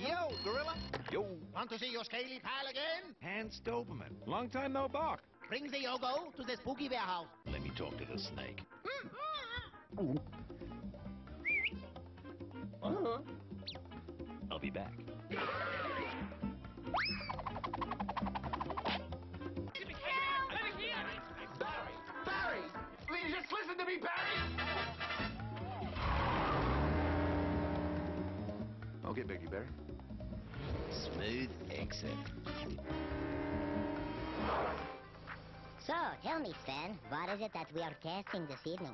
Yo, Gorilla. Yo, Want to see your scaly pal again? Hans Doberman. Long time no bark. Bring the Yogo to the spooky warehouse. Let me talk to the snake. I'll be back. Barry! Please just listen to me, Barry! Okay, Becky Barry. Smooth exit. So, tell me, Sven, what is it that we are casting this evening?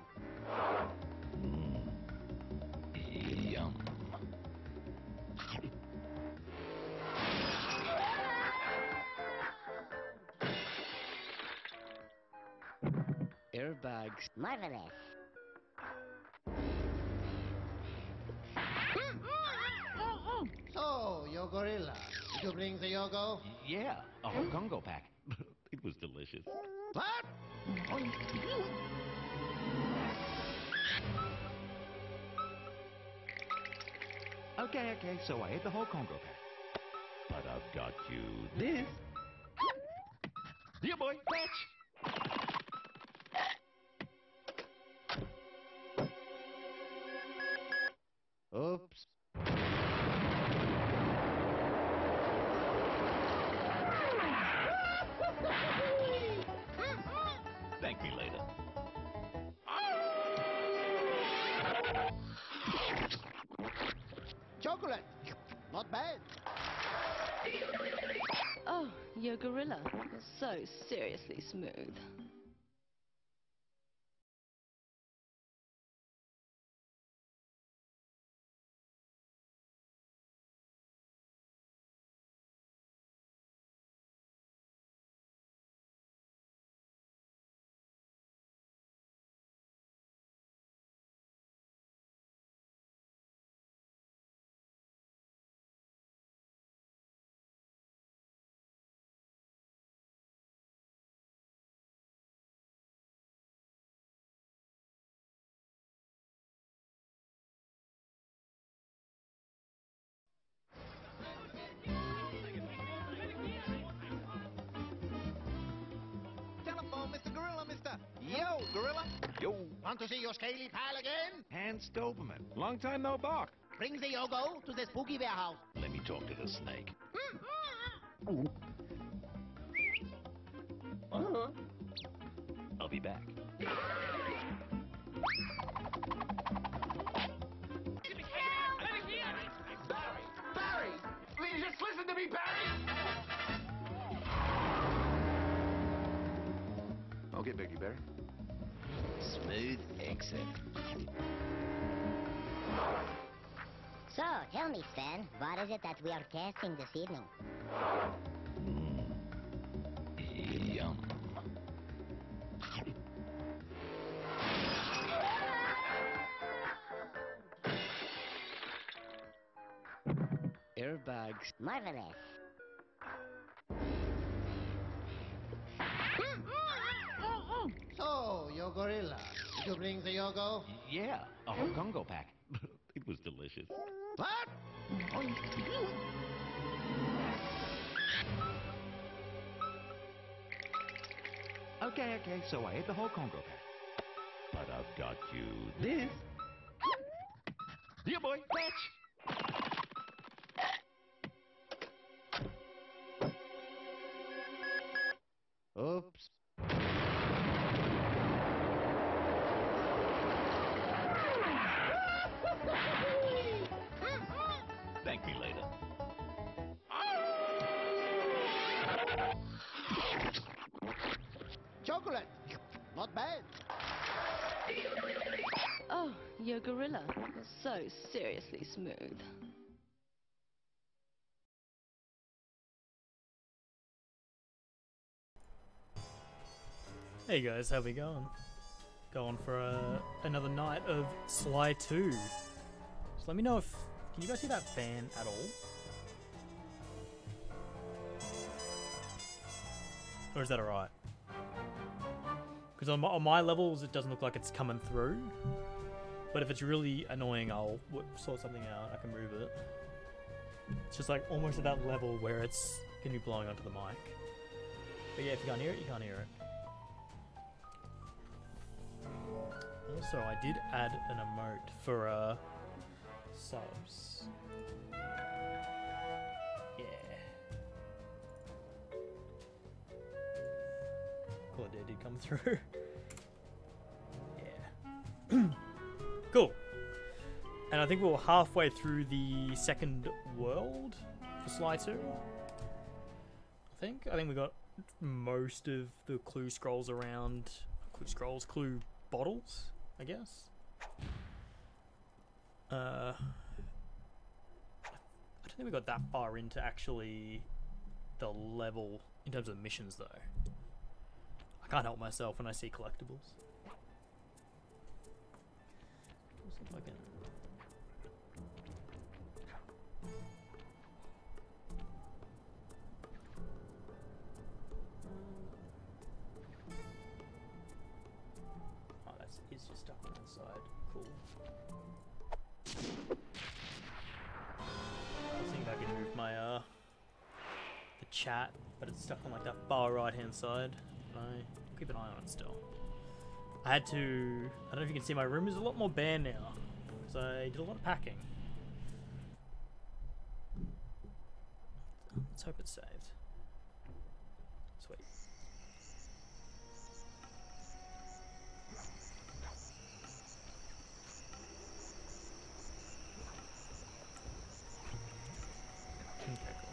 Yum. Airbags. Marvelous. So, yo, Gorilla. Did you bring the Yogo? Yeah, a whole Congo pack. It was delicious. What? Okay, so I ate the whole Congo pack. But I've got you this. Yeah, boy, catch! Oops. Thank me later. Chocolate. Not bad. Oh, yo, Gorilla. You're so seriously smooth. Telephone, Mr. Gorilla, Mr. Yo, Gorilla. Yo, Want to see your scaly pal again? Hans Doberman. Long time no bark. Bring the Yogo to the spooky warehouse. Let me talk to the snake. I'll be back. Barry! Please just listen to me, Barry! Okay, Becky Barry. Smooth exit. So, tell me, Sven, what is it that we are casting this evening? Yum. Airbags. Marvelous. So, yo, Gorilla. Did you bring the Yogo? Yeah, a whole Congo pack. It was delicious. What? Okay, so I ate the whole Congo pack. But I've got you this. Yeah, boy, catch! Oops. Thank me later. Chocolate. Not bad. Oh, yo, Gorilla. You're so seriously smooth. Hey guys, how we going? Going for another night of Sly 2. Just let me know if... Can you guys see that fan at all? Or is that alright? Because on my levels it doesn't look like it's coming through. But if it's really annoying, I'll sort something out. I can move it. It's just like almost at that level where it's gonna be blowing onto the mic. But yeah, if you can't hear it, you can't hear it. Also, I did add an emote for subs. Yeah. Claudia did come through. Yeah. Cool. And I think we're halfway through the second world for Sly 2. I think we got most of the clue scrolls around. Clue bottles, I guess. I don't think we got that far into actually the level in terms of missions, though. I can't help myself when I see collectibles. Let's see if I can. Oh, it's just stuck on that side. Cool. I was thinking if I could move my the chat, but it's stuck on like that far right hand side. I'll keep an eye on it still. I had to. I don't know if you can see, my room is a lot more bare now because I did a lot of packing. Let's hope it's saved. Sweet. Okay, cool.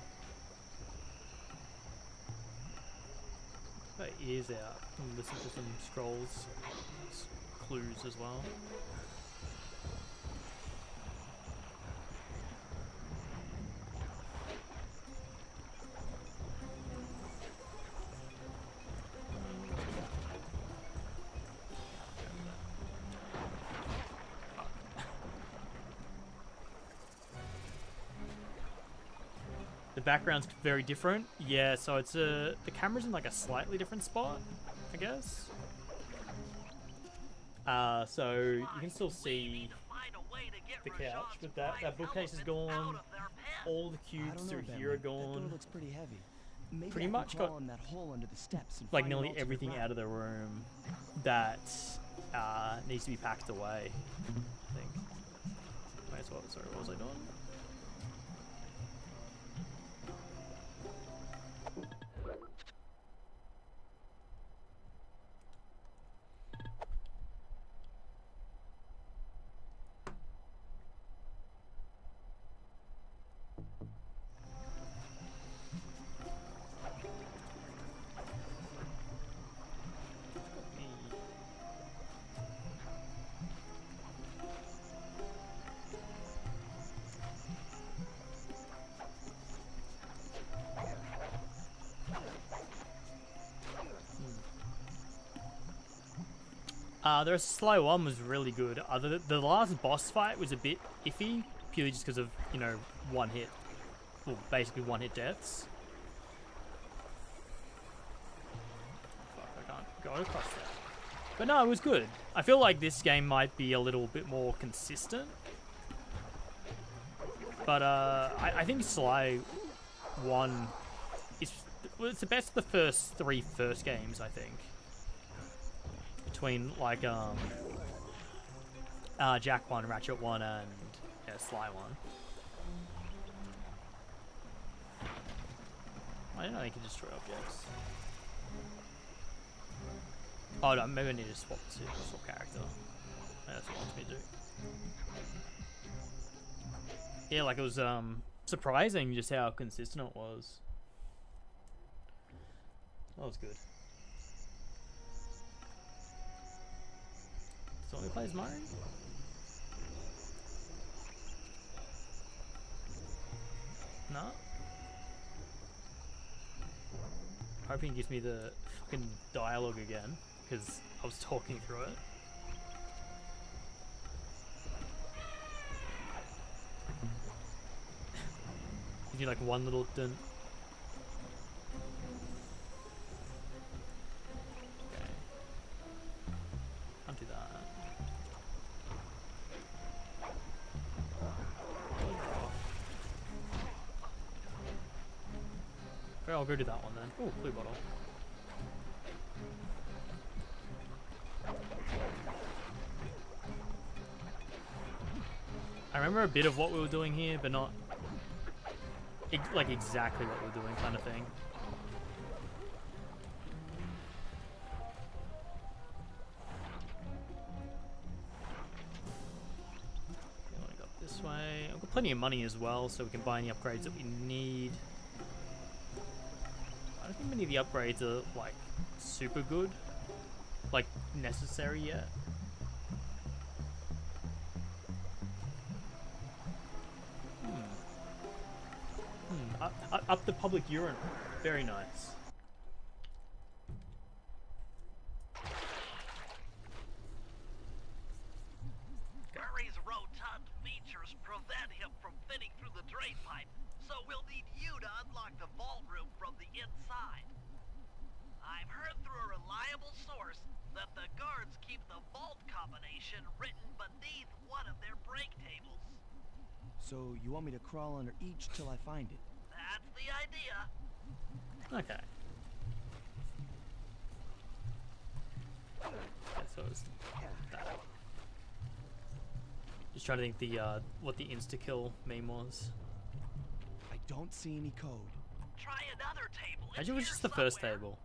Put my ears out and listen to some scrolls, clues as well. The background's very different. Yeah, so it's the camera's in like a slightly different spot, I guess. So you can still see the couch, but that bookcase is gone. All the cubes through here are gone. Looks pretty heavy. Maybe Pretty much got that hole under the steps and like find nearly an alternate everything route. out of the room that needs to be packed away, I think. Wait, so sorry, what was I doing? The Sly 1 was really good. The last boss fight was a bit iffy, purely just because of, you know, one hit. Well, basically one hit deaths. Fuck, I can't go across that. But no, it was good. I feel like this game might be a little bit more consistent. But I think Sly 1 is, well, it's the best of the first three games, I think. Between like Jack 1, Ratchet 1, and yeah, Sly 1. I don't know they can destroy objects. Oh no, maybe I need to swap character. Yeah, that's what it wants me to do. Yeah, like it was surprising just how consistent it was. That was good. So only plays Mario? No? Hoping it gives me the fucking dialogue again, because I was talking through it. Give you like one little dun. Okay. Can't do that. I'll go do that one then. Oh, blue bottle. I remember a bit of what we were doing here, but not like exactly what we were doing, kind of thing. I got this way. I've got plenty of money as well, so we can buy any upgrades that we need. I don't think many of the upgrades are like super good, like necessary yet. Up the public urinal. Very nice. Murray's rotund features prevent him from fitting through the drain pipe, so we'll need you to unlock the vault room from the inside. I've heard through a reliable source that the guards keep the vault combination written beneath one of their break tables. So you want me to crawl under each till I find it? That's the idea. Okay. So it's that. Just trying to think the what the insta-kill meme was. I don't see any code. Try another table. Imagine it was just the first table.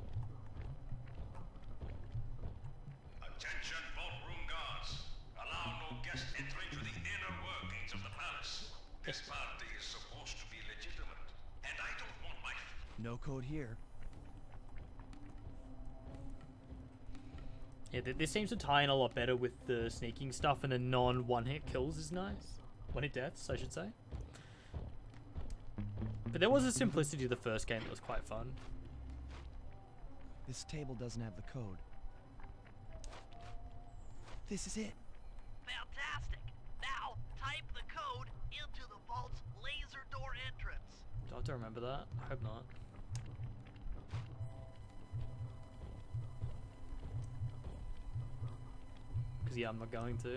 Attention, vault room guards. Allow no guest entry to the inner workings of the palace. This party is supposed to be legitimate, and I don't want my... No code here. Yeah, this seems to tie in a lot better with the sneaking stuff, and the non-one-hit kills is nice. One-hit deaths, I should say. But there was a simplicity to the first game that was quite fun. This table doesn't have the code. This is it. Fantastic. Now, type the code into the vault's laser door entrance. Do I have to remember that? I hope not. Because yeah, I'm not going to.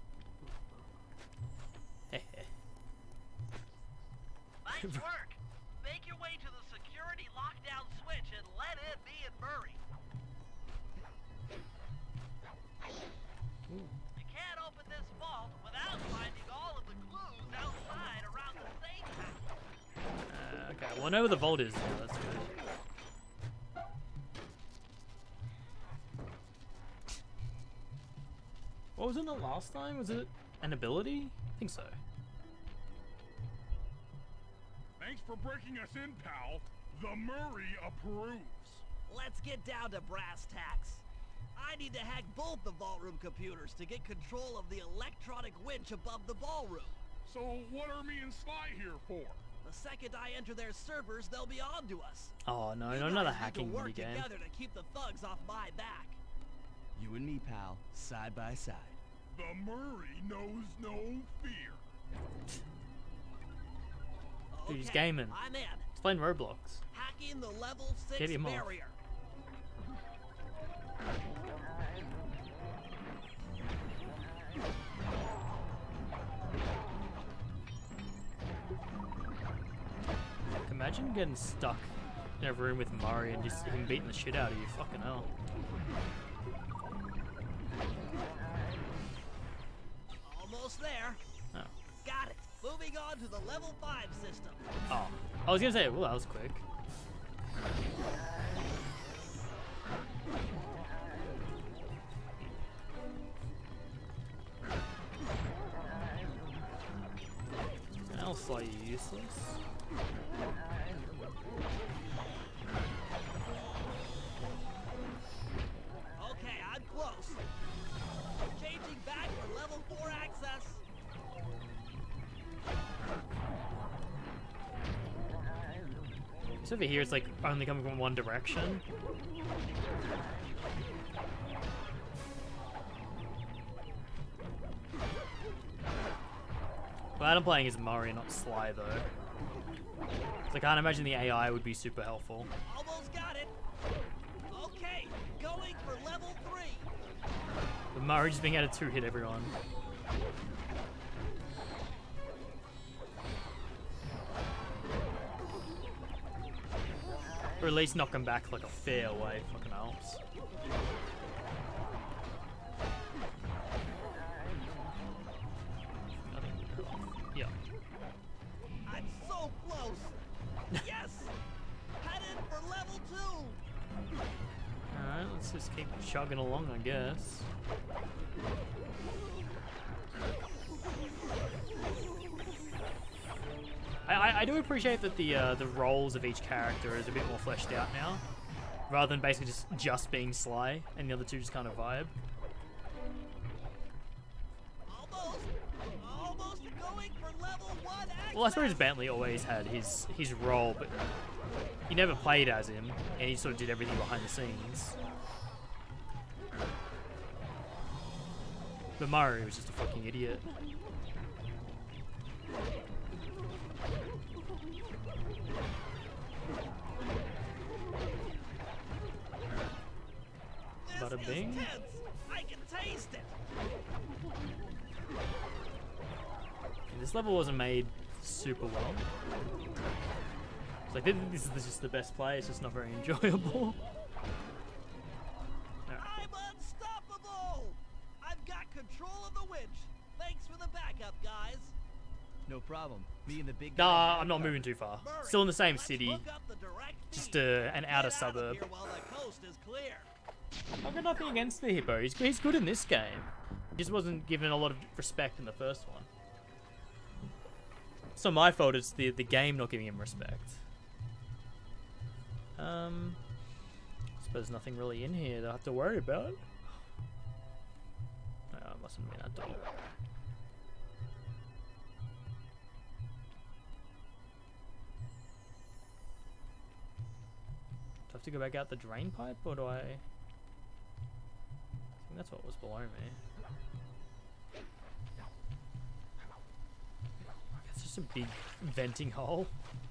Nice work. Make your way to the security lockdown switch and let in me and Murray. You can't open this vault without finding all of the clues outside around the safe house. Okay, well I know where the vault is. So that's good. What was in it last time? Was it an ability? I think so. Thanks for breaking us in, pal. The Murray approves. Let's get down to brass tacks. I need to hack both the vault room computers to get control of the electronic winch above the ballroom. So what are me and Sly here for? The second I enter their servers, they'll be on to us. Oh no, You not another guys need hacking to work minigame. together to keep the thugs off my back. You and me, pal, side by side. The Murray knows no fear. Dude, he's Okay, gaming. I'm in. He's playing Roblox. Hacking the level 6 Get him off. barrier. Imagine getting stuck in a room with Murray and just him beating the shit out of you. Fucking hell. Almost there. Oh. Got it. Moving on to the level 5 system. Oh. I was gonna say, well, that was quick. And else slightly useless. Okay, I'm close. Changing back for level 4 access. So over here, it's like only coming from one direction. Glad I'm playing as Murray, not Sly, though. 'Cause I can't imagine the AI would be super helpful. Almost got it. Okay, going for level 3. But Murray just being able to two-hit everyone. Or at least knock him back like a fair way, fucking helps. Yeah. I'm so close. Yes. Headed for level 2. Alright, let's just keep chugging along, I guess. I do appreciate that the roles of each character is a bit more fleshed out now, rather than basically just being Sly and the other two just kind of vibe. Almost going for level 1 access. Well, I suppose Bentley always had his role, but he never played as him, and he sort of did everything behind the scenes. But Mario was just a fucking idiot. Bada bing. I can taste it. This level wasn't made super well. It's like this is just the best play. It's just not very enjoyable. I'm unstoppable. I've got control of the winch. Thanks for the backup, guys. No problem. Me and the big Nah, I'm not moving too far. Murray, Still in the same let's city, look up the direct just feed. an outer Get out of suburb. here while the coast is clear. I've got nothing against the Hippo. He's good in this game. He just wasn't given a lot of respect in the first one. It's not my fault. It's the game not giving him respect. I suppose nothing really in here that I have to worry about. Oh, it mustn't be that door. Do I have to go back out the drain pipe, or do I think that's what was below me. It's just a big venting hole.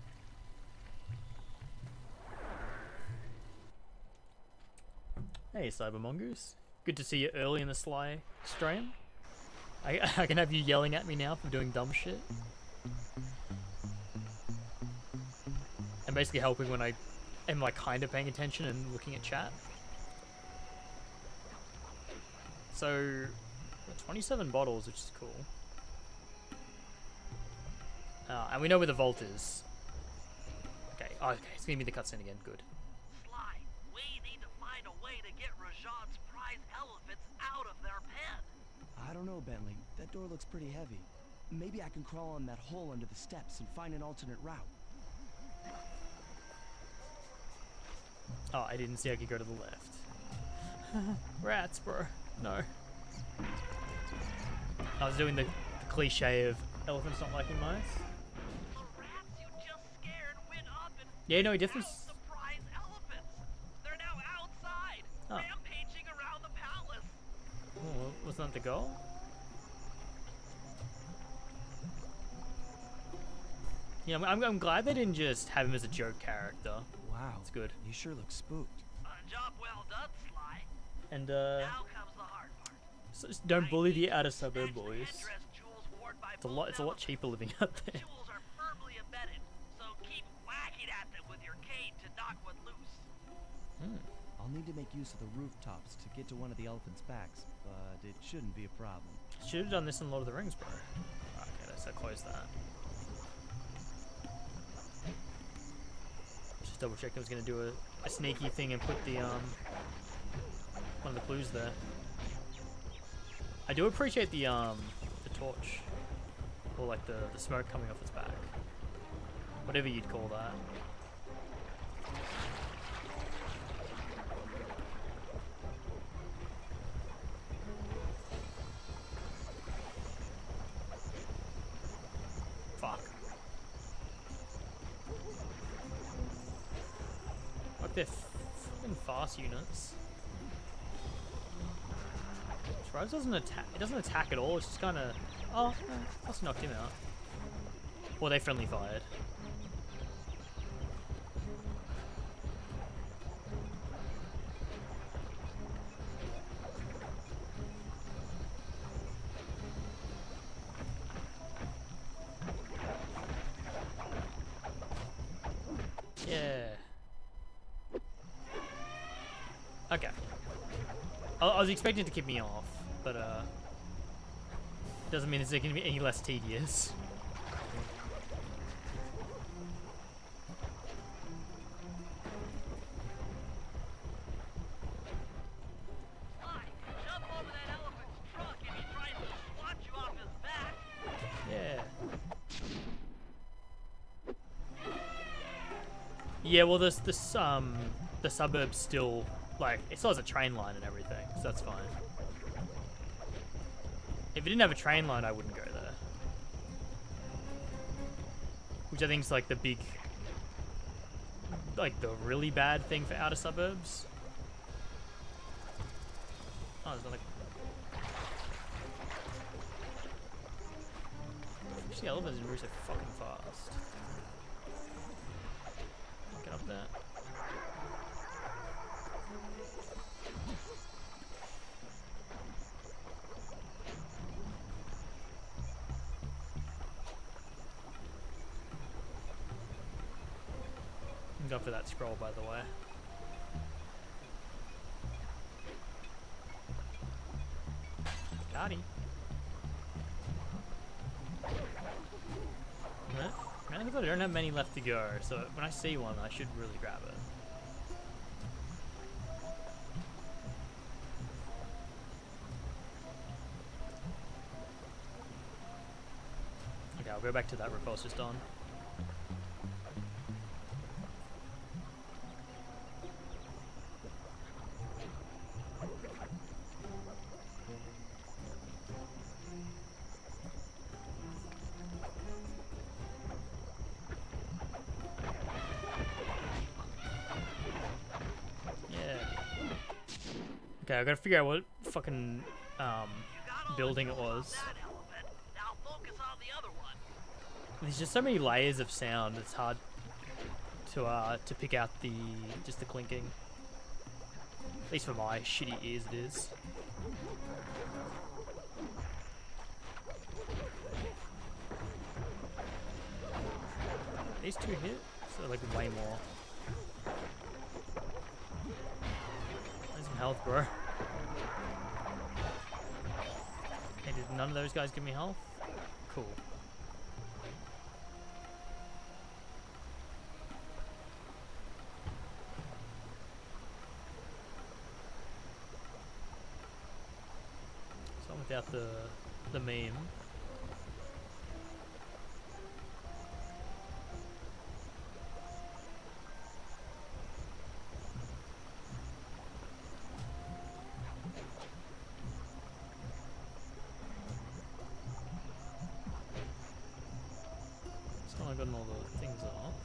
Hey, Cyber Mongoose. Good to see you early in the Sly stream. I can have you yelling at me now for doing dumb shit. And basically helping when I am like kind of paying attention and looking at chat. So, 27 bottles, which is cool. And we know where the vault is. Okay, oh, okay, it's gonna be the cutscene again, good. Sly, we need to find a way to get Rajan's prize elephants out of their pen. I don't know, Bentley. That door looks pretty heavy. Maybe I can crawl on that hole under the steps and find an alternate route. Oh, I didn't see I could go to the left. Rats, bro. No. I was doing the cliche of elephants not liking mice. The rats you just scared went up and Yeah, no, he definitely. found the prize elephants. They're now outside, Oh. rampaging around the palace. Oh, wasn't that the goal? Yeah, I'm glad they didn't just have him as a joke character. Wow. It's good. You sure look spooked. A job well done, Sly. And Now comes the hard part. so just don't bully the outer suburb Snatch the boys. headdress jewels worn by It's a both lot cheaper living out there. Jewels are firmly embedded, so keep whacking at them with your cane to knock one loose. I'll need to make use of the rooftops to get to one of the elephant's backs, but it shouldn't be a problem. Should have done this in Lord of the Rings, bro. Okay, so close that. Just double check I was gonna do a sneaky thing and put the one of the clues there. I do appreciate the torch, or like the smoke coming off its back, whatever you'd call that. Fuck. Like they're fucking fast units. Tribes doesn't attack. It doesn't attack at all. It's just kind of. Oh, that's knocked him out. Or they friendly fired. Yeah. I was expecting it to keep me off, but doesn't mean it's going to be any less tedious. Yeah, well, the suburbs still, like, it still has a train line and everything, so that's fine. If it didn't have a train line, I wouldn't go there. Which I think is, like, the big, like, the really bad thing for outer suburbs. Oh, there's another... The elevators move so fucking fast. Get up there. Go for that scroll, by the way. Got him. I don't have many left to go, so when I see one, I should really grab it. Okay, I'll go back to that repulse just on. Okay, I gotta figure out what fucking building it was. There's just so many layers of sound. It's hard to pick out just the clinking. At least for my shitty ears, it is. These two hit, so like way more. Health, bro. Hey, did none of those guys give me health? Cool. So without the meme. I've gotten all the things off.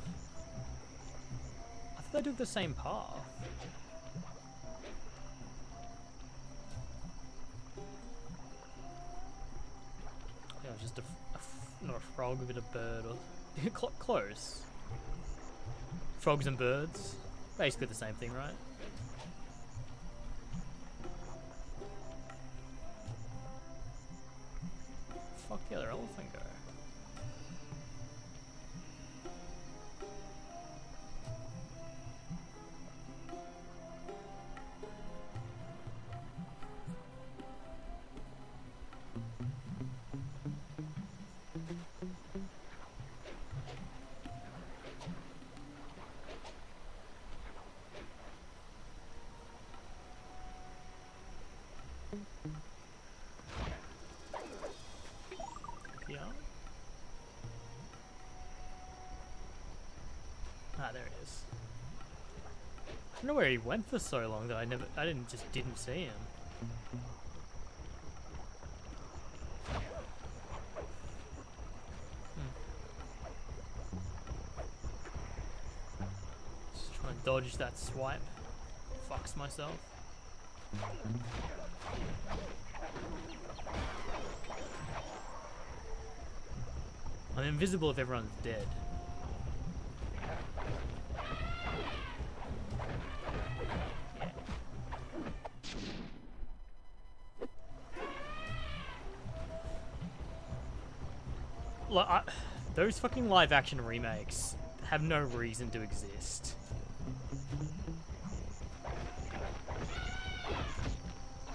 I thought I took the same path. Yeah, it was just not a frog, but a bird. Or close. Frogs and birds, basically the same thing, right? Fuck the other elephant go. Ah, there it is. I don't know where he went for so long that I didn't see him. Just trying to dodge that swipe. Fucks myself. I'm invisible if everyone's dead. Those fucking live action remakes have no reason to exist.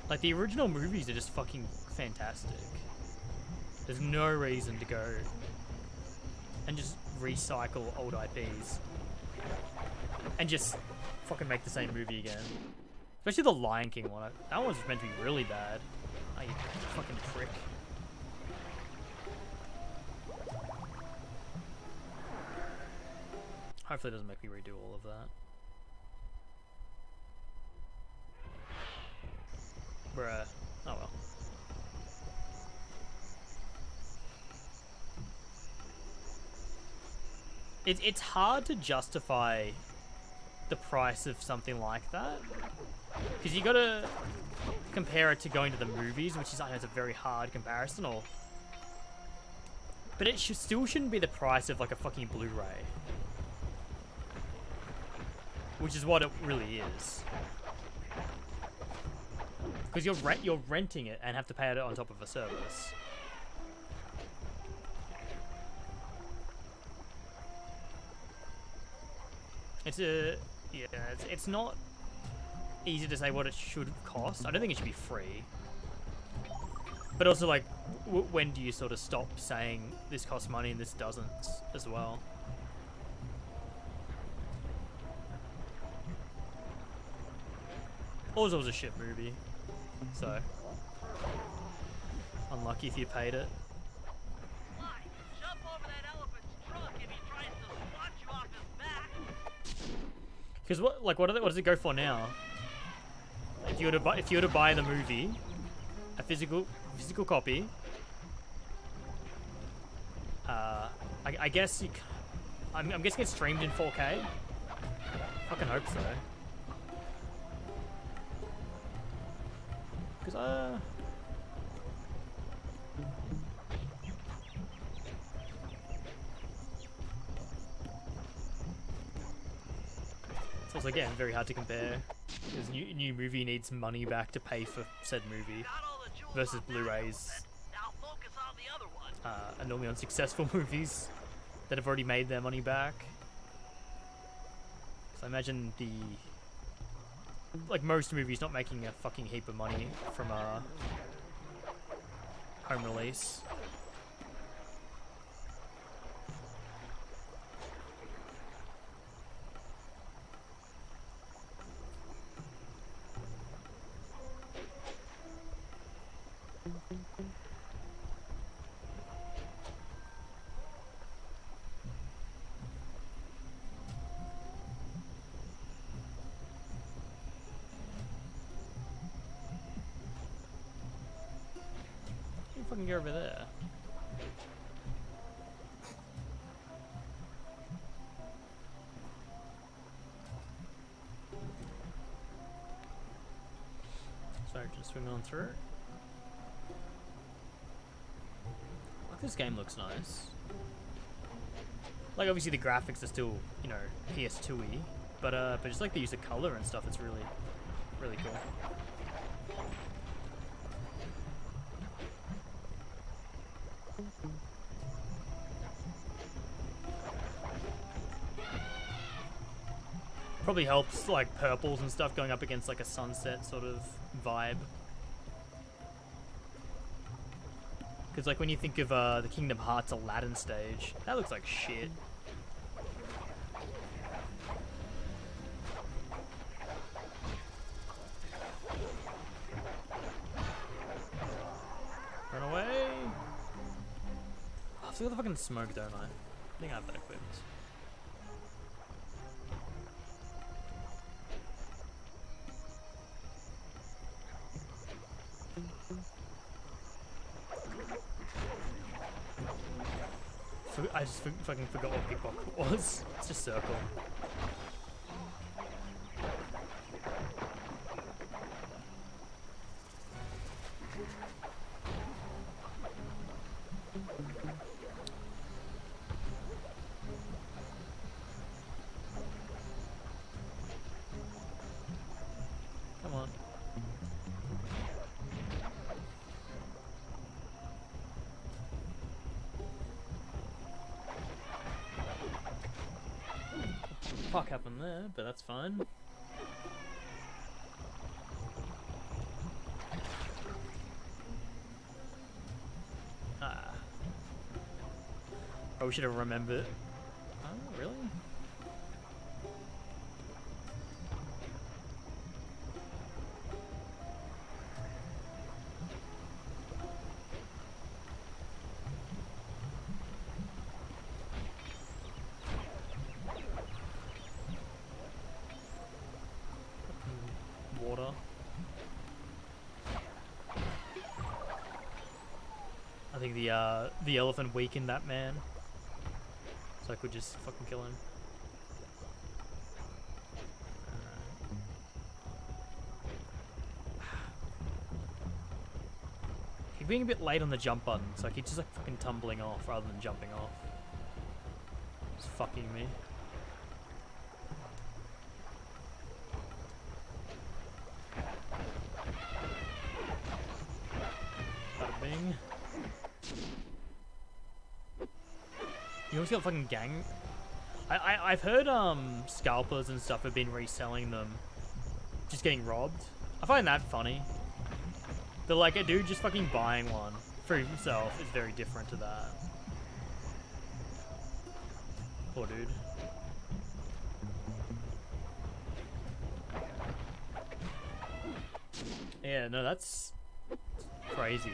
Like, the original movies are just fucking fantastic. There's no reason to go and just recycle old IPs and just fucking make the same movie again. Especially the Lion King one. That one was meant to be really bad. Oh, you fucking prick. Hopefully it doesn't make me redo all of that. Bruh. Oh well. It's hard to justify the price of something like that, because you gotta compare it to going to the movies, which is, I know, it's a very hard comparison, but it still shouldn't be the price of like a fucking Blu-ray, which is what it really is, because you're renting it and have to pay it on top of a service. It's not easy to say what it should cost. I don't think it should be free. But also, like, when do you sort of stop saying this costs money and this doesn't as well? Also, it was a shit movie, so unlucky if you paid it. Because what does it go for now? If you were to buy the movie, a physical copy, I guess I'm guessing it's streamed in 4K. Fucking hope so. Because it's also, again, very hard to compare, because new movie needs money back to pay for said movie, versus Blu-rays are normally on successful movies that have already made their money back. So I imagine like most movies not making a fucking heap of money from a home release. Fucking go over there. Sorry, just swing on through. Like, this game looks nice. Like, obviously the graphics are still, you know, PS2-y, but just like the use of color and stuff, it's really, really cool. Probably helps, like, purples and stuff going up against like a sunset sort of vibe. Because like when you think of the Kingdom Hearts Aladdin stage, that looks like shit. Run away! Oh, I still got the fucking smoke, don't I? I think I have that equipped. I just fucking forgot what pickpocket was. It's just circle. Come on. Fuck happened there, but that's fine. Probably should have remembered. Oh, really? Water. I think the elephant weakened that man, so I could just fucking kill him. He's being a bit late on the jump button, so I keep just like fucking tumbling off rather than jumping off. It's fucking me. Bing. You always got fucking gang. I've heard scalpers and stuff have been reselling them, just getting robbed. I find that funny. But like a dude just fucking buying one for himself is very different to that. Poor dude. Yeah, no, that's crazy.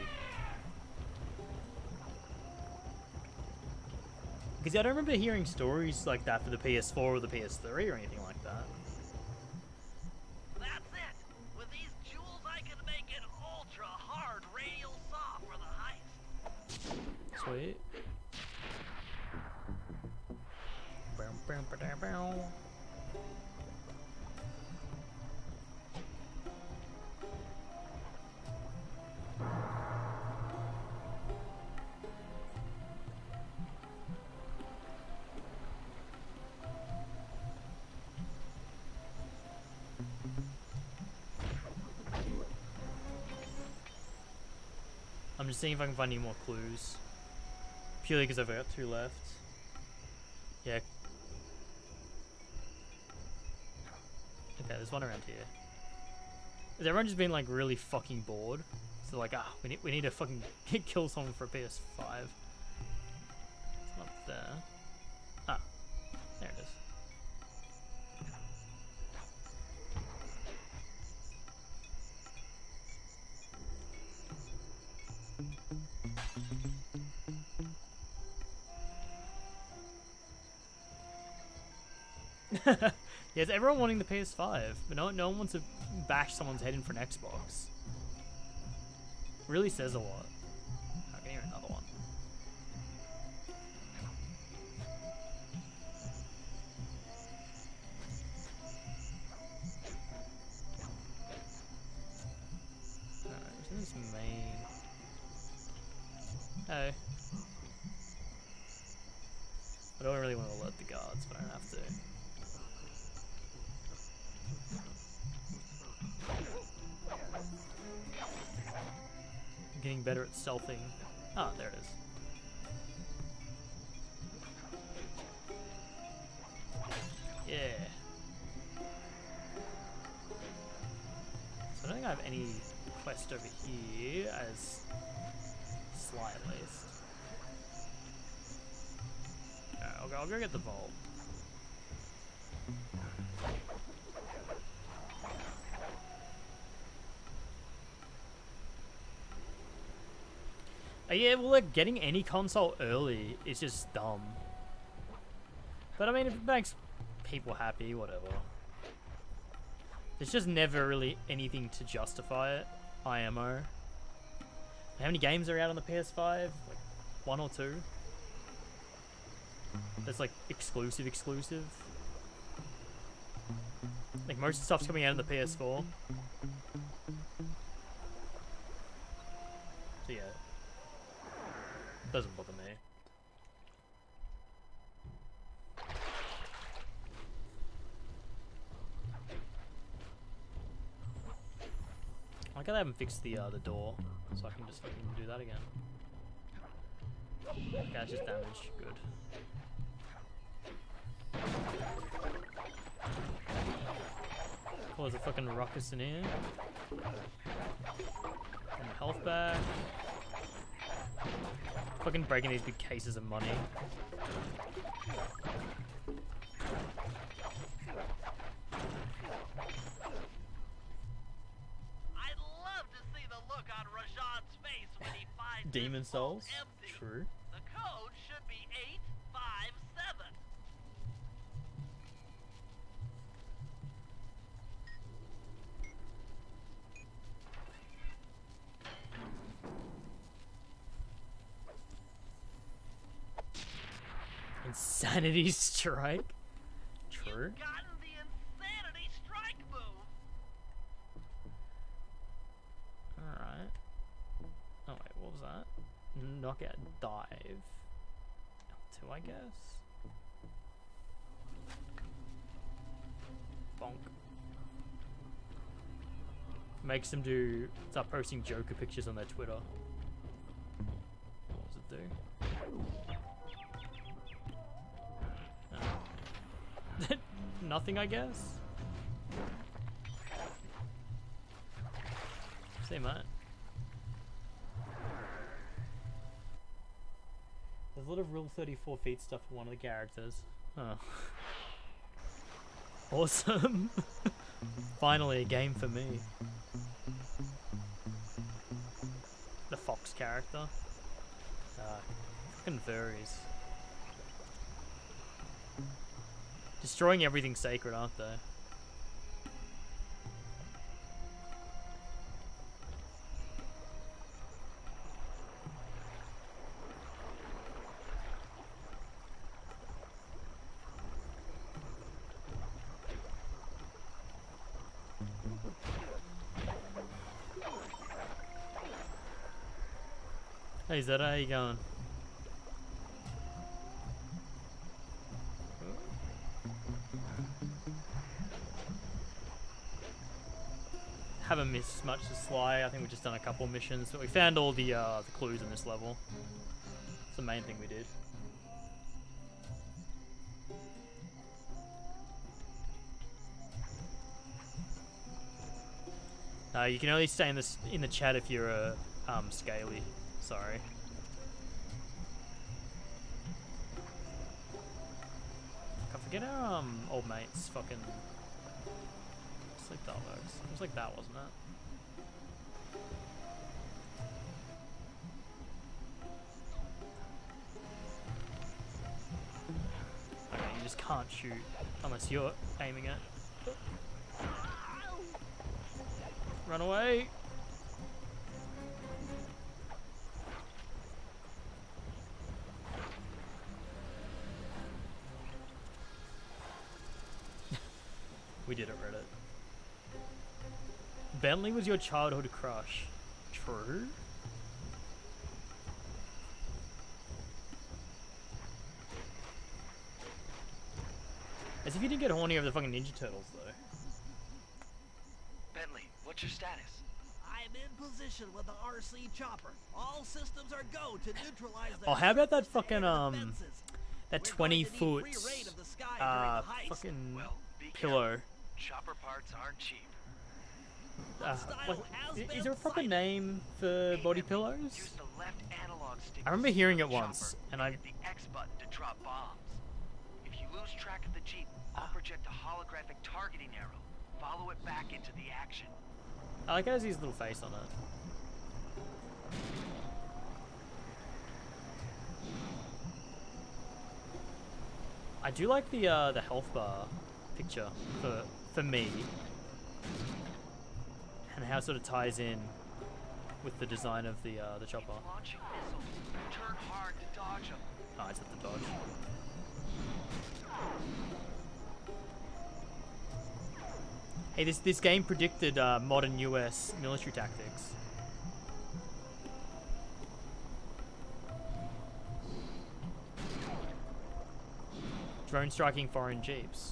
Because I don't remember hearing stories like that for the PS4 or the PS3 or anything like that. That's it! With these jewels, I can make an ultra-hard radial saw for the heist. Sweet. I'm just seeing if I can find any more clues. Purely because I've got 2 left. Yeah. Okay, there's one around here. Has everyone just been like really fucking bored? So like, we need to fucking kill someone for a PS5. It's not there. Ah, there it is. Yeah, it's everyone wanting the PS5, but no one wants to bash someone's head in for an Xbox. Really says a lot. I can hear another one. Isn't this main? Oh. I don't really want to alert the guards, but I don't have to. Getting better at stealthing. Ah, there it is. Yeah. So I don't think I have any quest over here as Sly at least. Alright, I'll go get the vault. Yeah, well, like, getting any console early is just dumb. But I mean, if it makes people happy, whatever. There's just never really anything to justify it, IMO. How many games are out on the PS5? Like, 1 or 2? That's like exclusive. Like, most stuff's coming out on the PS4. So yeah. Doesn't bother me. I like how they haven't fixed the door, so I can just fucking do that again. Okay, that's just damage. Good. Oh, there's a fucking ruckus in here. And health back. Fucking breaking these big cases of money. I'd love to see the look on Rajan's face when he finds Demon his vault Souls? empty. True. The code should be 857. Insanity strike. True. Gotten the insanity strike move. Alright. Oh wait, what was that? Knockout dive. L2, I guess. Bonk. Makes them start posting Joker pictures on their Twitter. What does it do? Nothing, I guess. See, mate. There's a lot of Rule 34 feet stuff for one of the characters. Oh. Awesome. Finally, a game for me. The Fox character. Fucking furries. Destroying everything sacred, aren't they? Hey Zeta, how you going? Haven't missed much to Sly. I think we've just done a couple missions, but we found all the clues in this level. It's the main thing we did. You can only stay in the chat if you're a Scaly. Sorry. I forget our old mate's fucking. Like that works. It was like that, wasn't it? Okay, you just can't shoot unless you're aiming it. Run away! We did it, Reddit. Bentley was your childhood crush. True? As if you didn't get horny over the fucking Ninja Turtles, though. Bentley, what's your status? I'm in position with the RC chopper. All systems are go to neutralize the. Oh, how about that fucking that 20-foot fucking pillow? Chopper parts aren't cheap. Like, is there a proper name for body pillows? I remember hearing it once, and I. The X button to drop bombs. If you lose track of the Jeep, I'll project a holographic targeting arrow. Follow it back into the action. I like how it has his little face on it. I do like the health bar picture for me. And how it sort of ties in with the design of the chopper. Turn hard to dodge them. Oh, it's at the dodge. Hey, this game predicted modern US military tactics. Drone striking foreign jeeps.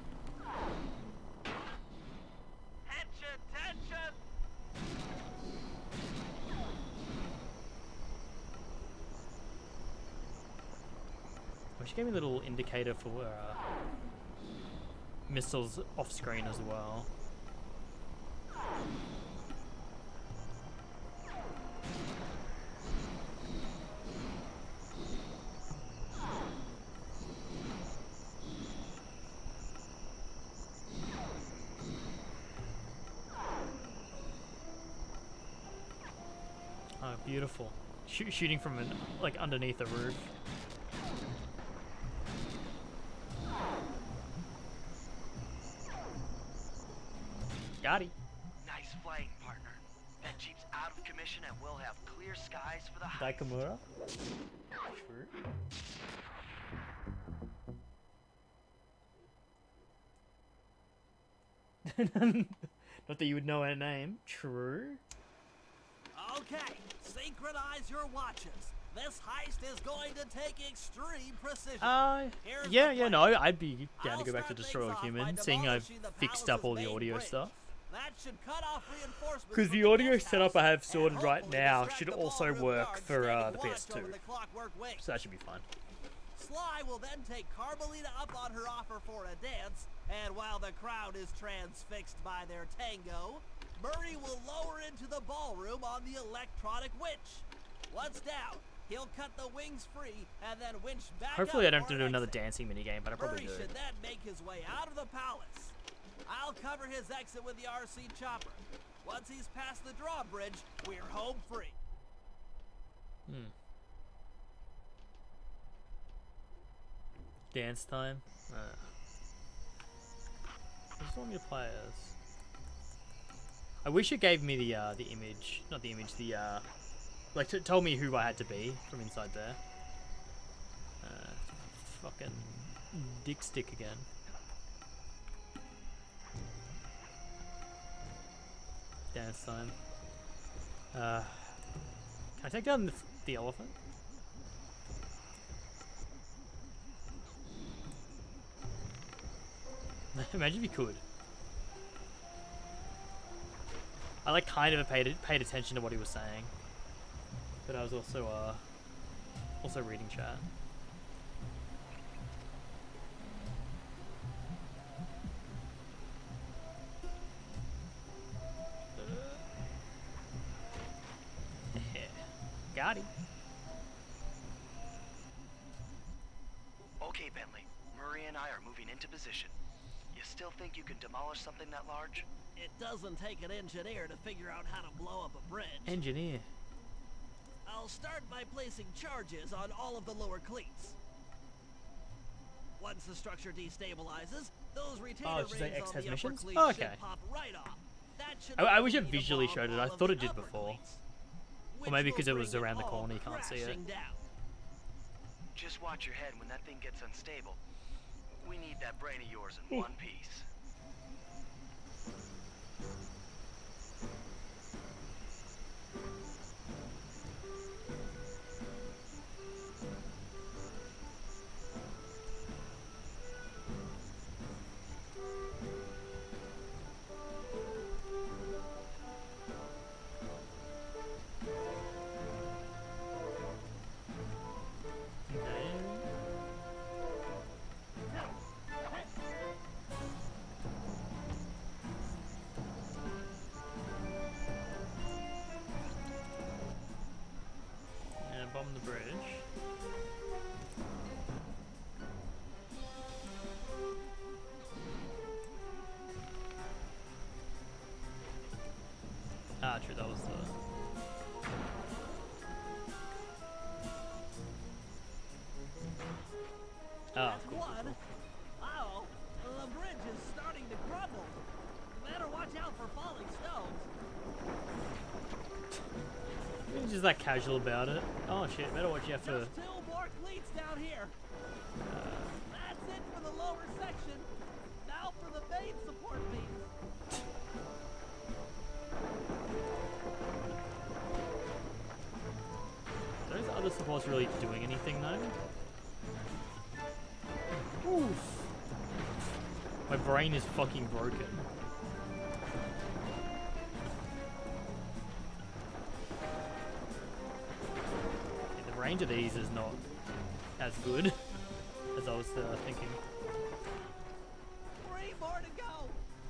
She gave me a little indicator for missiles off screen as well. Oh, beautiful. Shooting from like underneath the roof. Got it. Nice flying, partner. That jeep's out of commission and we'll have clear skies for the heist. Daikamura? True. Not that you would know her name. True. Okay, synchronize your watches. This heist is going to take extreme precision. Yeah, no, I'd be down to go back to Destroy All Human, seeing I've fixed up all the audio stuff. That should cut off reinforcements. Because the audio setup I have sorted right now should also work for the PS2. So that should be fun. Sly will then take Carmelita up on her offer for a dance, and while the crowd is transfixed by their tango, Murray will lower into the ballroom on the electronic winch. Once down, he'll cut the wings free and then winch back. Hopefully I don't have to do another dancing minigame, but I probably do. Murray should then make his way out of the palace. I'll cover his exit with the RC chopper. Once he's past the drawbridge, we're home free. Dance time? I just want me to play as. I wish it gave me the image, not the image, the like told me who I had to be from inside there. Fucking dick stick again. Dance time. Can I take down the elephant? Imagine if you could. I like kind of paid attention to what he was saying, but I was also reading chat. Got him. Okay, Bentley. Murray and I are moving into position. You still think you can demolish something that large? It doesn't take an engineer to figure out how to blow up a bridge. Engineer. I'll start by placing charges on all of the lower cleats. Once the structure destabilizes, those retainer rings X on has the upper missions? cleats Oh, should okay. pop right off. That should I wish it lead a visually bomb showed it. I all of thought the it did upper before. cleats, Or which maybe will because it was bring around the all corner, you can't see it. crashing down. Just watch your head when that thing gets unstable. We need that brain of yours in one piece. Bomb the bridge. Ah, true, that was the... Oh, cool. What? Oh, the bridge is starting to crumble. Better watch out for falling stones. He's just that casual about it. Oh shit, better watch out for... Just 2 more cleats down here. That's it for the lower section. Now for the main support beams. Are those other supports really doing anything though? Oof. My brain is fucking broken. The range of these is not as good as I was thinking. 3 more to go.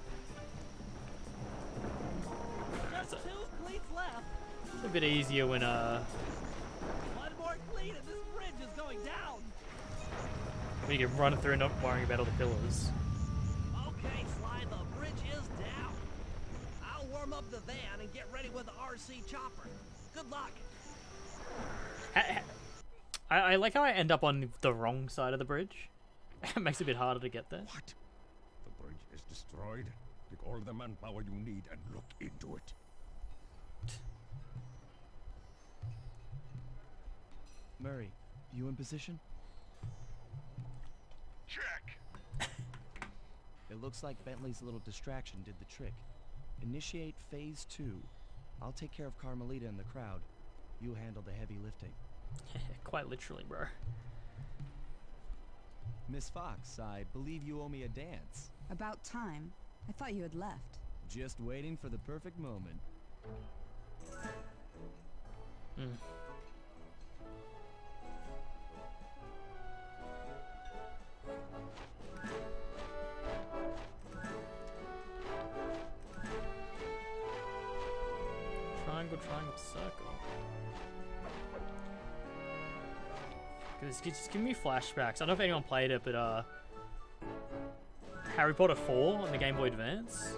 Just 2 cleats left. It's a bit easier when 1 more cleat and this bridge is going down. when you can run through and not worrying about all the pillars. Okay, Sly, the bridge is down. I'll warm climb up the van and get ready with the RC chopper. Good luck. I like how I end up on the wrong side of the bridge. It makes it a bit harder to get there. What? The bridge is destroyed. Take all the manpower you need and look into it. Murray, you in position? Check. It looks like Bentley's little distraction did the trick. Initiate phase 2. I'll take care of Carmelita and the crowd. You handle the heavy lifting. Quite literally, bro. Miss Fox, I believe you owe me a dance. About time. I thought you had left. Just waiting for the perfect moment. Triangle, circle. It's just giving me flashbacks. I don't know if anyone played it, but Harry Potter 4 on the Game Boy Advance.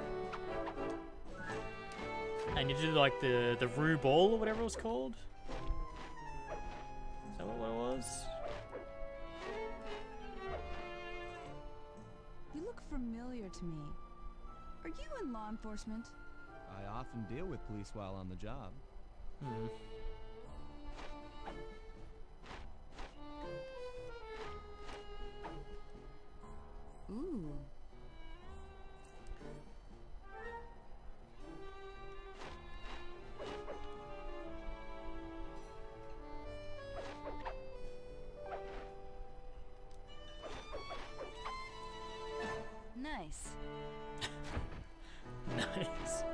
And you do like the Rue Ball or whatever it was called. Is that what it was? You look familiar to me. Are you in law enforcement? I often deal with police while on the job. Ooh. Nice. Nice.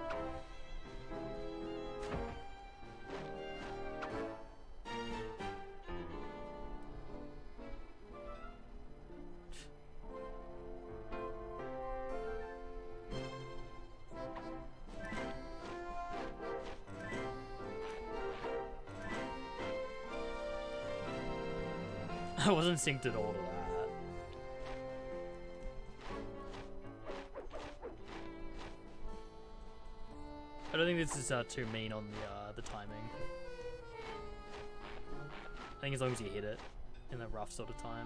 I wasn't synced at all to that. I don't think this is too mean on the timing. I think as long as you hit it in a rough sort of time.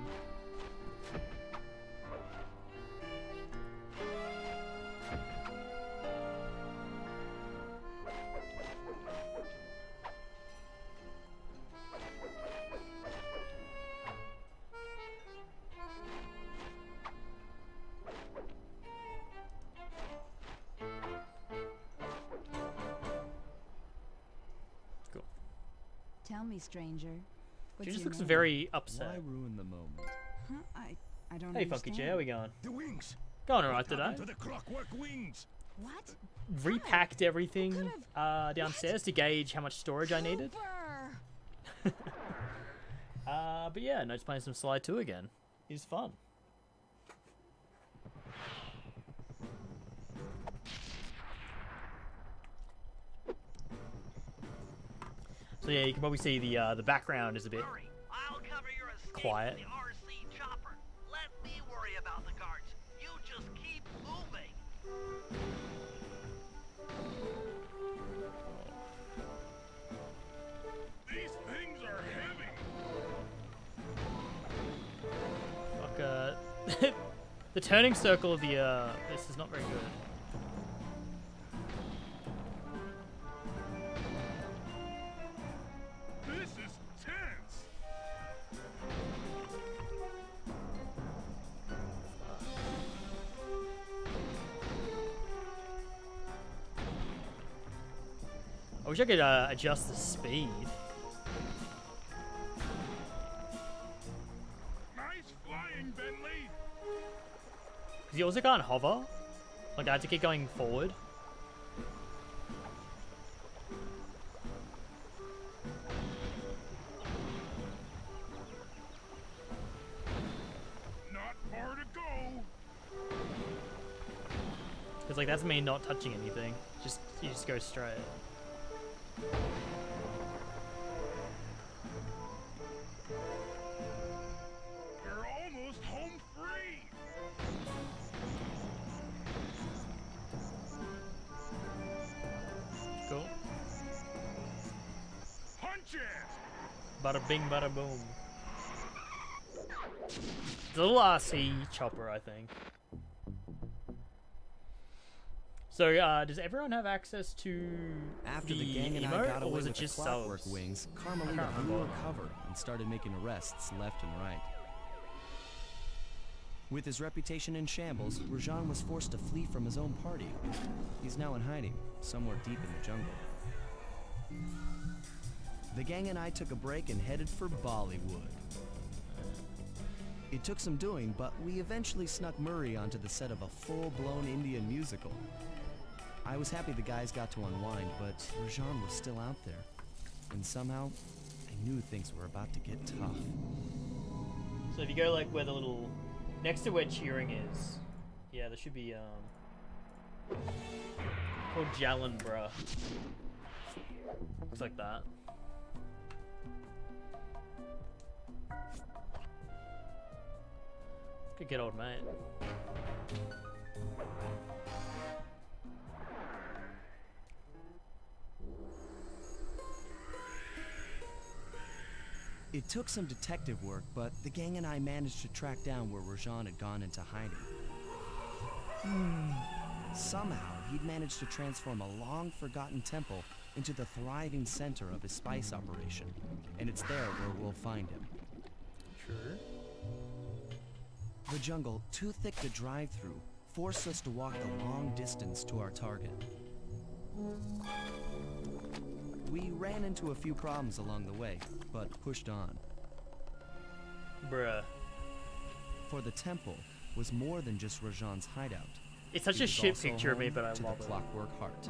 Tell me, stranger. She What's just your looks name? very upset. Why ruin the moment? Huh? I don't Hey, understand. Funky J, how we going? The wings. Going alright today. To the clockwork wings. What? Repacked everything downstairs to gauge how much storage I needed. But yeah, no, just playing some Sly 2 again. It's fun. So yeah, you can probably see the background is a bit I'll cover your escape quiet. with the RC chopper. Let me worry about the guards. You just keep moving. These things are heavy. Fuck, the turning circle of the this is not very good. This is tense. I wish I could adjust the speed. Nice flying, Bentley. Because you also can't hover. Like, I had to keep going forward. Not far to go. Because, like, that's me not touching anything. You just go straight. We're almost home free. Bada bing, bada boom. It's a little RC chopper, I think. So, does everyone have access to After the gang and I emote, got or away was it with the just clockwork subs? wings, I Carmelita can't blew remember. her cover and started making arrests left and right. With his reputation in shambles, Rajan was forced to flee from his own party. He's now in hiding, somewhere deep in the jungle. The gang and I took a break and headed for Bollywood. It took some doing, but we eventually snuck Murray onto the set of a full-blown Indian musical. I was happy the guys got to unwind, but Rajan was still out there. And somehow, I knew things were about to get tough. So if you go like where the little, next to where cheering is, yeah, there should be called Jalan, bruh. Looks like that. Could get old mate. It took some detective work, but the gang and I managed to track down where Rajan had gone into hiding. Somehow, he'd managed to transform a long-forgotten temple into the thriving center of his spice operation, and it's there where we'll find him. Sure. The jungle, too thick to drive through, forced us to walk the long distance to our target. We ran into a few problems along the way, but pushed on. Bruh. For the temple was more than just Rajan's hideout. It's such It a was shit also picture of me, home but I to love the it. Clockwork Heart.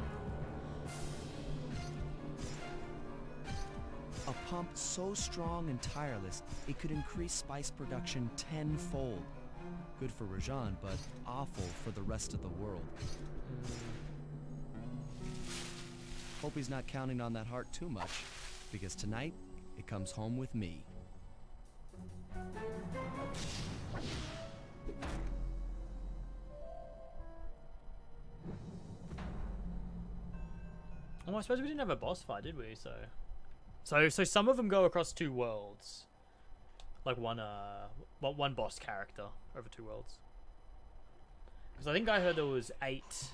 A pump so strong and tireless, it could increase spice production tenfold. Good for Rajan, but awful for the rest of the world. Hope he's not counting on that heart too much, because tonight, it comes home with me. Oh, I suppose we didn't have a boss fight, did we? So some of them go across two worlds, like one boss character over two worlds. Because I think I heard there was eight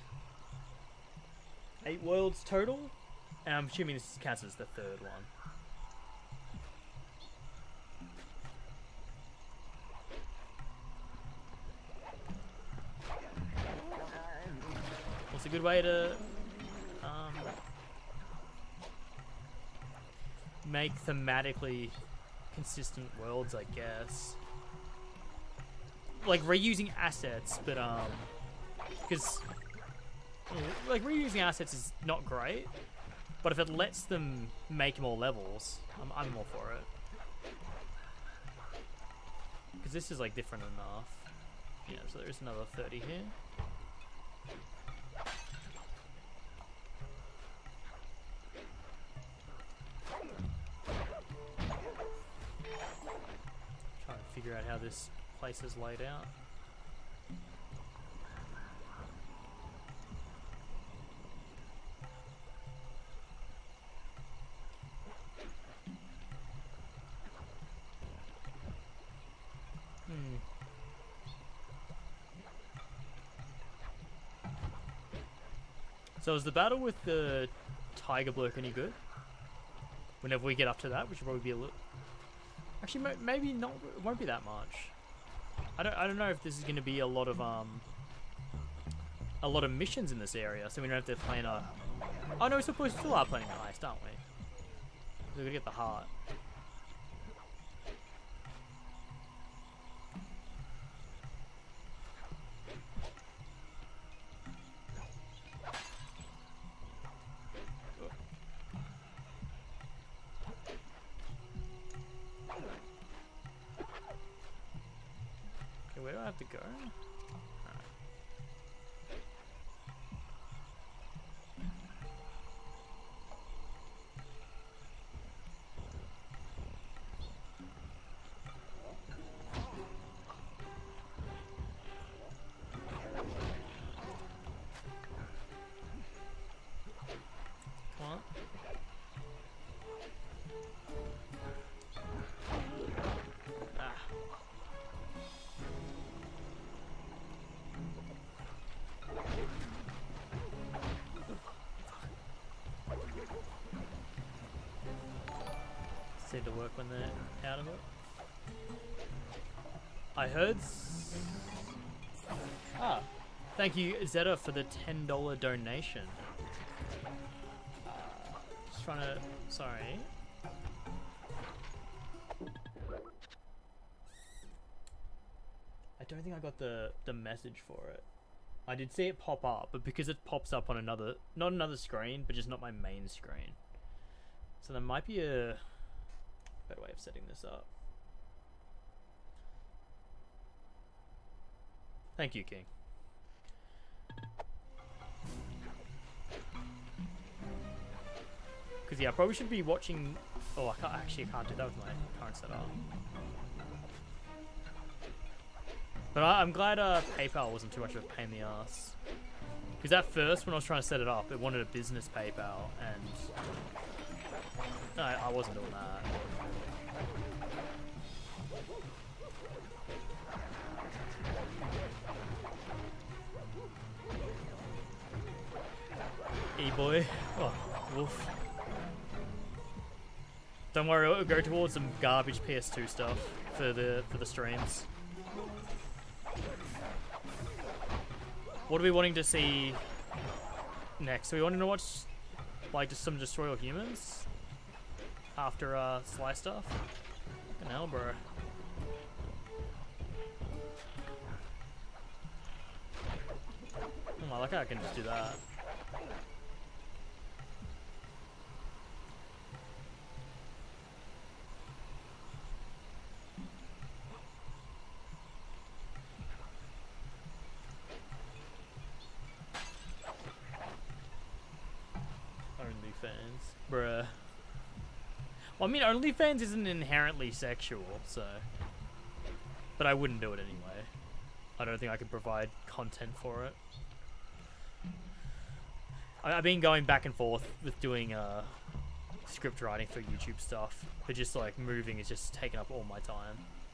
worlds total, and I'm assuming this counts as the third one. What's a good way to make thematically consistent worlds, I guess. Like reusing assets, but because like reusing assets is not great, but if it lets them make more levels, I'm all for it. Because this is like different enough. Yeah, so there's another 30 here. Trying to figure out how this place is laid out. So is the battle with the tiger bloke any good? Whenever we get up to that, which will probably be a little... Actually, maybe not. It won't be that much. I don't know if this is going to be a lot of missions in this area, so we don't have to plan a... Oh no, we still are planning a heist, aren't we? We're gonna get the heart. Okay, where do I have to go? Come on. seem to work when they're out of it. I heard. Thank you, Zeta, for the $10 donation. Just trying to. Sorry. I don't think I got the message for it. I did see it pop up, but because it pops up on another, not another screen, but just not my main screen. So there might be a better way of setting this up. Thank you, King. Because yeah, I probably should be watching. Oh, I can't do that with my current setup. But I'm glad PayPal wasn't too much of a pain in the ass. Because at first, when I was trying to set it up, it wanted a business PayPal, and I wasn't doing that. E-boy. Oh, woof. Don't worry, it'll go towards some garbage PS2 stuff for the streams. What are we wanting to see next? Are we wanting to watch like just some Destroy All Humans after Sly stuff? Fucking hell, bro. I like how I can just do that. OnlyFans, bruh. Well, I mean, OnlyFans isn't inherently sexual, so. But I wouldn't do it anyway. I don't think I could provide content for it. I've been going back and forth with doing script writing for YouTube stuff, but just like moving is just taking up all my time.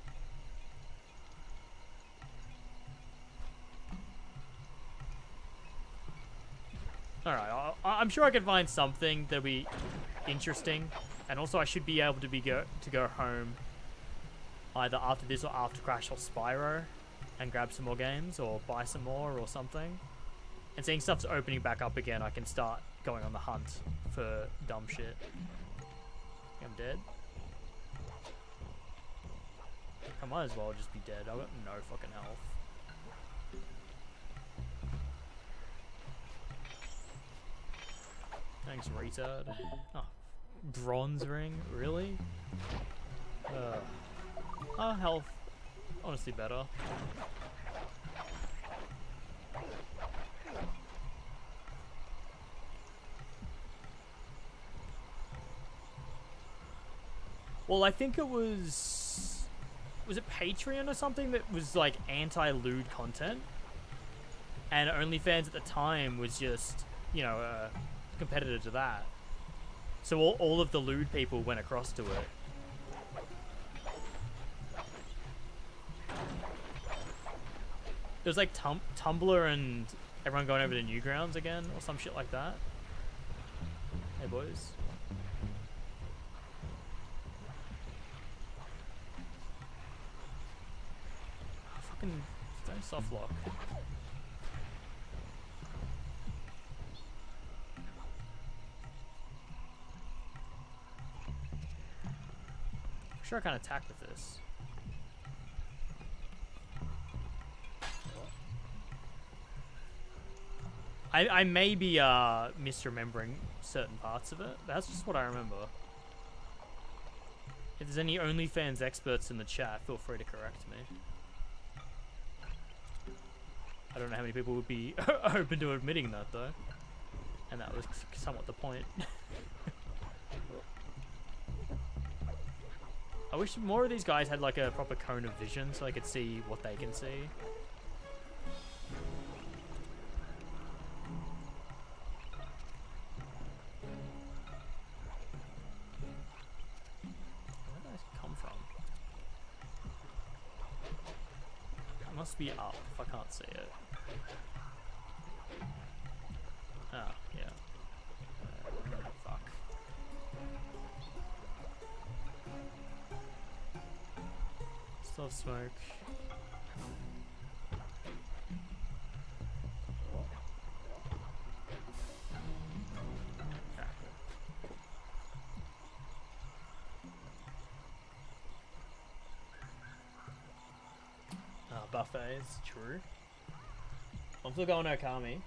Alright, I'm sure I can find something that'll be interesting, and also I should be able to go home either after this or after Crash or Spyro and grab some more games or buy some more or something. And seeing stuff's opening back up again, I can start going on the hunt for dumb shit. I'm dead. I might as well just be dead. I've got no fucking health. Thanks, retard. Oh, bronze ring? Really? Health. Honestly better. Well, I think it was it Patreon or something that was like anti-lewd content? And OnlyFans at the time was just, you know, competitor to that. So all of the lewd people went across to it. It was like Tumblr and everyone going over to Newgrounds again or some shit like that. Hey boys. Fucking don't soft lock. I'm sure I can attack with this. I may be misremembering certain parts of it. That's just what I remember. If there's any OnlyFans experts in the chat, feel free to correct me. I don't know how many people would be open to admitting that though. And that was somewhat the point. I wish more of these guys had like a proper cone of vision so I could see what they can see. Must be up if I can't see it. Ah, yeah. Fuck. Still have smoke. Buffets, true. I'm still going Okami.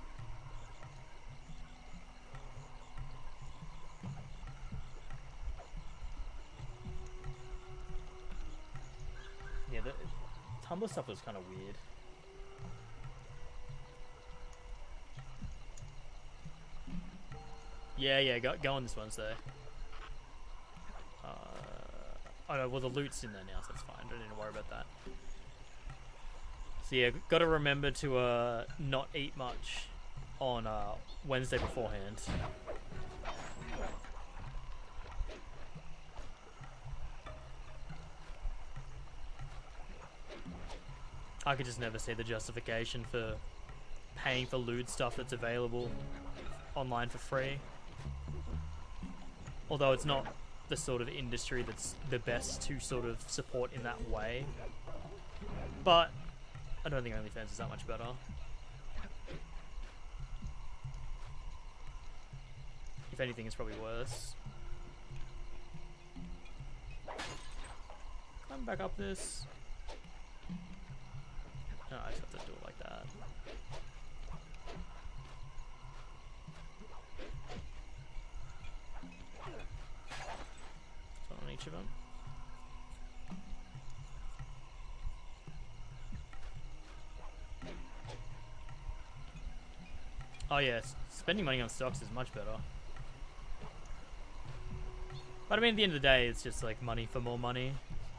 Yeah, the Tumblr stuff was kind of weird. Yeah, go on this Wednesday. Oh no, well the loot's in there now, so that's fine. Don't need to worry about that. So yeah, gotta remember to not eat much on Wednesday beforehand. I could just never see the justification for paying for loot stuff that's available online for free. Although it's not the sort of industry that's the best to sort of support in that way. But I don't think OnlyFans is that much better. If anything, it's probably worse. Climb back up this. No, I just have to do it like that. So on each of them. Oh yes, spending money on stocks is much better. But I mean, at the end of the day, it's just like money for more money.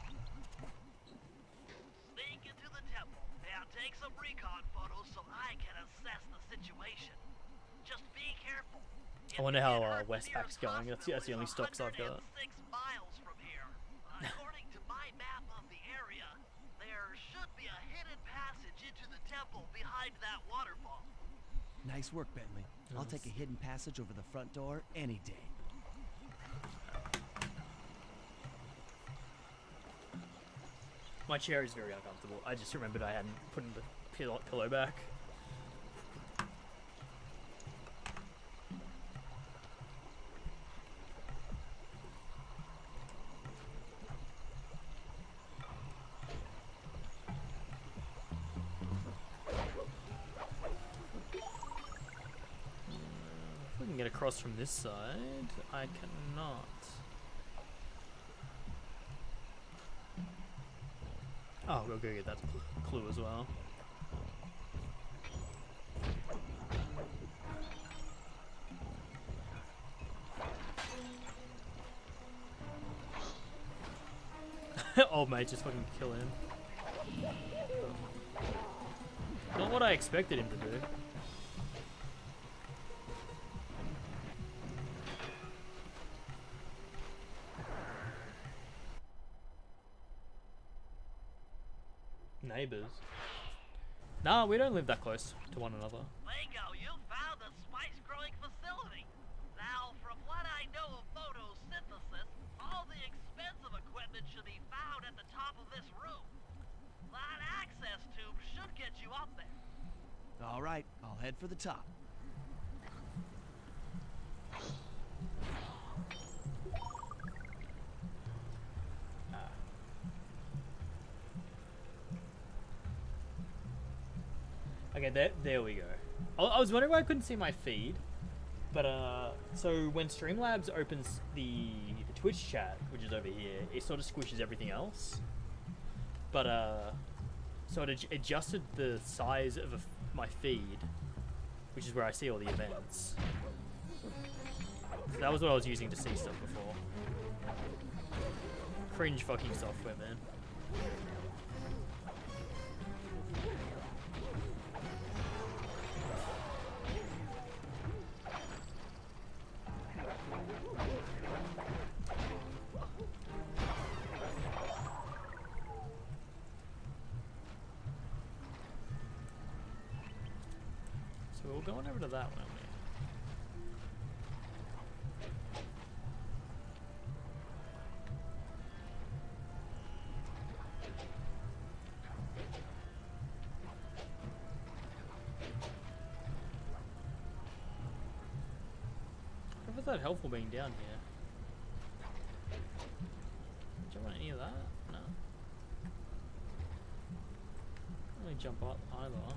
Sneak into the temple. Now take some recon photos so I can assess the situation. Just be careful. I wonder how Westpac's going. That's the only stocks I've got. 6 miles from here. According to my map of the area, there should be a hidden passage into the temple behind that waterfall. Nice work, Bentley. I'll take a hidden passage over the front door any day. My chair is very uncomfortable. I just remembered I hadn't put the pillow back. If we can get across from this side, I cannot. Oh, we'll go get that clue as well. Old mate, just fucking kill him. Not what I expected him to do. Neighbors. Nah, we don't live that close to one another. Bingo, you found a spice growing facility. Now, from what I know of photosynthesis, all the expensive equipment should be found at the top of this room. That access tube should get you up there. All right, I'll head for the top. Okay, there we go. I was wondering why I couldn't see my feed, but so when Streamlabs opens the Twitch chat, which is over here, it sort of squishes everything else. But so it adjusted the size of my feed, which is where I see all the events. So that was what I was using to see stuff before. Cringe fucking software, man. So we're going over to that one. is that helpful being down here? Do you want any of that? No. Can't really jump up either.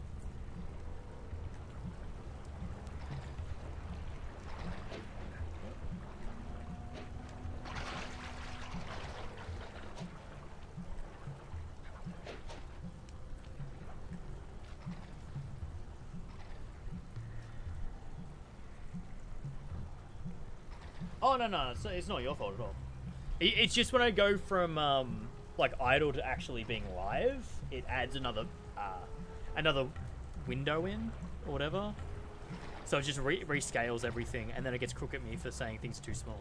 Oh no, it's not your fault at all. It's just when I go from like idle to actually being live, it adds another window in or whatever. So it just rescales everything, and then it gets crook at me for saying things too small.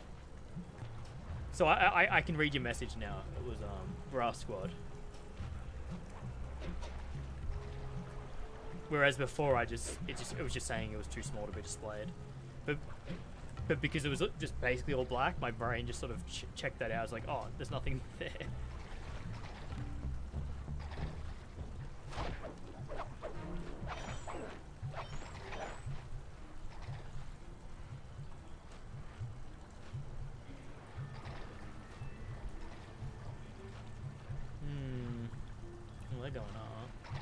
So I can read your message now. It was Brass Squad. Whereas before it was just saying it was too small to be displayed. But because it was just basically all black, my brain just sort of checked that out. I was like, oh, there's nothing there. Well, they're going on.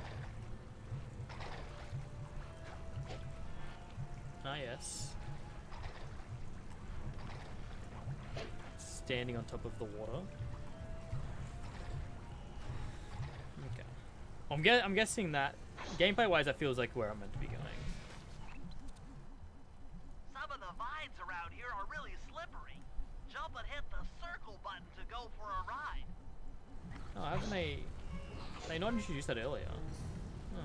Ah, yes. Standing on top of the water. Okay. I'm guessing that gameplay-wise, that feels like where I'm meant to be going. Some of the vines around here are really slippery. Jump and hit the circle button to go for a ride. Oh, haven't they not introduced that earlier? Huh.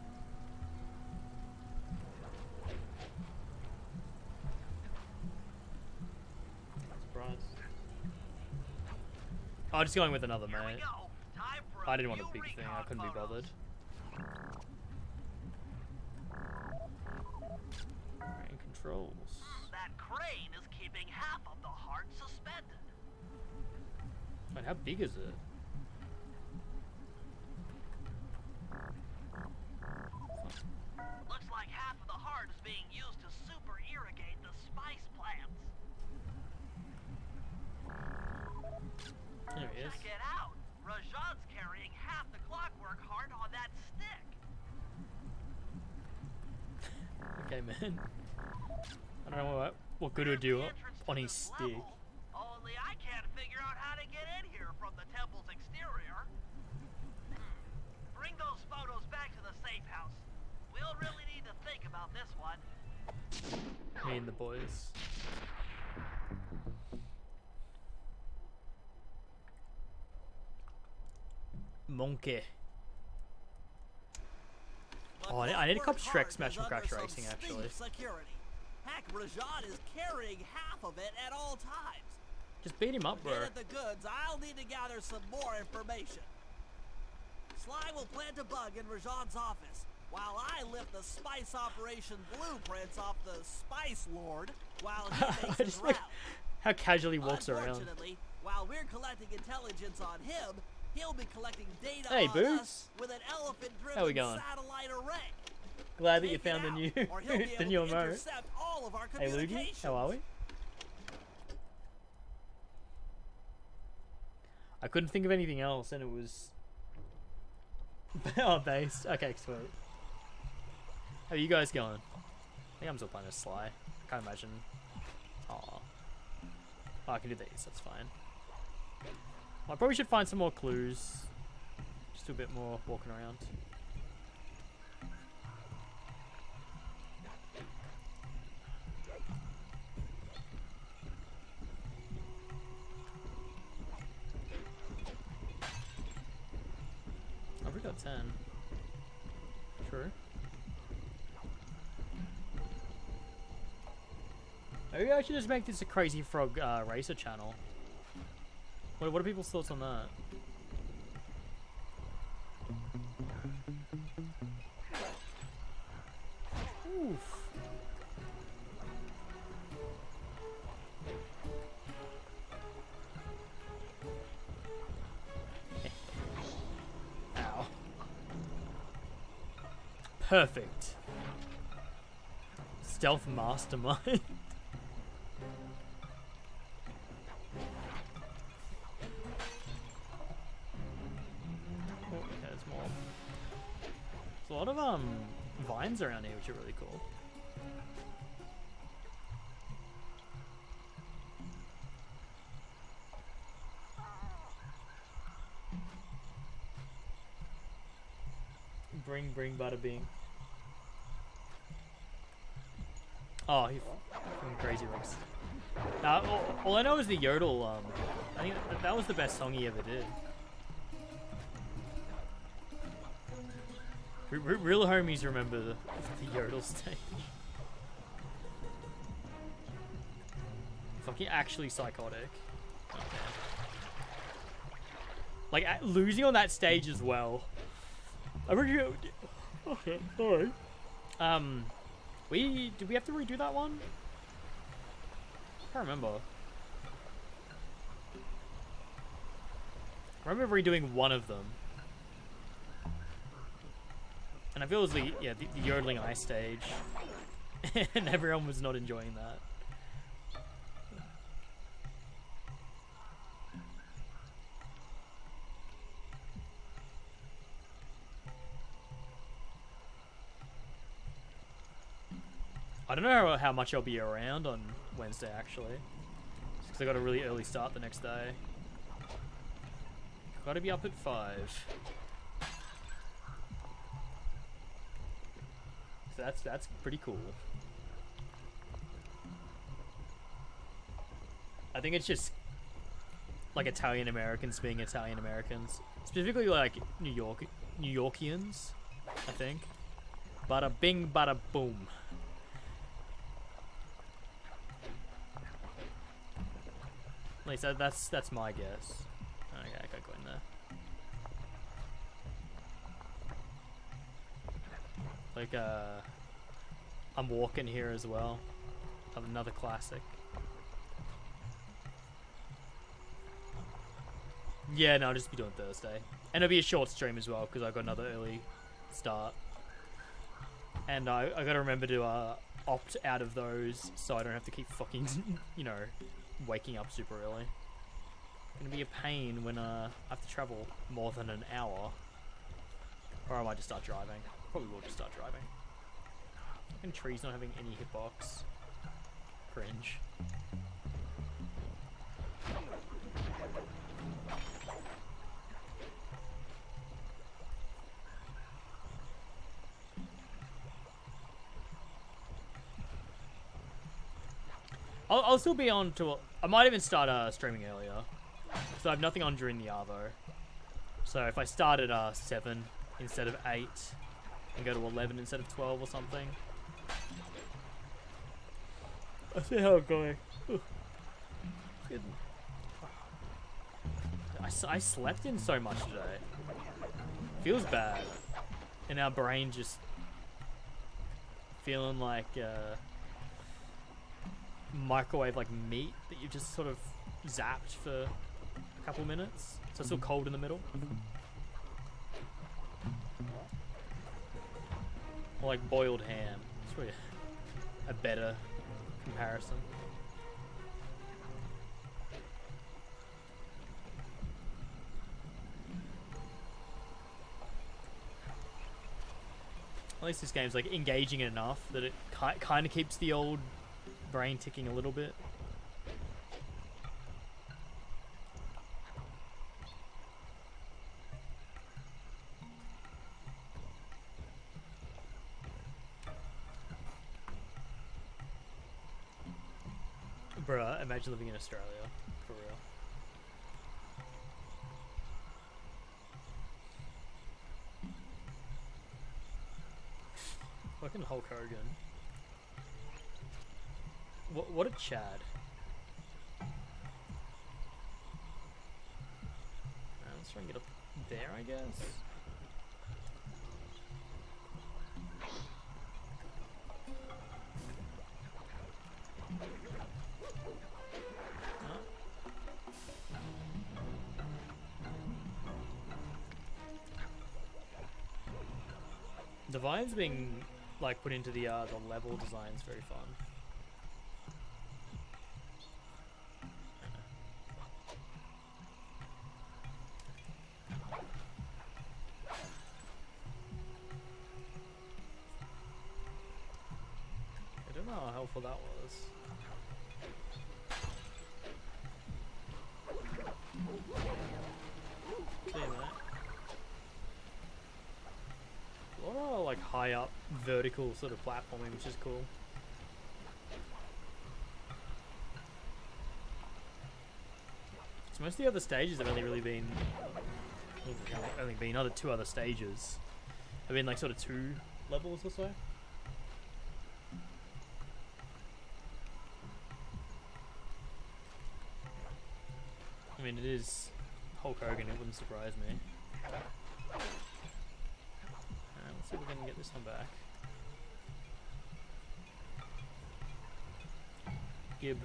Surprise. Oh, just going with another mate. I didn't want a big thing. I couldn't be bothered. Crane controls. That crane is keeping half of the heart suspended. Wait, how big is it? Looks like half of the heart is being used to super irrigate the spice plants. There he is. Check it out. Rajan's carrying half the clockwork heart on that stick. Okay, man. I don't know what good it would do on his stick. Only I can't figure out how to get in here from the temple's exterior. Bring those photos back to the safe house. We'll really need to think about this one. Me and the boys. Monkey. Oh, I need a copy Shrek Smash and Crash Racing, actually. Security. Heck, Rajan is carrying half of it at all times. Just beat him up, bro. To get at the goods, I'll need to gather some more information. Sly will plant a bug in Rajan's office, while I lift the spice operation blueprints off the Spice Lord, while he makes his rounds. How casually walks around. Unfortunately, while we're collecting intelligence on him, he'll be collecting data Hey, on Boots. us with an elephant-driven How we going? satellite array. Glad that you found the new or he'll be the able new to emote. intercept all of our Hey, Luigi, how are we? I couldn't think of anything else, and it was oh, base. Okay, sweet. How are you guys going? I think I'm still playing as Sly. I can't imagine. Aw. Oh, I can do these. That's fine. I probably should find some more clues. Just do a bit more walking around. I've got 10. True. Maybe I should just make this a Crazy Frog Racer channel. What are people's thoughts on that? Oof. Ow. Perfect. Stealth mastermind. of vines around here, which are really cool. Bring bada bing. Oh, he fucking crazy Rex. All I know is the yodel. I think that was the best song he ever did. Real homies remember the yodel stage. Fucking actually psychotic. Like losing on that stage as well. I really. Okay, sorry. Did we have to redo that one? I can't remember. I remember redoing one of them. And I feel it was the yodeling ice stage. And everyone was not enjoying that. I don't know how much I'll be around on Wednesday, actually. Because I got a really early start the next day. Gotta be up at 5. So that's pretty cool. I think it's just like Italian Americans being Italian Americans. Specifically like New Yorkians, I think. Bada bing, bada boom. At least that's my guess. Okay, I gotta go in there. Like I'm walking here as well. Another classic. Yeah, no, I'll just be doing Thursday. And it'll be a short stream as well, because I got another early start. And I gotta remember to opt out of those so I don't have to keep fucking, you know, waking up super early. It's gonna be a pain when I have to travel more than an hour. Or I might just start driving. Probably will just start driving. And trees not having any hitbox. Cringe. I'll still be on to. I might even start streaming earlier. So I have nothing on during the Arvo. So if I start at 7 instead of 8 and go to 11 instead of 12 or something. I'll see how it's going. I slept in so much today. Feels bad. And our brain just feeling like microwave like meat that you just sort of zapped for a couple minutes. So it's still cold in the middle. Or like boiled ham. It's probably a better comparison. At least this game's like engaging enough that it kind of keeps the old brain ticking a little bit. Bruh, imagine living in Australia, for real. Fucking Hulk Hogan. What a Chad. Let's try and get up there, I guess. The vines being like put into the level design is very fun. powerful that was. See you, mate. A lot of like high up vertical sort of platforming, which is cool. So most of the other stages have only really been, two other stages. Have been like sort of 2 levels or so. I mean, it is Hulk Hogan, it wouldn't surprise me. Let's see if we can get this one back. Gib.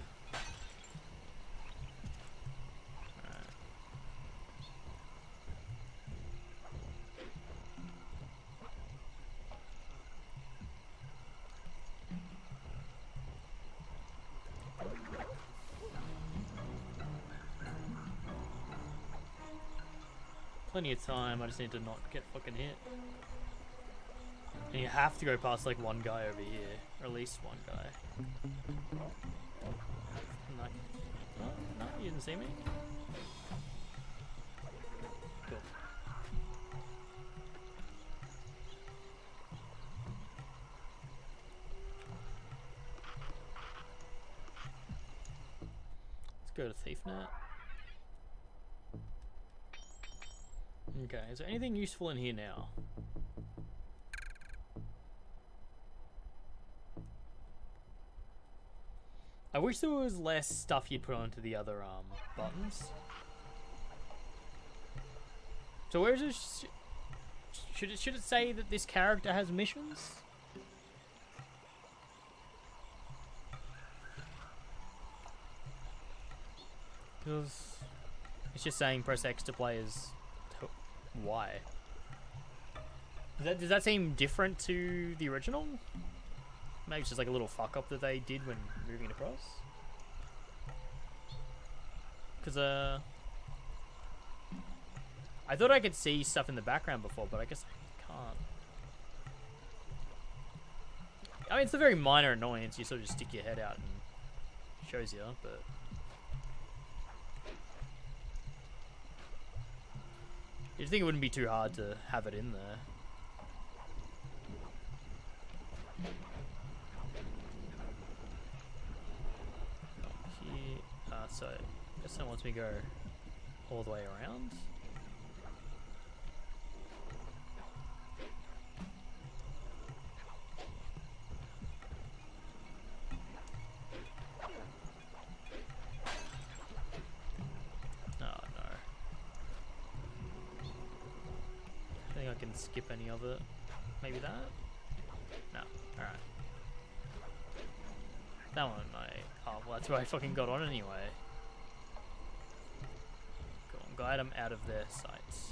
Plenty of time, I just need to not get fucking hit. And you have to go past like one guy over here, or at least one guy. No, no, you didn't see me? Cool. Let's go to ThiefNet. Okay, is there anything useful in here now? I wish there was less stuff you'd put onto the other buttons. So where is this? Should it say that this character has missions? Because it's just saying press X to play as Y. Does that seem different to the original? Maybe it's just like a little fuck up that they did when moving it across. Because I thought I could see stuff in the background before, but I guess I can't. I mean, it's a very minor annoyance. You sort of just stick your head out and it shows you, but you'd think it wouldn't be too hard to have it in there. So I guess it wants me to go all the way around. Oh no. I think I can skip any of it. Maybe that? No. Alright. That one oh well, that's where I fucking got on anyway. Cool. Guide them out of their sights.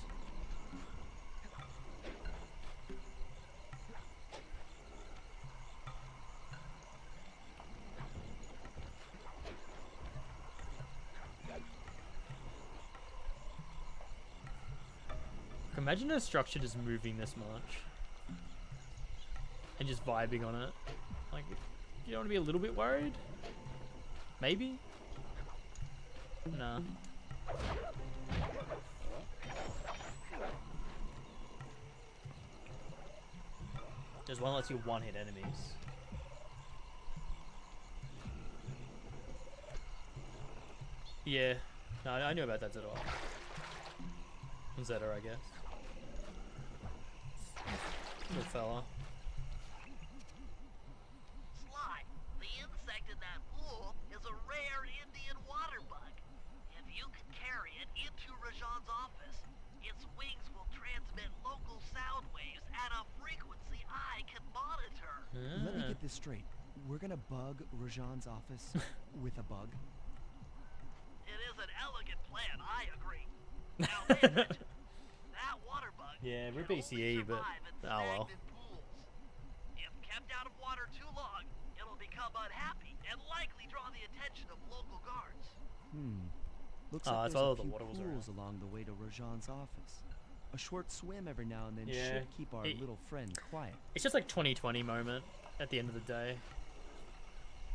Imagine a structure just moving this much and just vibing on it. Like, you don't want to be a little bit worried? Maybe? Nah. There's one that lets you one-hit enemies. Yeah. No, I knew about that Zeta. Zeta, I guess. Good fella. Sly, the insect in that pool is a rare Indian water bug. If you can carry it into Rajan's office, its wings will transmit local sound waves at a frequency I can monitor. Let me get this straight. We're gonna bug Rajan's office with a bug? It is an elegant plan, I agree. Now, pay attention. That water bug yeah, we're can only BCE, but survive in oh well. stagnant pools. If kept out of water too long, it'll become unhappy and likely draw the attention of local guards. Looks Oh, like that's there's all a the few water was pools along the way to Rajan's office. A short swim every now and then Yeah, should keep our little friend quiet. It's just like 2020 moment at the end of the day.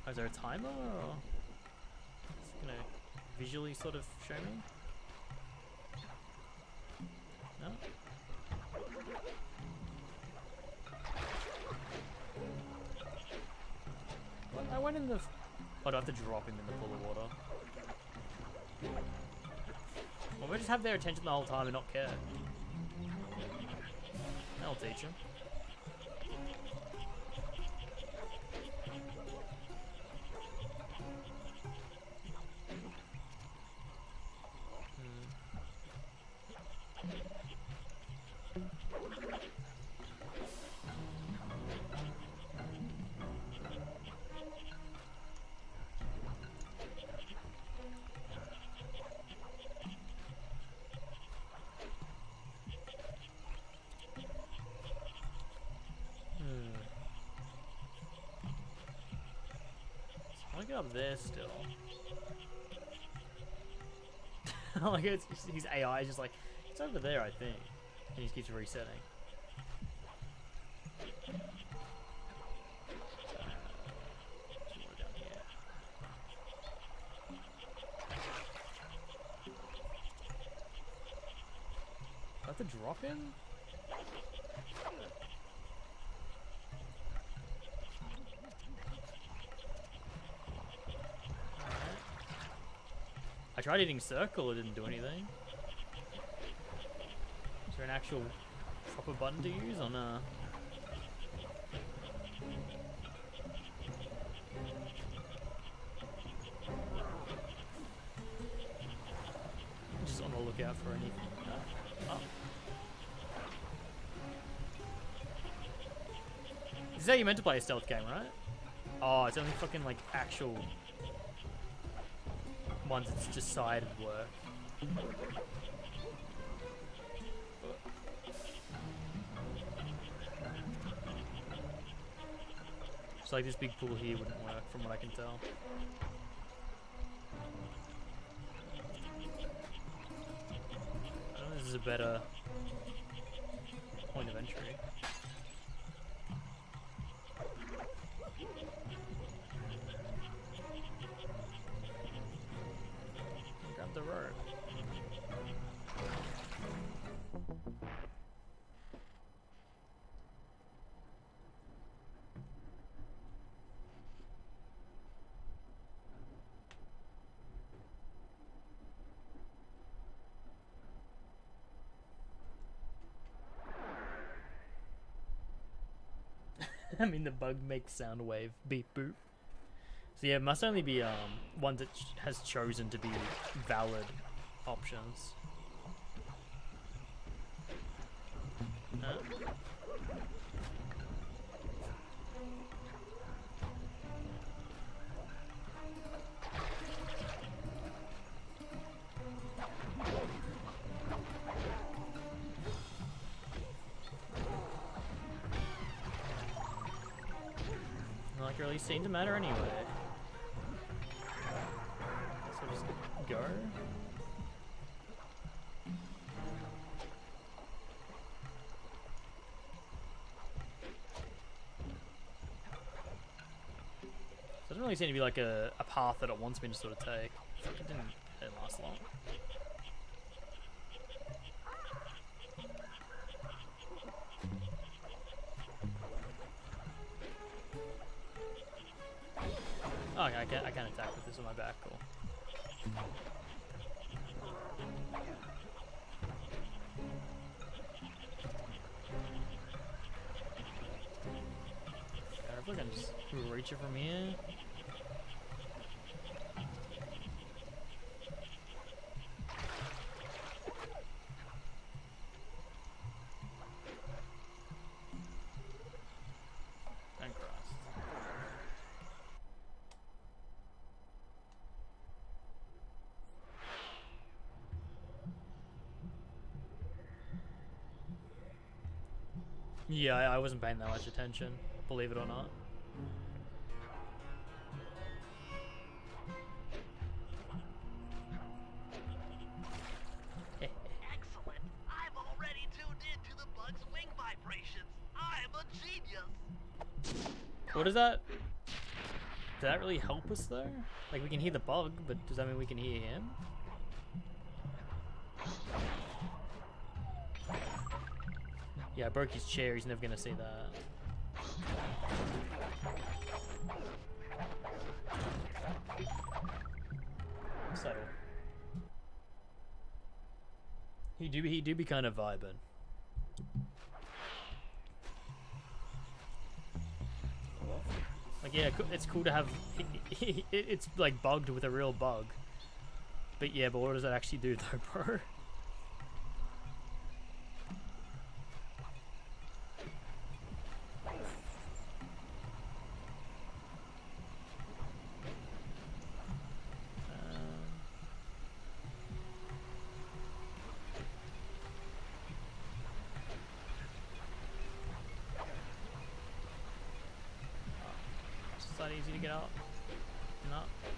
Oh, is there a timer or is it gonna visually sort of show me? No? What? I went in the... Oh, do I have to drop him in the pool of water? Well, we just have their attention the whole time and not care. That'll teach him. I'll get up there still. Like his AI is just like, it's over there, I think. And he just keeps resetting. Down here. Do I have to drop him? I tried hitting circle, it didn't do anything. Is there an actual proper button to use or nah? Just on the lookout for anything. Oh. This is how you meant to play a stealth game, right? Oh, it's only fucking like actual ones it's decided work. So like this big pool here wouldn't work from what I can tell. I don't know if this is a better point of entry. Grab the rope. I mean, the bug makes sound wave beep boop. So yeah, it must only be ones that has chosen to be valid options. Like, really seemed to matter anyway. So just go. So it doesn't really seem to be like a path that it wants me to sort of take. Fuck, it didn't last long. Oh, okay, I can attack with this on my back, cool. I can just reach it from here. And cross. Yeah, I wasn't paying that much attention, believe it or not. Excellent. I've already tuned into the bug's wing vibrations. I'm a genius. What is that? Did that really help us though? Like we can hear the bug, but does that mean we can hear him? Yeah, I broke his chair, he's never gonna see that. So he do be kind of vibing. Like yeah, it's cool to have. It's like bugged with a real bug. But yeah, but what does that actually do though, bro? It's not easy to get out. No.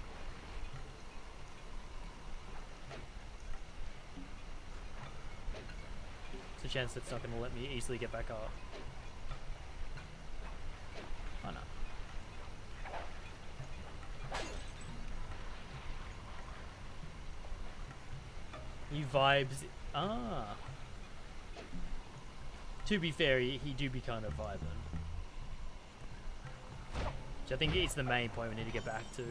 There's a chance it's not going to let me easily get back up. Oh no. He vibes. Ah. To be fair, he do be kind of vibing. Which I think it's the main point we need to get back to.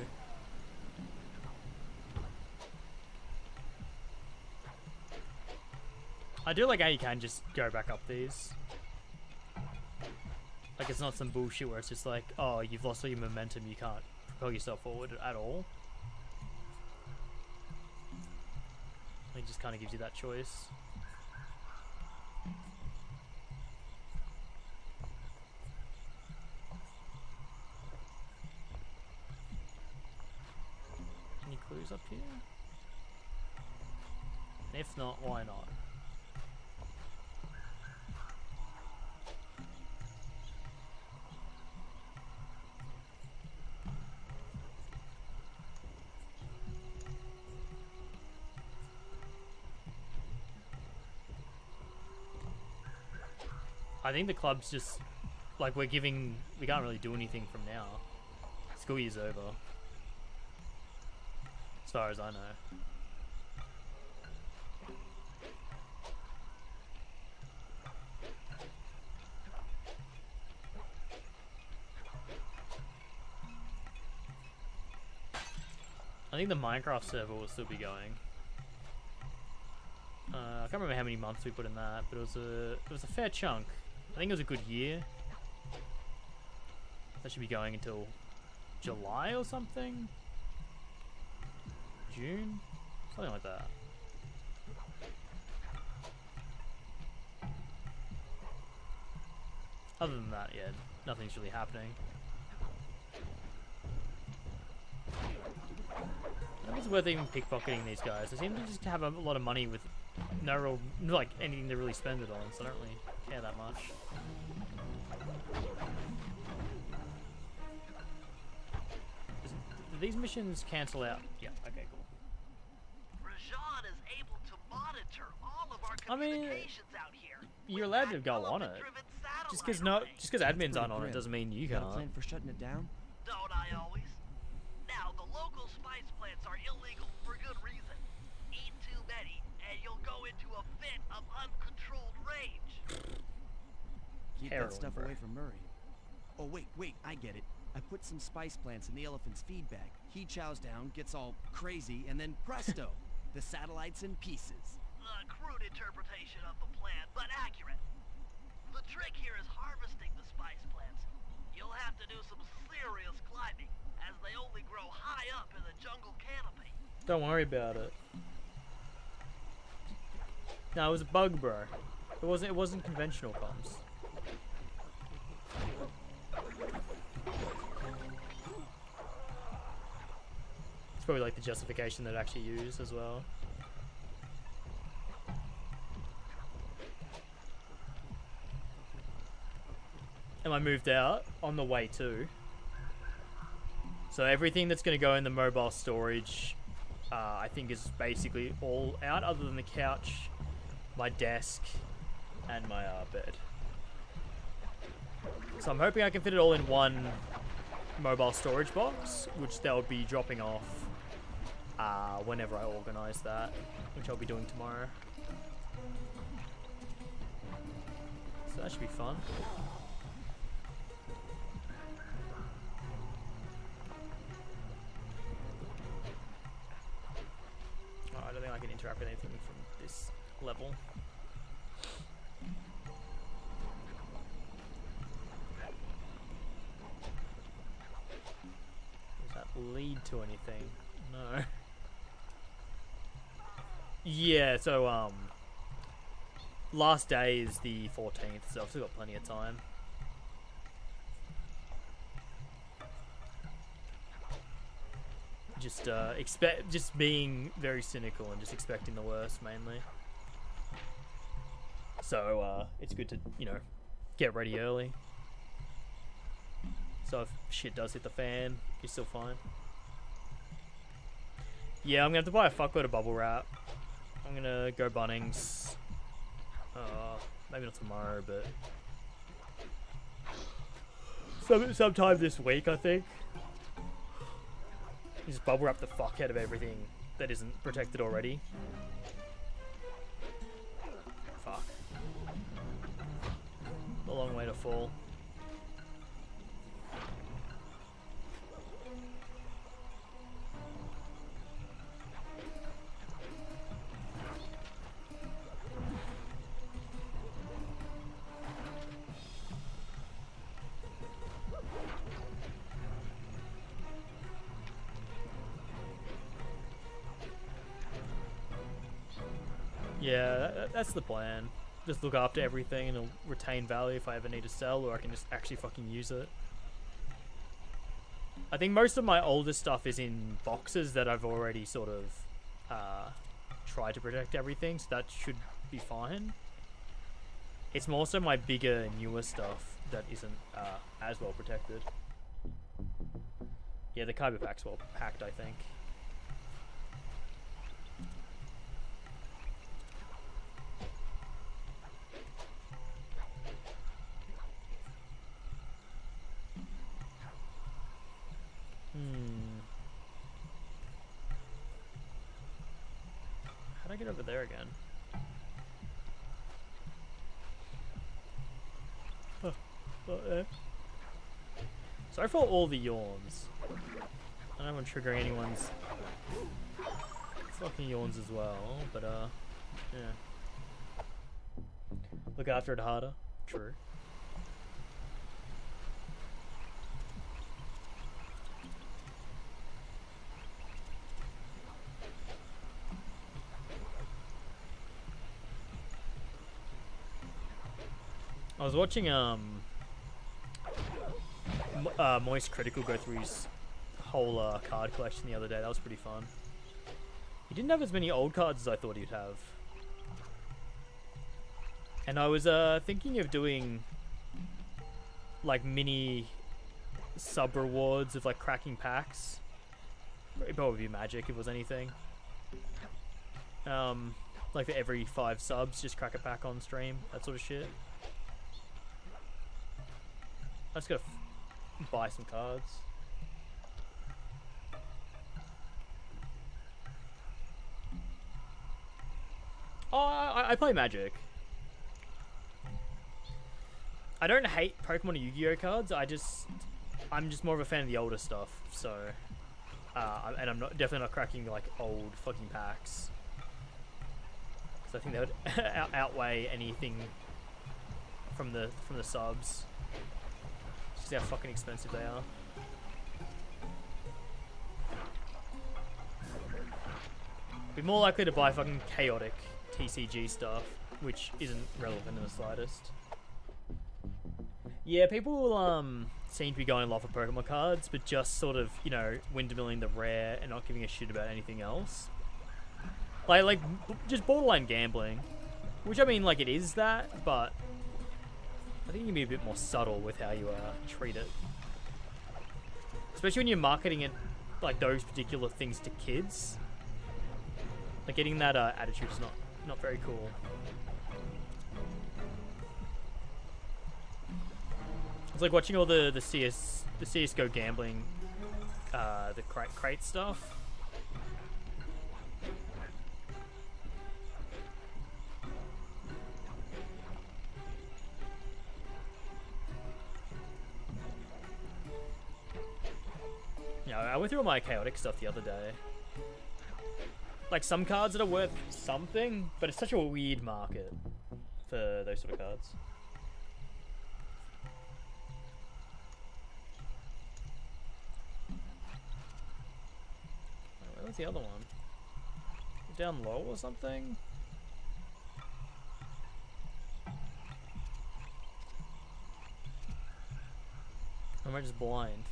I do like how you can just go back up these. Like it's not some bullshit where it's just like, oh, you've lost all your momentum, you can't propel yourself forward at all. It just kind of gives you that choice. Any clues up here? And if not, why not? I think the club's just like we can't really do anything from now. School year's over. As far as I know. I think the Minecraft server will still be going. I can't remember how many months we put in that, but it was a fair chunk. I think it was a good year. That should be going until July or something? June? Something like that. Other than that, yeah, nothing's really happening. I think it's worth even pickpocketing these guys. They seem to just have a lot of money with no real, like, anything to really spend it on, so I don't really care that much. Do these missions cancel out? Yeah, okay, cool. Rajan is able to monitor all of our communications out here. You're allowed to go on it. Just because admins aren't on it doesn't mean you can't. Got a plan for shutting it down? Don't I always? Now, the local spice plants are illegal for good reason. Eat too many, and you'll go into a fit of uncontrolled rage. Keep that stuff away from Murray. Oh, wait, I get it. I put some spice plants in the elephant's feed bag. He chows down, gets all crazy, and then presto, the satellite's in pieces. A crude interpretation of the plan, but accurate. The trick here is harvesting the spice plants. You'll have to do some serious climbing, as they only grow high up in the jungle canopy. Don't worry about it. No, it was a bug, bro. It wasn't conventional comms. It's probably like the justification that I actually use as well. And I moved out on the way too. So everything that's going to go in the mobile storage, I think is basically all out, other than the couch, my desk, and my bed. So I'm hoping I can fit it all in one mobile storage box, which they'll be dropping off whenever I organise that, which I'll be doing tomorrow. So that should be fun. Oh, I don't think I can interact with anything from this level. Does that lead to anything? No. Yeah, so last day is the 14th, so I've still got plenty of time. Just being very cynical and just expecting the worst mainly. So it's good to, you know, get ready early. So if shit does hit the fan, you're still fine. Yeah, I'm gonna have to buy a fuckload of bubble wrap. I'm gonna go Bunnings. Maybe not tomorrow, but sometime this week, I think. Just bubble wrap the fuck out of everything that isn't protected already. Fuck. A long way to fall. Yeah, that's the plan. Just look after everything and it'll retain value if I ever need to sell, or I can just actually fucking use it. I think most of my older stuff is in boxes that I've already sort of tried to protect everything, so that should be fine. It's more so my bigger, newer stuff that isn't as well protected. Yeah, the Kyber pack's well hacked, I think. How'd I get over there again? Sorry for all the yawns. I know I'm triggering anyone's fucking yawns as well, but yeah. Look after it harder. True. I was watching Moist Critical go through his whole card collection the other day. That was pretty fun. He didn't have as many old cards as I thought he'd have. And I was thinking of doing like mini sub rewards of like cracking packs. It'd probably be Magic if it was anything. Like for every 5 subs, just crack a pack on stream, that sort of shit. I just gotta buy some cards. Oh, I play Magic. I don't hate Pokemon or Yu-Gi-Oh cards. I'm just more of a fan of the older stuff. So, and I'm definitely not cracking like old fucking packs. Because I think that would outweigh anything from the subs. Just how fucking expensive they are. Be more likely to buy fucking chaotic TCG stuff, which isn't relevant in the slightest. Yeah, people will seem to be going in love with Pokemon cards, but just sort of, you know, windmilling the rare and not giving a shit about anything else. Like just borderline gambling, which I mean, like it is that, but I think you can be a bit more subtle with how you treat it. Especially when you're marketing it, like those particular things to kids. Like getting that attitude is not very cool. It's like watching all the the CS:GO gambling, the crate stuff. Yeah, I went through all my chaotic stuff the other day. Like some cards that are worth something, but it's such a weird market for those sort of cards. Where's the other one? Down low or something? Or am I just blind?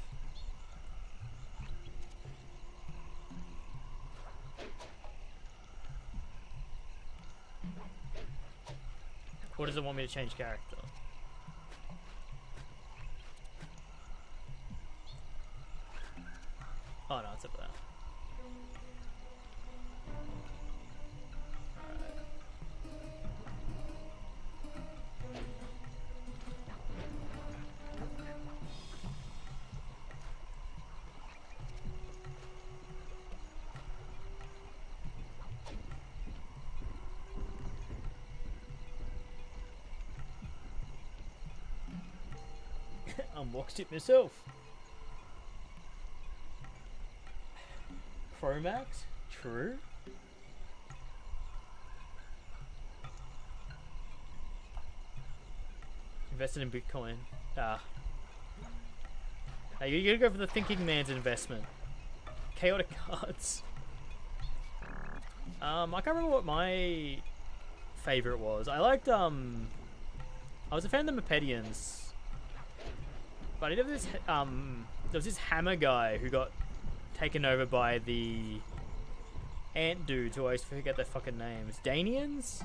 Or does it want me to change character? Oh no, it's up there. Unboxed it myself. Chromax? True. Invested in Bitcoin. Ah. Now you gotta go for the thinking man's investment. Chaotic cards. I can't remember what my favorite was. I liked I was a fan of the Mepedians. But I did this, there was this hammer guy who got taken over by the ant dudes who I always forget their fucking names. Danians?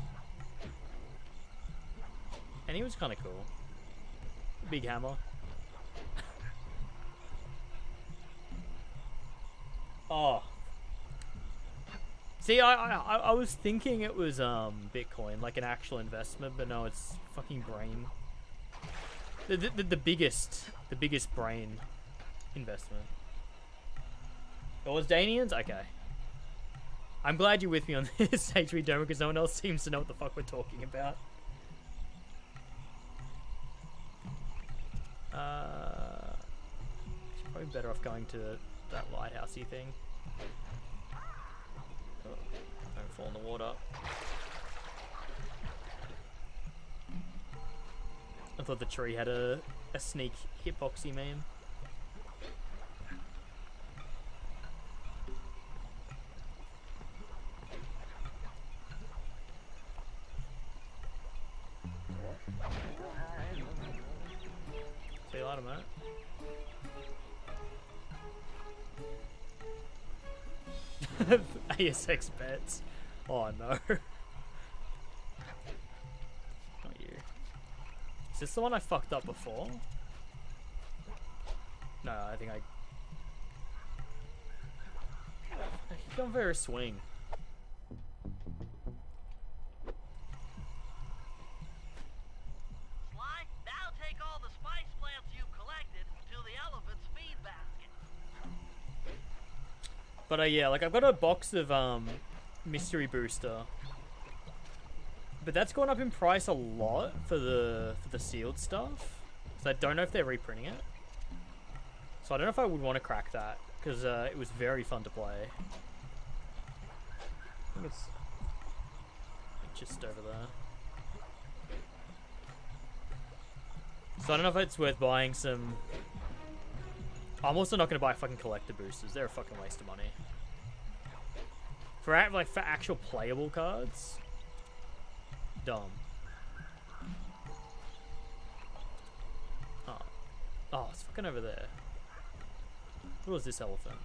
And he was kind of cool. Big hammer. Oh. See, I was thinking it was Bitcoin, like an actual investment, but no, it's fucking brain. The biggest brain investment. It was Danians? Okay. I'm glad you're with me on this, HV Dome, because no one else seems to know what the fuck we're talking about. Probably better off going to that lighthousey thing. Oh, don't fall in the water. I thought the tree had a sneak hitboxy meme. See you later, mate. ASX bets. Oh no. Not you. Is this the one I fucked up before? No, I think I keep going for a swing. Sly, now take all the spice plants you've collected to the elephant's feed basket. But yeah, like I've got a box of mystery booster, but that's gone up in price a lot for the sealed stuff. So I don't know if they're reprinting it. So I don't know if I would want to crack that because it was very fun to play. I think it's just over there. So I don't know if it's worth buying some. I'm also not going to buy fucking collector boosters. They're a fucking waste of money. For actual playable cards, dumb. Oh, it's fucking over there. What was this elephant?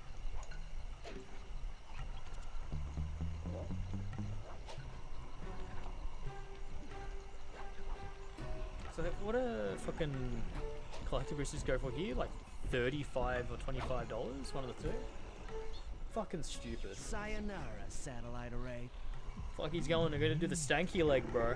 So what a fucking collector boosters go for here? Like $35 or $25, one of the two. Fucking stupid. Sayonara, satellite array. Fuck, he's going to go to do the stanky leg, bro.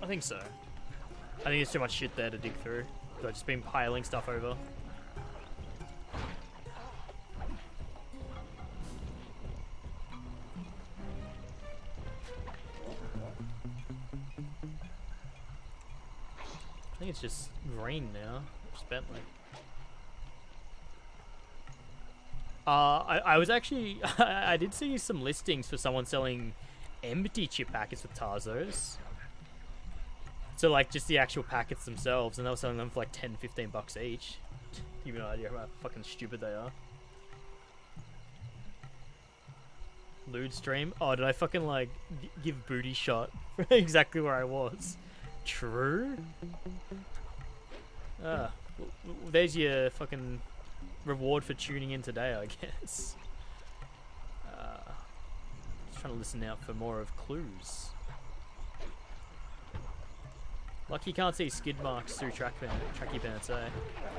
think so. I think there's too much shit there to dig through. So I've just been piling stuff over. I think it's just green now. Just Bentley. I was actually I did see some listings for someone selling empty chip packets with Tarzos. So like just the actual packets themselves, and they were selling them for like 10-15 bucks each. Give you an idea how fucking stupid they are. Lewd stream. Oh, did I fucking like give booty shot for exactly where I was? True. There's your fucking reward for tuning in today, I guess. Just trying to listen out for more of clues. Lucky you can't see skid marks through tracky pants, eh?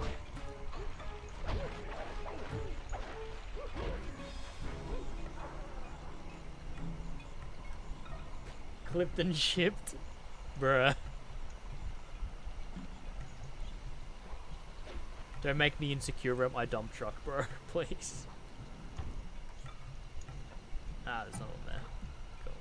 Clipped and shipped? Bruh. Don't make me insecure about my dump truck, bro. Please. Ah, there's not one there. Cool.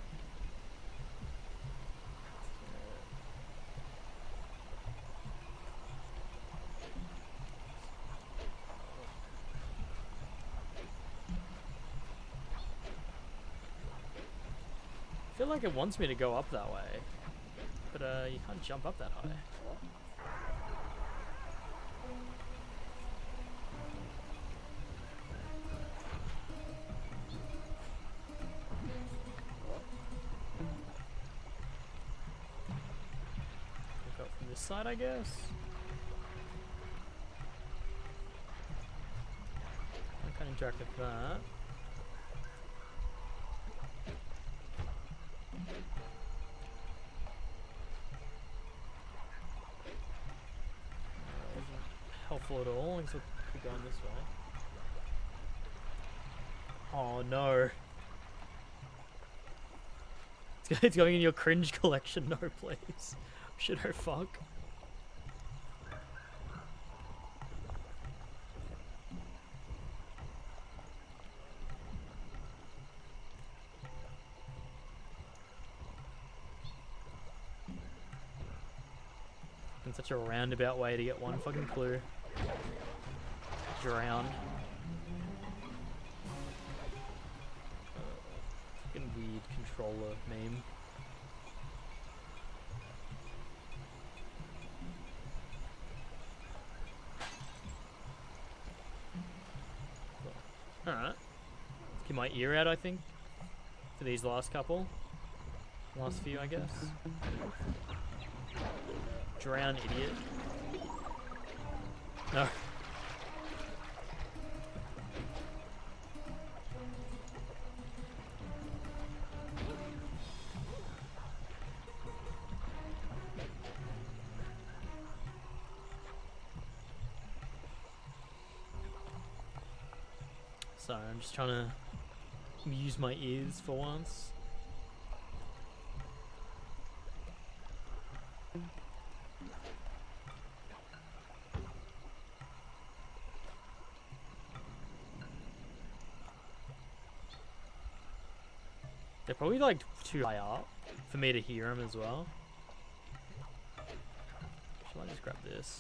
I feel like it wants me to go up that way, but you can't jump up that high. Side, I guess. I can't interact with that. Helpful at all. I guess we'll keep going this way. Oh no. It's going in your cringe collection. No, please. Should I fuck? It's such a roundabout way to get one fucking clue. Drown. Fucking weird controller meme. Alright. Get my ear out, I think. For these last couple. Last few, I guess. Drown, idiot. No. Sorry, I'm just trying to use my ears for once. They're probably like too high up for me to hear them as well. Shall I just grab this?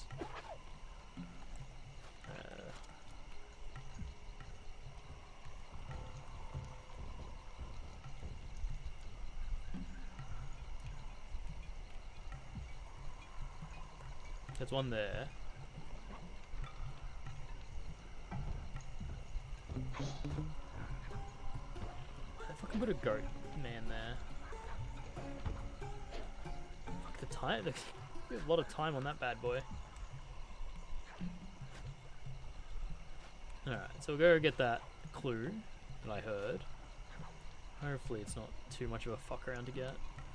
There's one there. I fucking put a goat man there. Fuck the time. There's a lot of time on that bad boy. Alright, so we'll go get that clue that I heard. Hopefully it's not too much of a fuck around to get.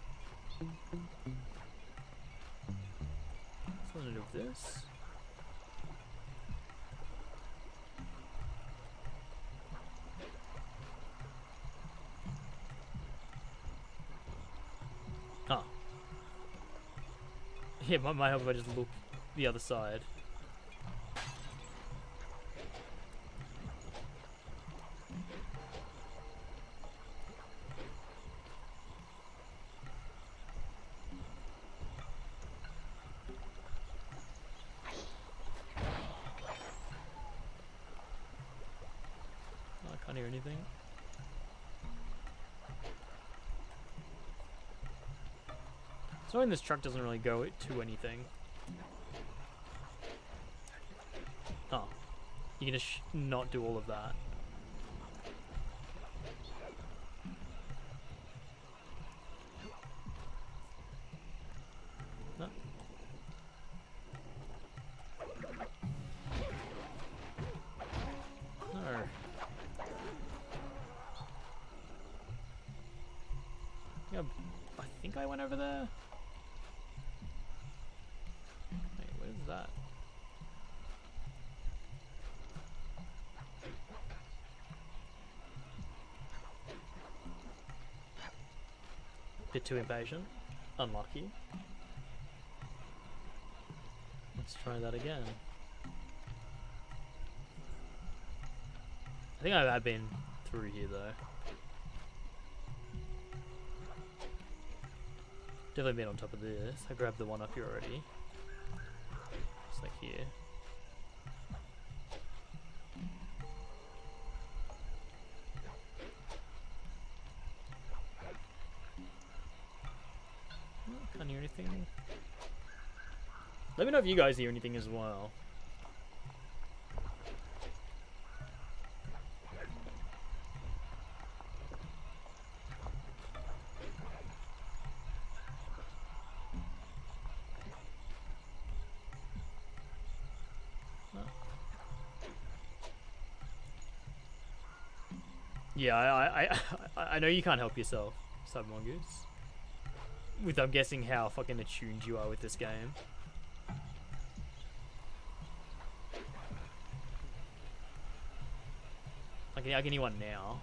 What's going to do with this? Oh. Yeah, might help if I just look the other side. I can't hear anything. So in this truck doesn't really go to anything. Oh, you can just not do all of that. No. No. Yeah, I think I went over there. Wait, what is that? Bit too impatient. Unlucky. Let's try that again. I think I've been through here though. Definitely been on top of this. I grabbed the one up here already. It's like here. Can't hear anything. Let me know if you guys hear anything as well. Yeah, I know you can't help yourself, Submongoose. With I'm guessing how fucking attuned you are with this game. I can hear one now.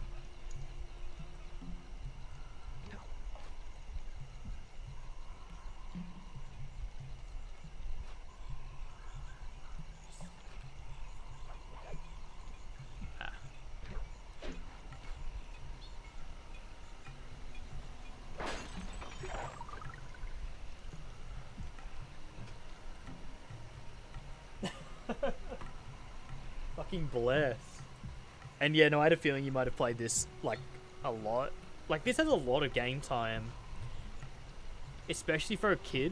Fucking bless. And yeah, no, I had a feeling you might have played this, like, a lot. Like, this has a lot of game time. Especially for a kid.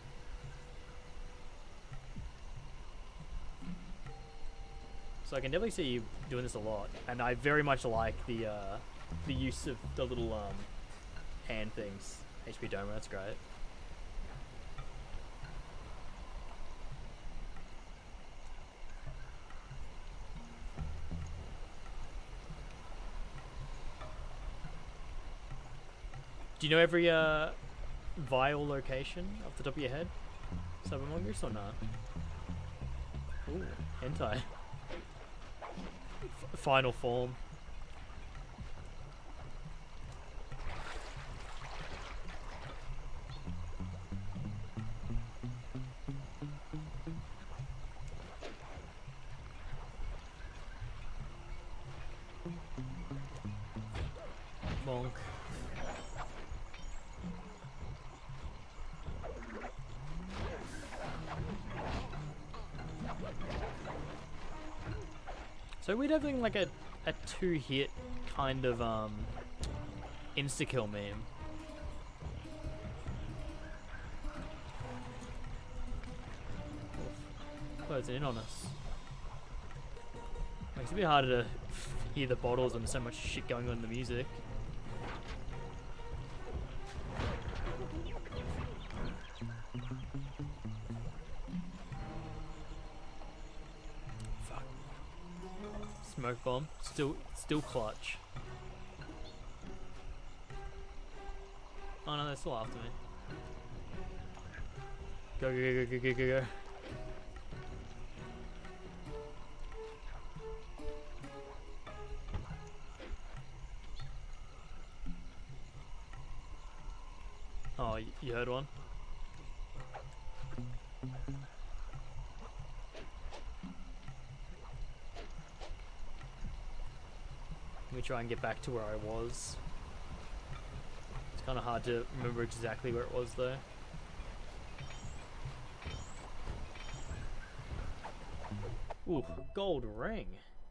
So I can definitely see you doing this a lot. And I very much like the use of the little, hand things. HP Doma, that's great. Do you know every vial location off the top of your head? Submongoose or not? Ooh, hentai. Final form. Bonk. So we're having like a 2-hit kind of insta-kill meme. Closing in on us. Makes it a bit harder to hear the bottles and so much shit going on in the music. Smoke bomb, still clutch. Oh no, they're still after me. Go, go, go, go, go, go, go. Oh, you heard one? Let me try and get back to where I was. It's kind of hard to remember exactly where it was though. Ooh, gold ring.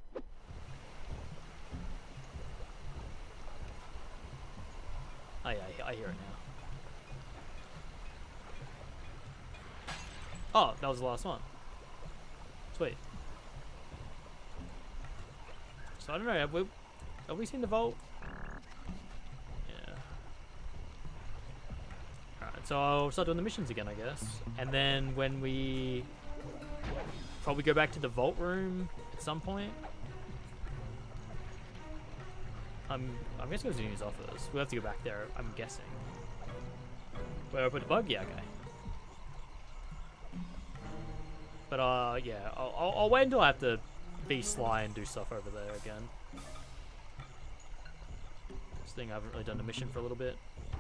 Oh yeah, I hear it now. Oh, that was the last one. Sweet. So I don't know, have we seen the vault? Yeah. Alright, so I'll start doing the missions again, I guess. And then when we probably go back to the vault room at some point. I'm guessing there's news offers. We'll have to go back there, I'm guessing. Where I put the bug? Yeah, okay. But yeah, I'll wait until I have to be sly and do stuff over there again. This thing I haven't really done a mission for a little bit.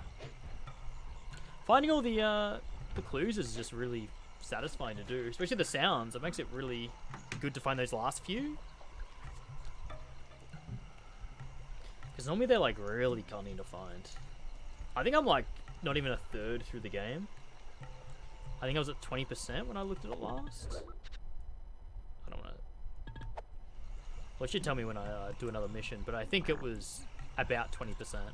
Finding all the clues is just really satisfying to do, especially the sounds. It makes it really good to find those last few. Because normally they're like really cunning to find. I think I'm like not even a third through the game. I think I was at 20% when I looked at it last. I don't want to... Well, it should tell me when I do another mission, but I think it was about 20%.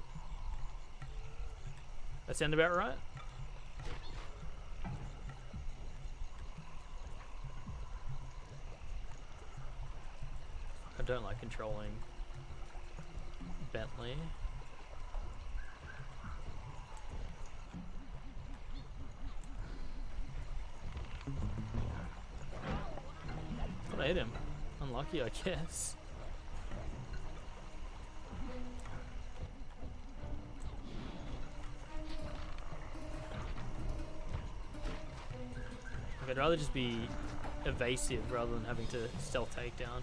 That sound about right? I don't like controlling Bentley. I hit him. Unlucky, I guess. I'd rather just be evasive rather than having to stealth takedown.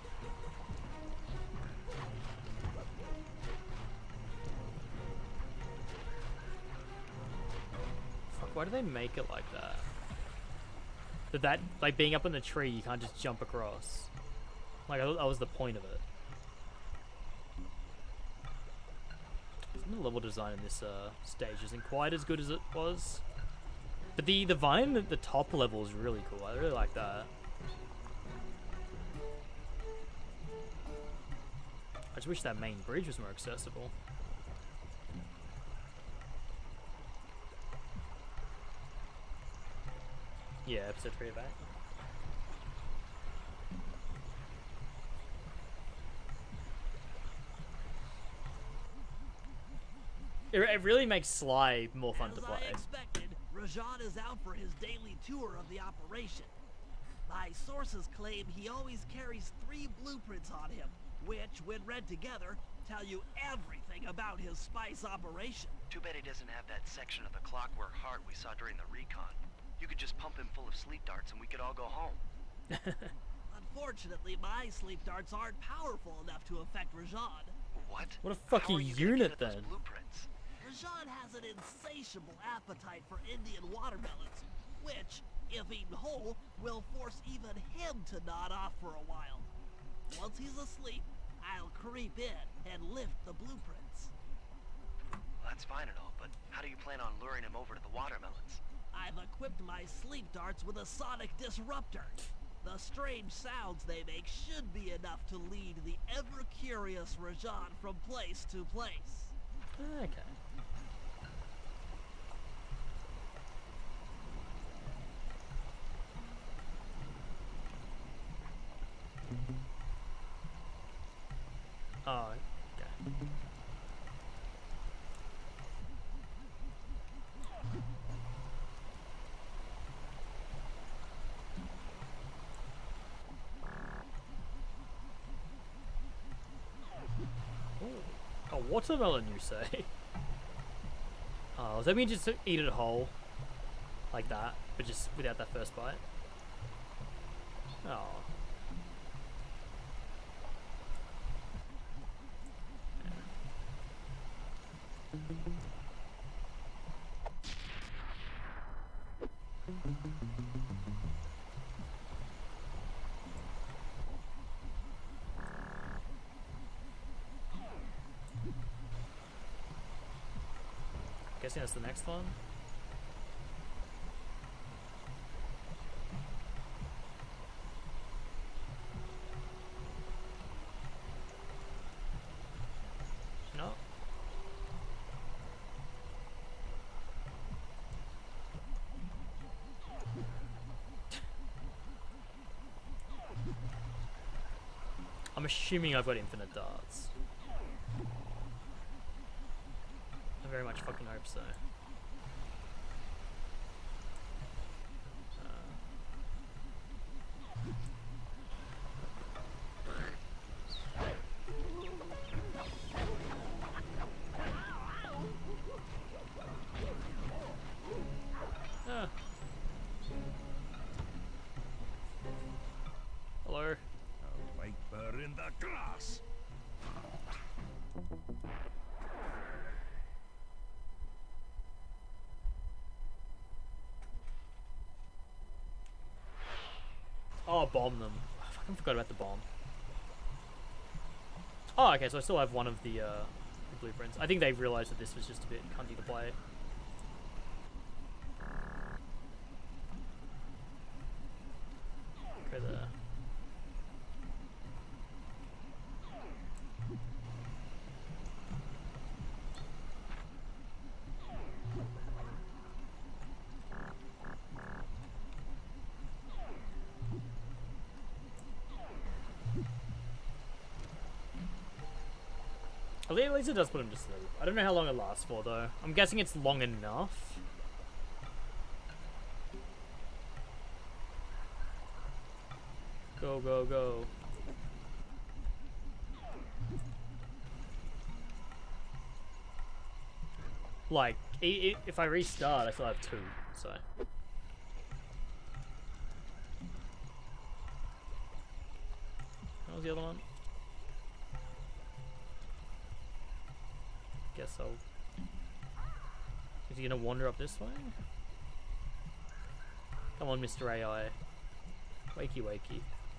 Fuck, why do they make it like that? That, like, being up in the tree, you can't just jump across. Like, that was the point of it. Some of the level design in this stage isn't quite as good as it was. But the vine at the top level is really cool. I really like that. I just wish that main bridge was more accessible. Yeah, episode 3 of that. It really makes Sly more fun to play. As I expected, Rajan is out for his daily tour of the operation. My sources claim he always carries 3 blueprints on him, which, when read together, tell you everything about his spice operation. Too bad he doesn't have that section of the Clockwork Heart we saw during the recon. You could just pump him full of sleep darts and we could all go home. Unfortunately, my sleep darts aren't powerful enough to affect Rajan. What? What a fucking unit then. Rajan has an insatiable appetite for Indian watermelons, which, if eaten whole, will force even him to nod off for a while. Once he's asleep, I'll creep in and lift the blueprints. Well, that's fine and all, but how do you plan on luring him over to the watermelons? I've equipped my sleep darts with a sonic disruptor. The strange sounds they make should be enough to lead the ever-curious Rajan from place to place. Okay. Oh, okay. A watermelon, you say? Oh, does that mean just eat it whole? Like that, but just without that first bite? Oh. Guessing that's the next one. No. I'm assuming I've got infinite darts. I very much fucking hope so. Hello. A viper in the grass. Oh, bomb them. I fucking forgot about the bomb. Oh, okay, so I still have one of the blueprints. I think they realized that this was just a bit cunty to play. Go there. At least it does put him to sleep. I don't know how long it lasts for, though. I'm guessing it's long enough. Go, go, go. Like, if I restart, I still have 2, so... What was the other one? Guess I'll... Is he gonna wander up this way? Come on, Mr. AI. Wakey, wakey.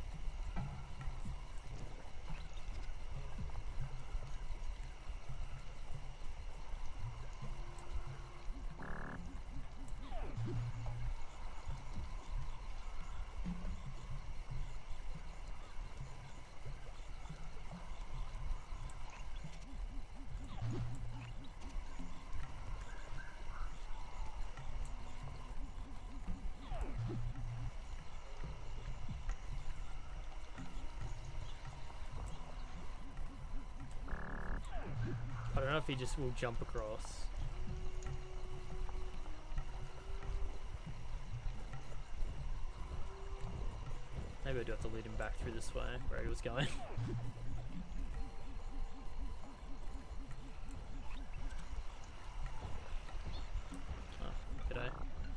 I don't know if he just will jump across. Maybe I do have to lead him back through this way, where he was going. Oh, g'day.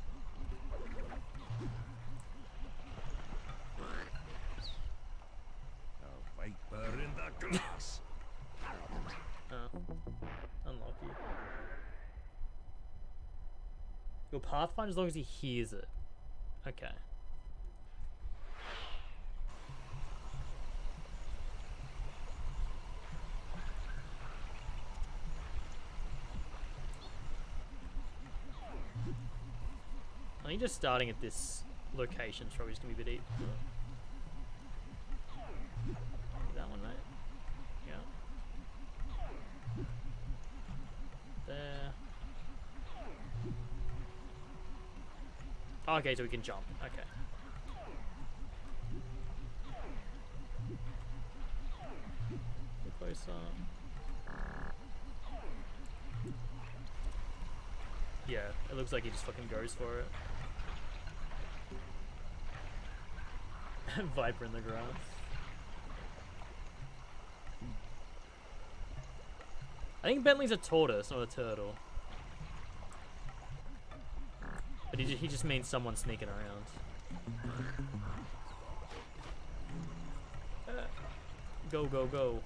A viper in the grass. Oh. Unlucky. You'll pathfind as long as he hears it. Okay. I think just starting at this location is probably just gonna be a bit easy. That one, right? Yeah. There. Oh, okay, so we can jump. Okay. Get closer. Yeah, it looks like he just fucking goes for it. Viper in the grass. I think Bentley's a tortoise, not a turtle. But he just means someone sneaking around. Go, go, go.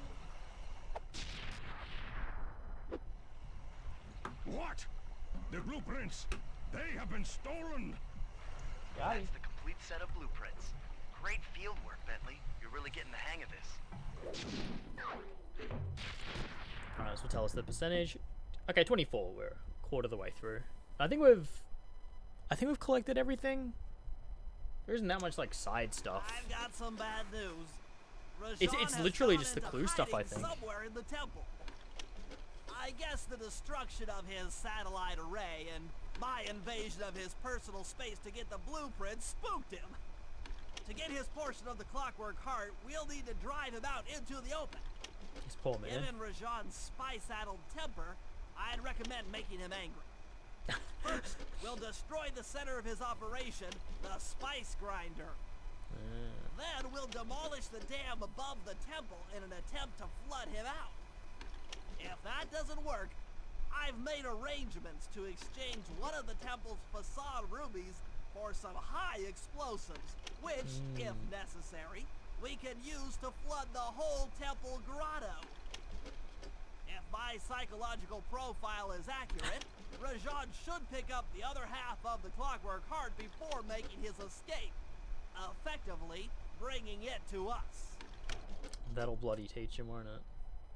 What? The blueprints! They have been stolen! That's the complete set of blueprints. Great field work, Bentley. You're really getting the hang of this. Alright, this will tell us the percentage. Okay, 24. We're quarter of the way through. I think we've collected everything. There isn't that much like side stuff. I've got some bad news. It's Rajan literally has just the gone clue into stuff, I hiding think. Somewhere in the temple. I guess the destruction of his satellite array and my invasion of his personal space to get the blueprint spooked him. To get his portion of the Clockwork Heart, we'll need to drive him out into the open. This poor man. Given Rajan's spice-addled temper, I'd recommend making him angry. First, we'll destroy the center of his operation, the Spice Grinder. Then we'll demolish the dam above the temple in an attempt to flood him out. If that doesn't work, I've made arrangements to exchange one of the temple's facade rubies for some high explosives, which, if necessary, we can use to flood the whole temple grotto. If my psychological profile is accurate, Rajan should pick up the other half of the Clockwork Heart before making his escape, effectively bringing it to us. That'll bloody teach him, won't it?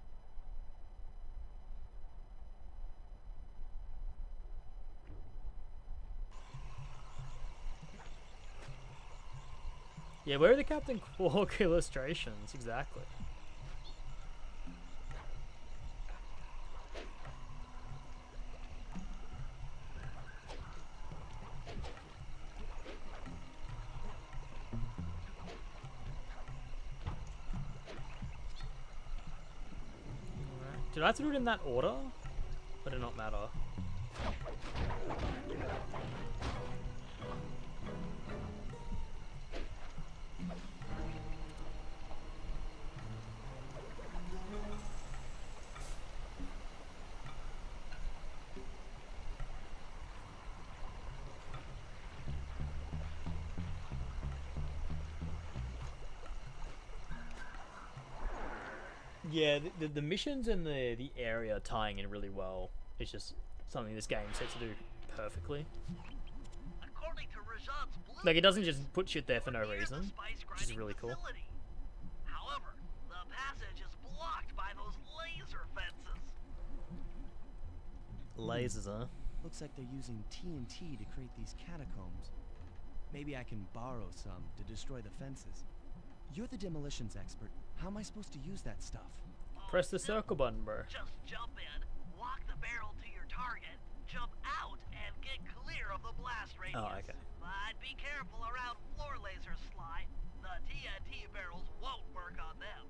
Yeah, where are the Captain Quark illustrations? Exactly. Did I have to do it in that order? Or did it not matter? Yeah, the missions and the area tying in really well. It's just something this game sets to do perfectly. According to Rajan's blueprint, Like, it doesn't just put shit there for no reason, which is really cool. However, the passage is blocked by those laser fences. Lasers, huh? Looks like they're using TNT to create these catacombs. Maybe I can borrow some to destroy the fences. You're the demolitions expert. How am I supposed to use that stuff? Press the circle button, bro. Just jump in, walk the barrel to your target, jump out, and get clear of the blast radius. Oh, okay. But be careful around floor lasers, Sly. The TNT barrels won't work on them.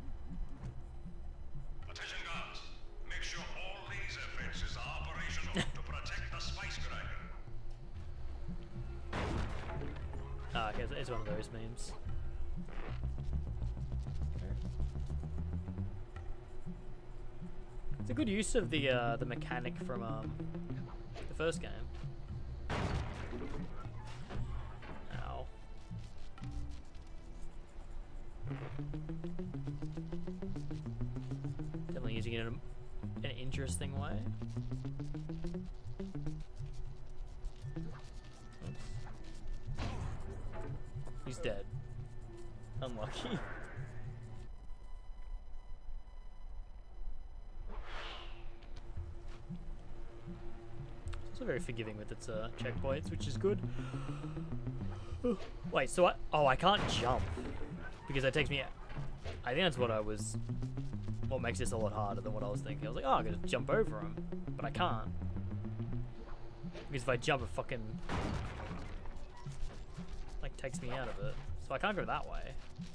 Attention guards. Make sure all laser fences are operational to protect the Spice Grinder. Ah, okay, it's one of those memes. It's a good use of the mechanic from the first game. Ow. Definitely using it in an interesting way. Oops. He's dead. Unlucky. It's very forgiving with its checkpoints, which is good. Wait, so I can't jump because that takes me. I think that's what makes this a lot harder than what I was thinking. I was like, oh, I'm gonna jump over him, but I can't because if I jump, it fucking like takes me out of it. So I can't go that way.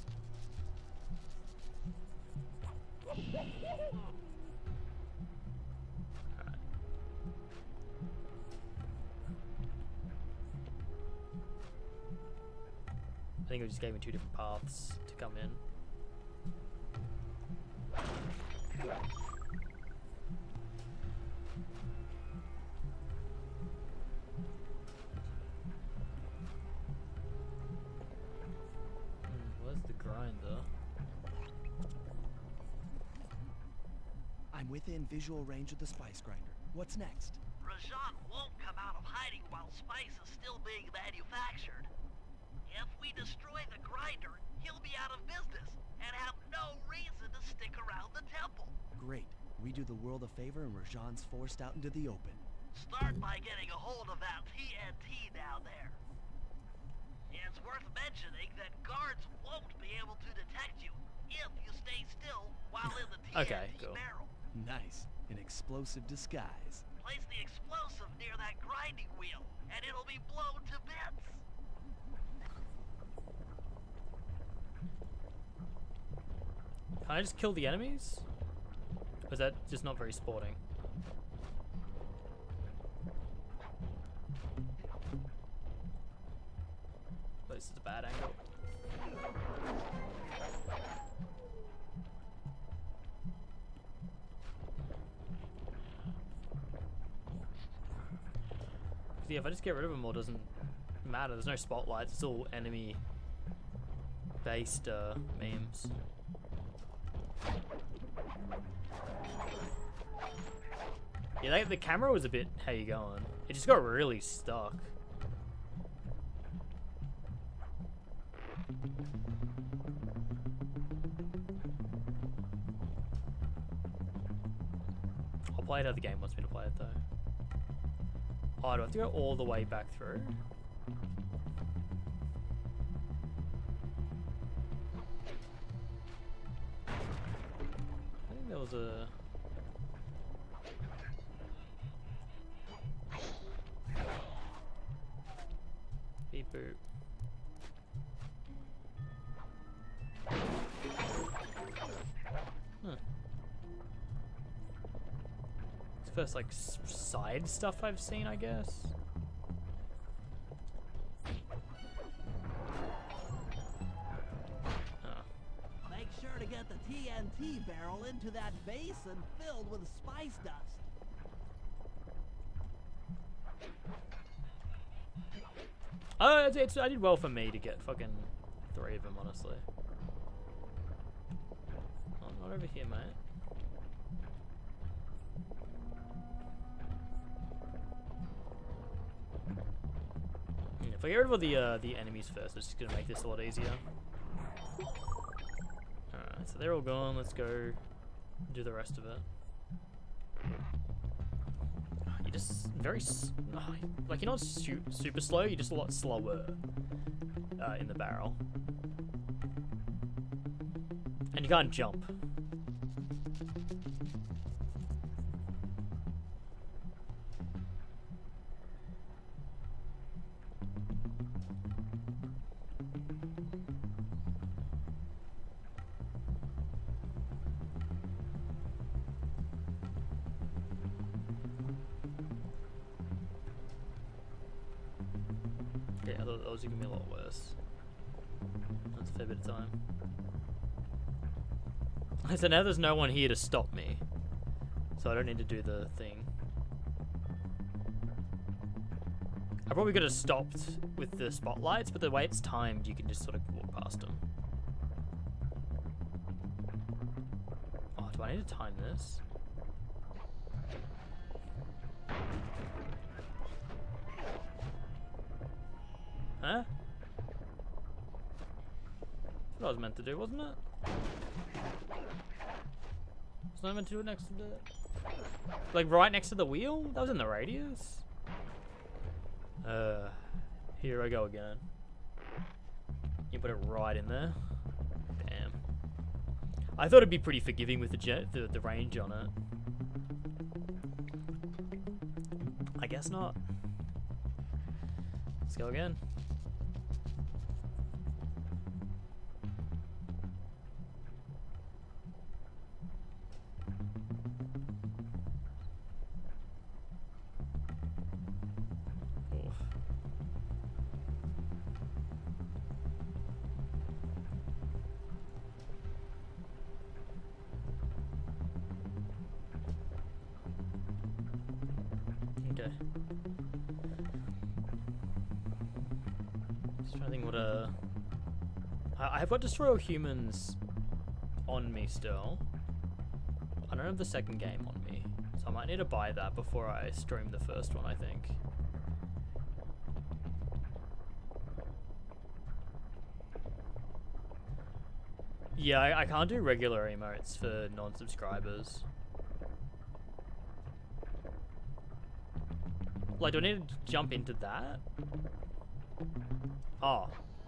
I think it just gave me two different paths to come in. Where's the grinder? I'm within visual range of the Spice Grinder. What's next? Rajan won't come out of hiding while spice is still being manufactured. If we destroy the grinder, he'll be out of business and have no reason to stick around the temple. Great. We do the world a favor and Rajan's forced out into the open. Start by getting a hold of that TNT down there. It's worth mentioning that guards won't be able to detect you if you stay still while in the TNT cool. barrel. Nice. An explosive disguise. Place the explosive near that grinding wheel, and it'll be blown to bits. Can I just kill the enemies? Or is that just not very sporting? Oh, this is a bad angle. Yeah, if I just get rid of them all, it doesn't matter. There's no spotlights. It's all enemy-based memes. Yeah, the camera was a bit, how you going? It just got really stuck. I'll play it how the game wants me to play it though. Oh, do I have to go all the way back through? I think there was a... Beep boop. Huh. It's the first, like, side stuff I've seen, I guess. Make sure to get the TNT barrel into that basin filled with spice dust. I did well for me to get fucking 3 of them, honestly. Oh, not over here, mate. If I get rid of all the enemies first, it's just gonna make this a lot easier. Alright, so they're all gone. Let's go do the rest of it. You're just very, like, you're not super slow. You're just a lot slower in the barrel, and you can't jump. Yeah, those are gonna be a lot worse. That's a fair bit of time. So now there's no one here to stop me, so I don't need to do the thing. I probably could have stopped with the spotlights, but the way it's timed, you can just sort of walk past them. Oh, do I need to time this? Huh? That's what I was meant to do, wasn't it? Wasn't I meant to do it next to the... Like, right next to the wheel? That was in the radius? Here I go again. You put it right in there. Damn. I thought it'd be pretty forgiving with the range on it. I guess not. Let's go again. Okay. Just trying to think what I've got Destroy All Humans on me still. I don't have the second game on me, so I might need to buy that before I stream the first one, I think. Yeah, I can't do regular emotes for non-subscribers. Like, do I need to jump into that? Oh.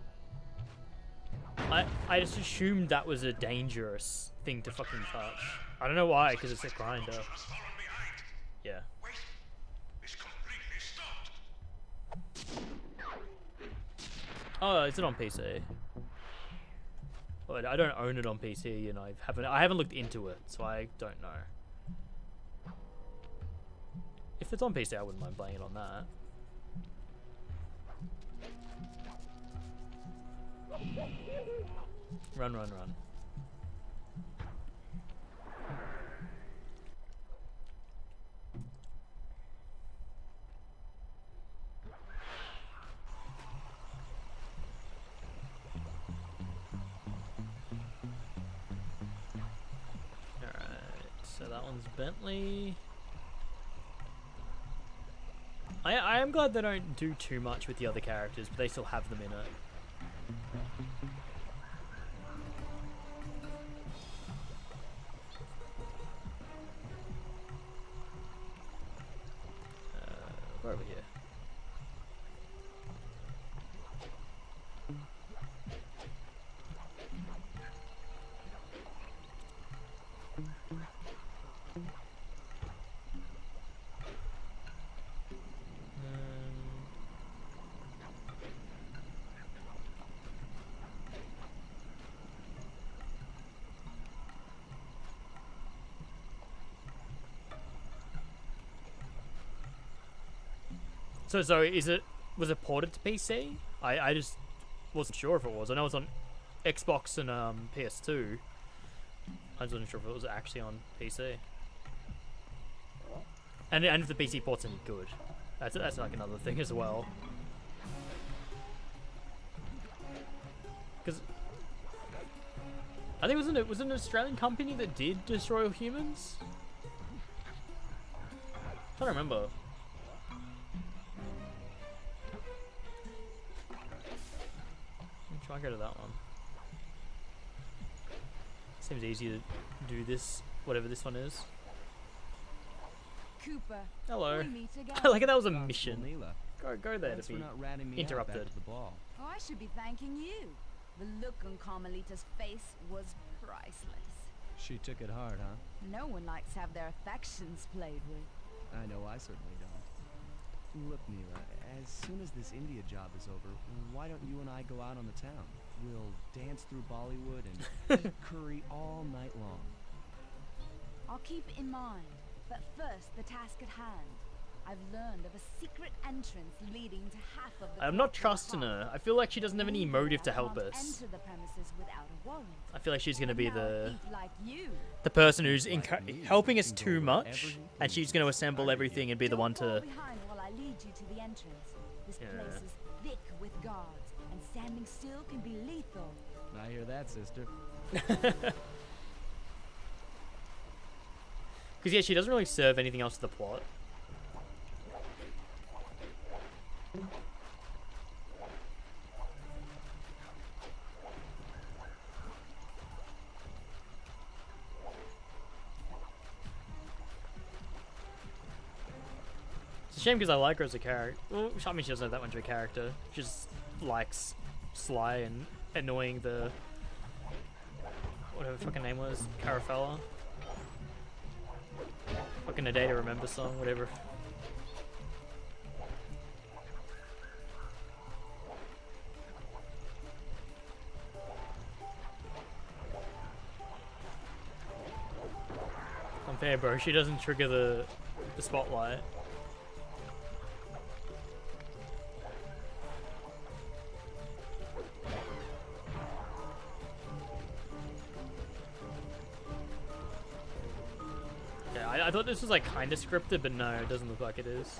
I just assumed that was a dangerous thing to fucking touch. I don't know why, because it's a grinder. Yeah. Oh, is it on PC? Well, I don't own it on PC, and I haven't looked into it, so I don't know. If it's on PC, I wouldn't mind playing it on that. Run, run, run. Alright, so that one's Bentley. I am glad they don't do too much with the other characters, but they still have them in it. We're over here. So was it ported to PC? I just wasn't sure if it was. I know it's on Xbox and PS2. I just wasn't sure if it was actually on PC. And if the PC port's any good. That's like another thing as well. Because I think it was an Australian company that did Destroy All Humans. I don't remember. Try to go to that one. Seems easy to do this, whatever this one is. Cooper. Hello. we meet again. Like that was a mission. Neela. Go there Thanks to for be not ratting me out interrupted. back to the ball. Oh, I should be thanking you. The look on Carmelita's face was priceless. She took it hard, huh? No one likes to have their affections played with. I know I certainly don't. Look, Neela, as soon as this India job is over, why don't you and I go out on the town? We'll dance through Bollywood and eat curry all night long. I'll keep it in mind. But first, the task at hand. I've learned of a secret entrance leading to half of the I'm not trusting her. I feel like she doesn't have any motive to help us. Enter the premises without a warrant. I feel like she's gonna be the Like you. person who's helping us too much, and she's gonna assemble everything and be the one to. Behind while I lead you to the entrance. This Yeah. place is thick with guards, and standing still can be lethal. I hear that, sister. Because yeah, she doesn't really serve anything else to the plot. It's a shame because I like her as a character. Well, I mean, she doesn't have that much of a character. She just likes Sly and annoying the whatever the fucking name was, Carafella. Fucking A Day to Remember song, whatever. Unfair, bro. She doesn't trigger the spotlight. Yeah, I thought this was like kind of scripted, but no, it doesn't look like it is.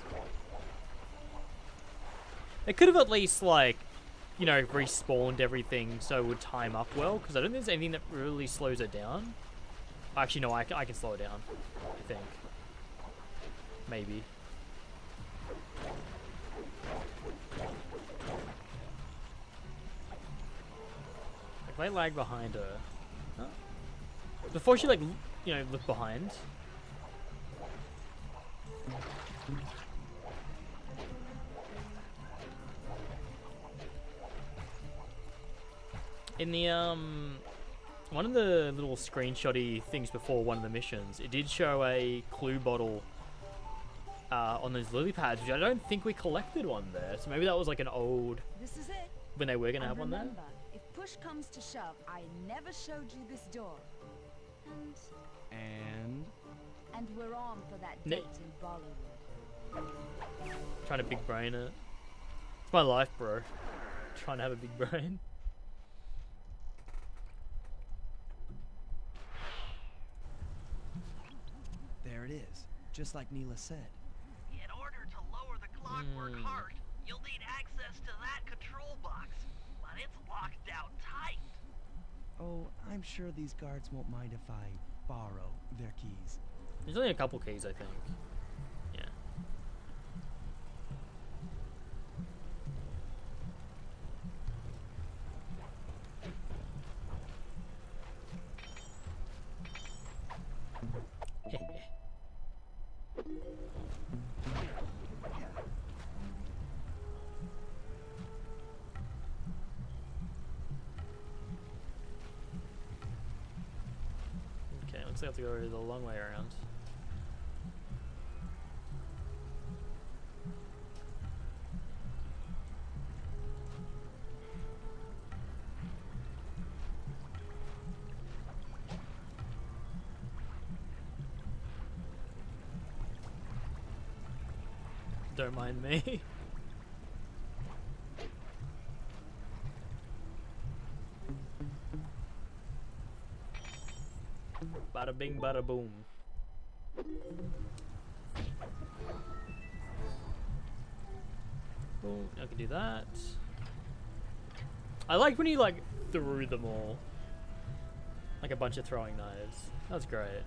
They could have at least like, you know, respawned everything so it would time up well, because I don't think there's anything that really slows it down. Actually, no, I can slow it down, I think. Maybe. If I lag behind her... Huh? Before she, like, you know, look behind. In the one of the little screenshotty things before one of the missions, it did show a clue bottle on those lily pads, which I don't think we collected one there. So maybe that was like an old. This is it. When they were gonna have one there. Remember, if push comes to shove, I never showed you this door. And we're on for that date in Bollywood. Trying to big brain it. It's my life, bro. Trying to have a big brain. There it is, just like Neela said. In order to lower the clockwork heart, you'll need access to that control box, but it's locked down tight. Oh, I'm sure these guards won't mind if I borrow their keys. There's only a couple keys, I think. Yeah. Okay, looks like I have to go the long way around. Don't mind me. Bada bing, bada boom. Boom, I can do that. I like when you like threw them all. Like a bunch of throwing knives. That's great.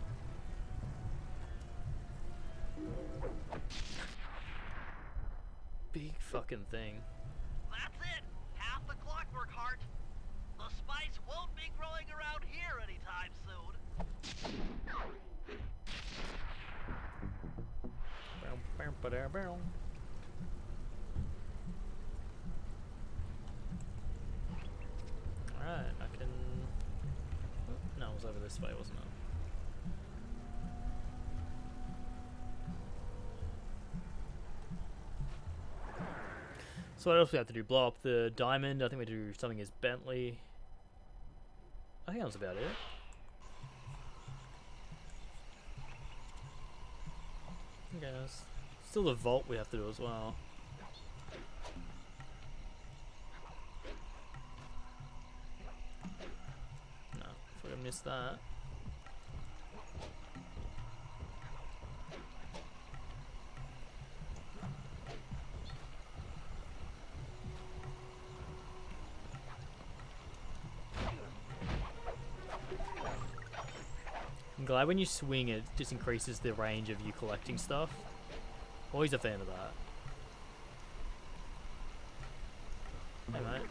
Big fucking thing. That's it. Half the clockwork heart. The spice won't be growing around here anytime soon. Alright, I can... No, it was over this way, wasn't it? So what else we have to do? Blow up the diamond. I think we do something as Bentley. I think that was about it. Okay, there's still the vault we have to do as well. No, I thought I missed that. I'm glad when you swing it just increases the range of you collecting stuff. Always a fan of that. Hey mate.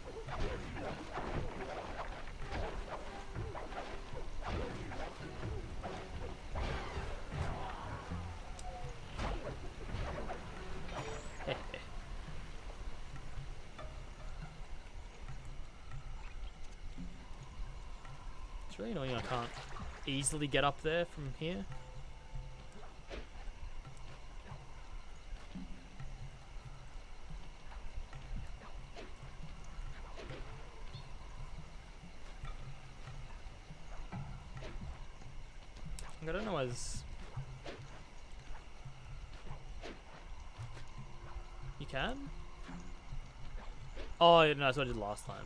It's really annoying I can't easily get up there from here. I don't know as you can. Oh no, that's what I did last time.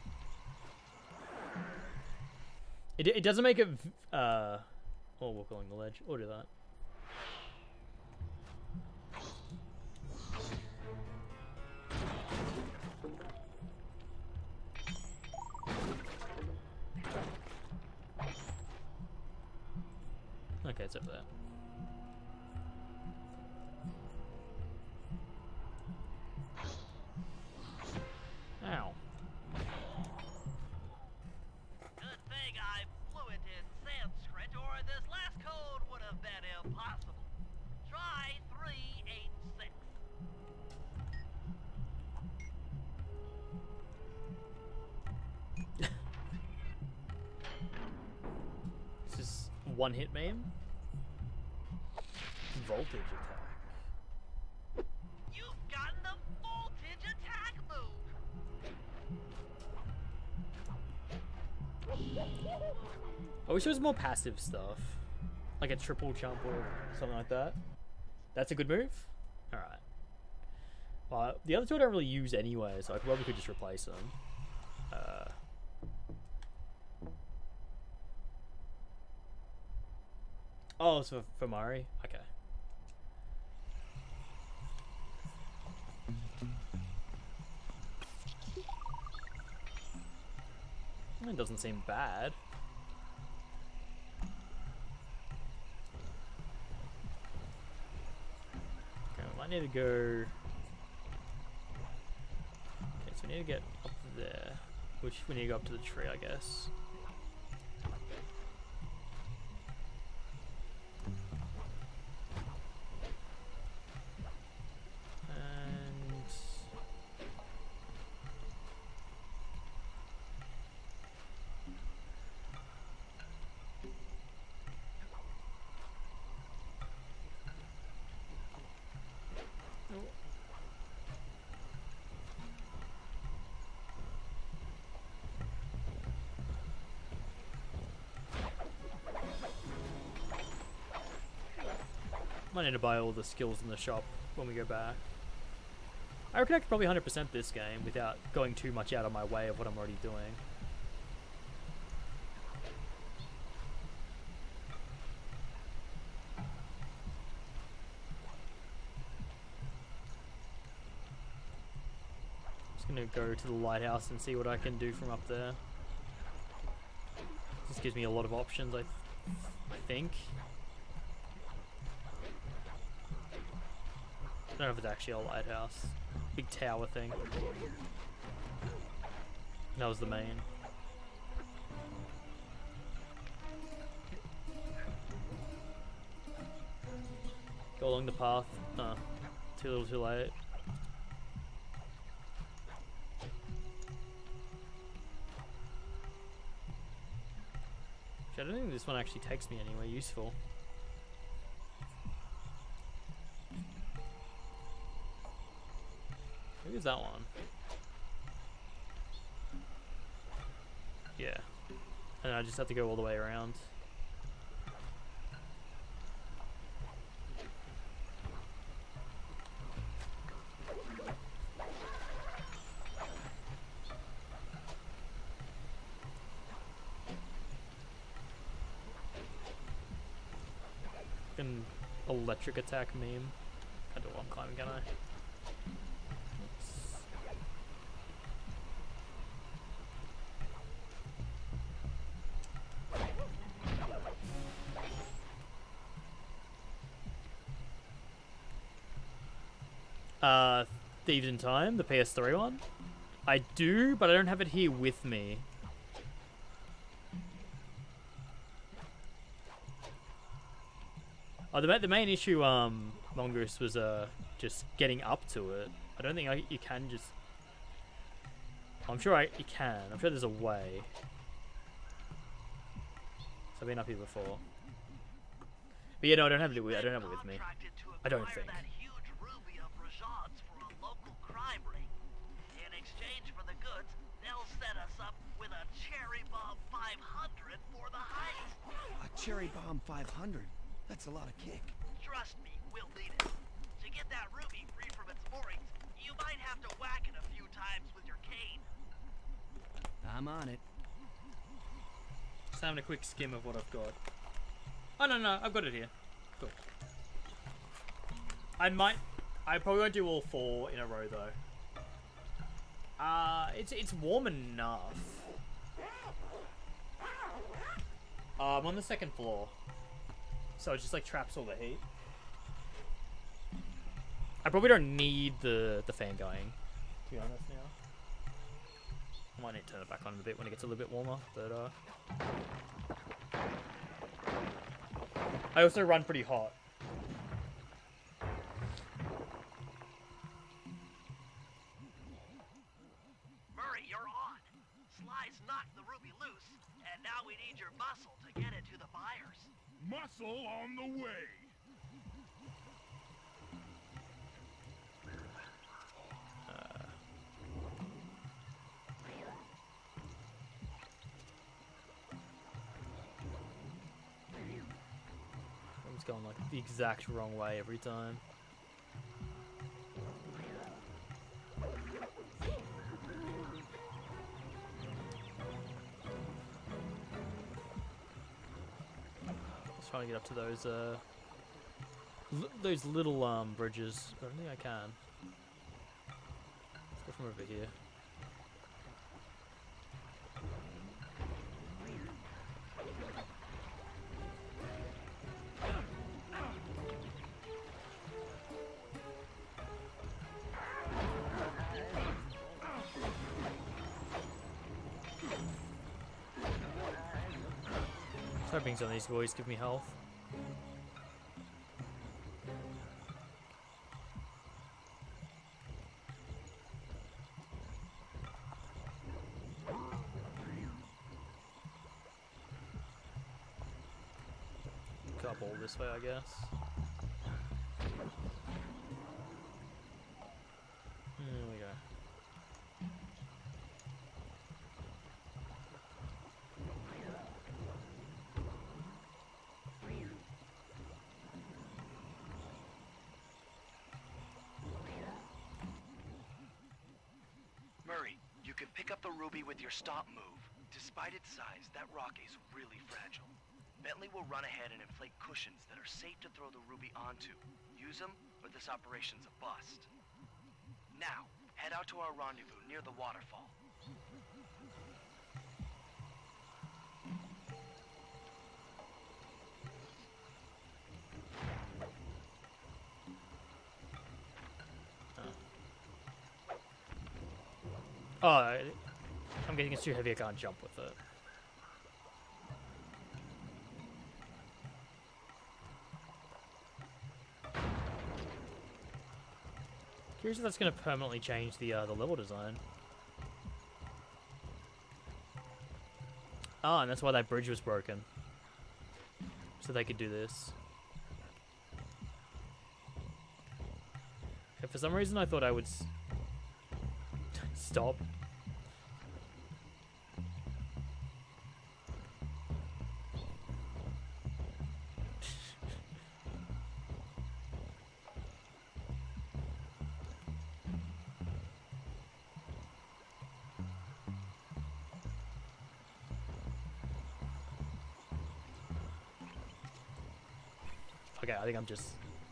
It doesn't make it. I'll walk along the ledge. Or do that. Okay, it's up there. Ow. Good thing I'm fluent in Sanskrit, or this last code would have been impossible. Try 386. one-hit meme. Voltage attack. You've gotten the voltage attack move. I wish there was more passive stuff. Like a triple jump or something like that. That's a good move? Alright. Well, the other two I don't really use anyway, so I probably could just replace them. Oh, it's for Mari? Okay. It doesn't seem bad. Okay, we might need to go... Okay, so we need to get up there. Which we need to go up to the tree, I guess. Might need to buy all the skills in the shop when we go back. I reckon I could probably 100% this game without going too much out of my way of what I'm already doing. Just gonna go to the lighthouse and see what I can do from up there. This gives me a lot of options, I think. I don't know if it's actually a lighthouse. Big tower thing. That was the main. Go along the path. Too little too late. I don't think this one actually takes me anywhere useful. Maybe it's that one. Yeah. And I just have to go all the way around. An electric attack meme. I don't know what I'm climbing, can I? Thieves in Time, the PS3 one. I do, but I don't have it here with me. Oh, the main issue, Mongoose, was just getting up to it. I don't think you can just... I'm sure you can. I'm sure there's a way. So I've been up here before. But yeah, no, I don't have it with me. I don't think. Cherry Bomb 500. That's a lot of kick. Trust me, we'll need it. To get that ruby free from its moorings, you might have to whack it a few times with your cane. I'm on it. Just having a quick skim of what I've got. Oh no, I've got it here. Cool. I probably won't do all 4 in a row though. It's warm enough. I'm on the 2nd floor, so it just like traps all the heat. I probably don't need the fan going, to be honest now. I might need to turn it back on a bit when it gets a little bit warmer, but I also run pretty hot. Murray, you're on. Sly's knocked the ruby loose, and now we need your muscle to get it to the buyers. Muscle on the way. I was going like the exact wrong way every time. Trying to get up to those little bridges. I don't think I can. Let's go from over here. Hoping some of these boys give me health. Couple this way, I guess. There we go. Murray, you can pick up the ruby with your stop move. Despite its size, that rock is really fragile. Bentley will run ahead and inflate cushions that are safe to throw the ruby onto. Use them, or this operation's a bust. Now, head out to our rendezvous near the waterfall. Oh, I'm getting it's too heavy, I can't jump with it. Curious if that's going to permanently change the level design. Ah, and that's why that bridge was broken. So they could do this. Okay, for some reason I thought I would stop. Okay, I think I'm just...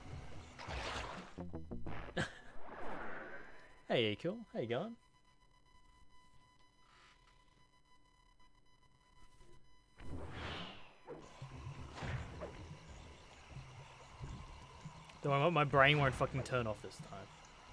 Hey, Akil. How you going? Don't worry, my brain won't fucking turn off this time.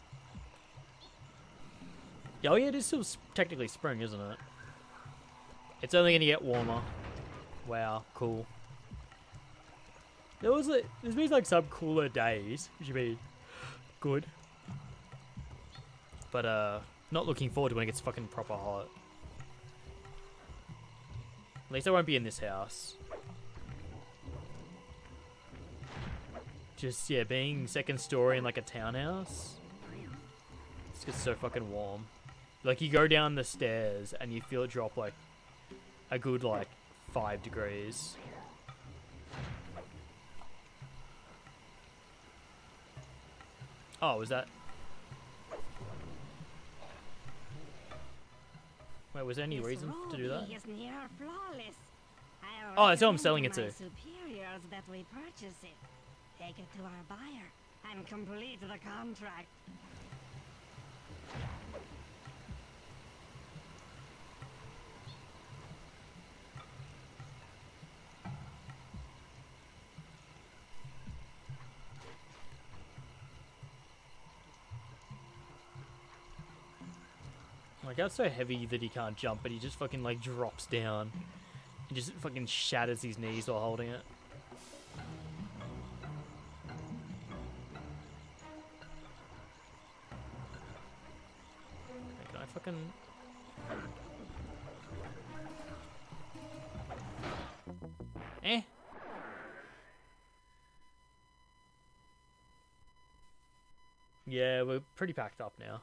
Oh yeah, it is still technically spring, isn't it? It's only gonna get warmer. Wow, cool. There's been like some cooler days, which would be good. But not looking forward to when it gets fucking proper hot. At least I won't be in this house. Just, yeah, being second story in like a townhouse. It's just so fucking warm. Like you go down the stairs and you feel it drop like a good like 5 degrees. Oh, was that? Wait, was there any reason to do that? Oh, that's who I'm selling it to. Superiors that we purchase it. Take it to our buyer and complete the contract. Like, that's so heavy that he can't jump, but he just fucking, like, drops down. He just fucking shatters his knees while holding it. Okay, can I fucking... Eh? Yeah, we're pretty packed up now.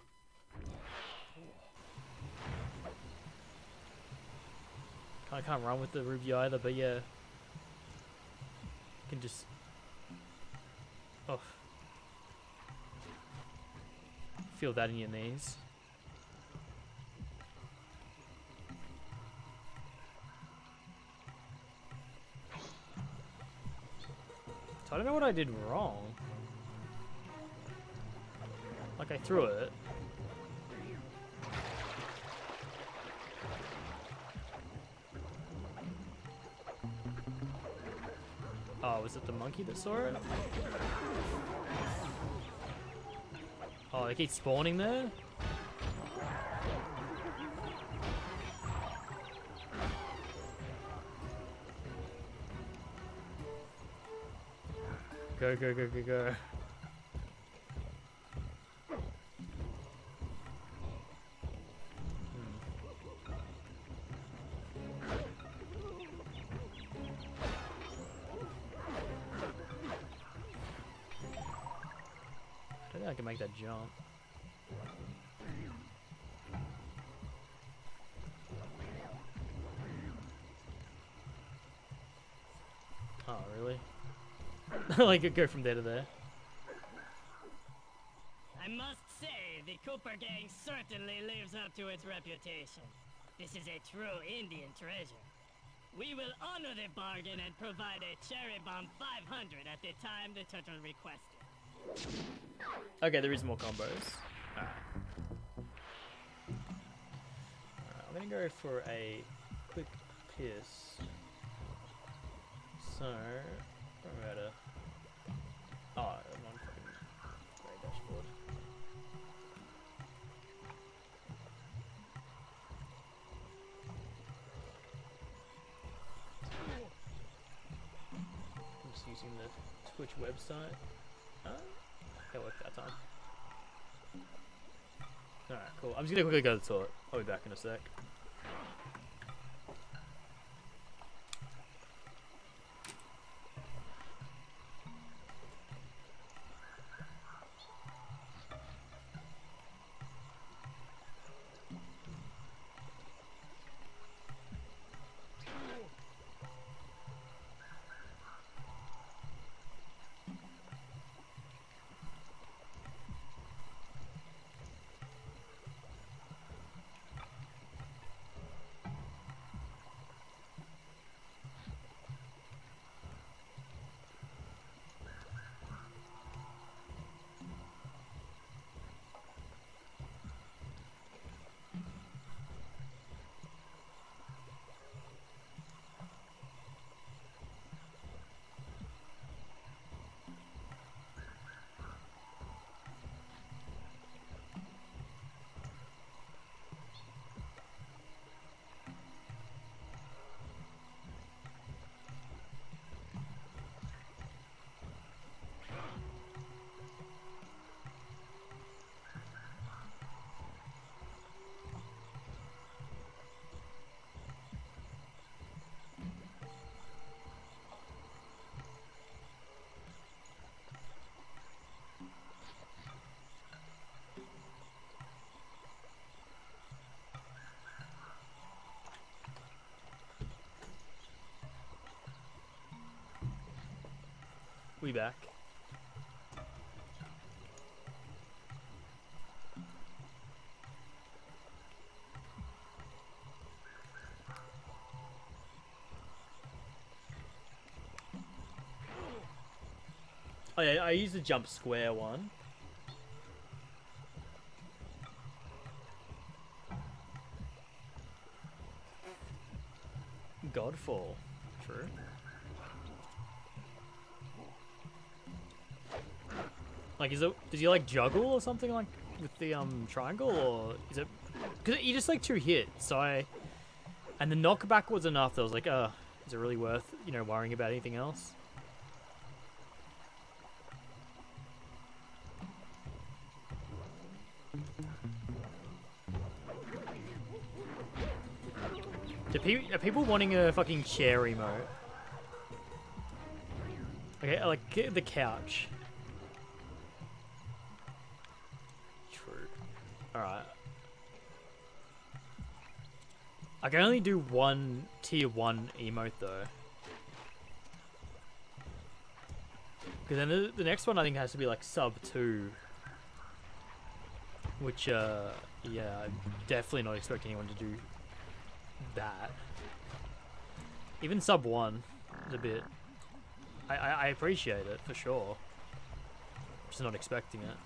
I can't run with the Ruby either, but yeah. You can just... Oh. Feel that in your knees. So I don't know what I did wrong. Like, I threw it. Oh, was it the monkey that saw it? Oh, they keep spawning there? Go, go, go, go, go. I don't think I can make that jump. Oh, really? Like, go from there to there. I must say, the Cooper gang certainly lives up to its reputation. This is a true Indian treasure. We will honor the bargain and provide a cherry bomb 500 at the time the turtle requested. Okay, there is more combos. Alright. I'm gonna go for a quick piss. So, we're at a... Oh, I'm on fucking grey dashboard. I'm just using the Twitch website. That worked that time. Alright, cool. I'm just gonna quickly go to the toilet. I'll be back in a sec. We back. Oh yeah, I used the jump square one. Godfall. True. Like, does he like juggle or something like with the triangle, or is it? Because he just like 2 hits, so and the knockback was enough. That I was like, is it really worth worrying about anything else? Are people wanting a fucking chair emote? Okay, I like the couch. Alright. I can only do one tier 1 emote though. Because then the next one I think has to be like sub 2. Which, yeah, I'm definitely not expecting anyone to do that. Even sub 1 is a bit... I appreciate it, for sure. Just not expecting it.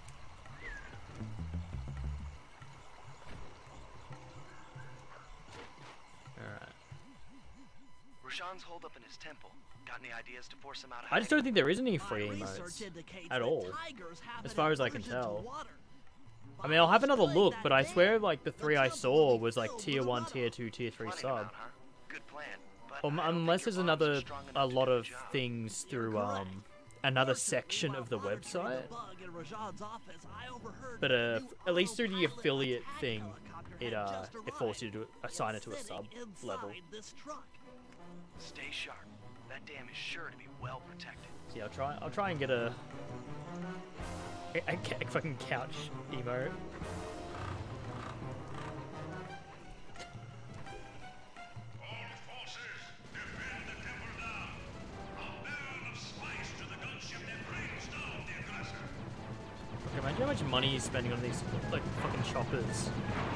Alright. Rashawn's holed up in his temple. Got any ideas to force him out of I just don't think there is any free emotes at all, as far as I can tell. I mean, I'll have another look, but I swear like the 3 I saw was like tier 1, tier 2, tier 3 sub. Unless there's a lot of things through another section of the website. But at least through the affiliate thing, it forces you to assign it to a sub level. Stay sharp. That dam is sure to be well protected. See, I'll try and get a fucking couch emote. Imagine how much money he's spending on these like fucking choppers.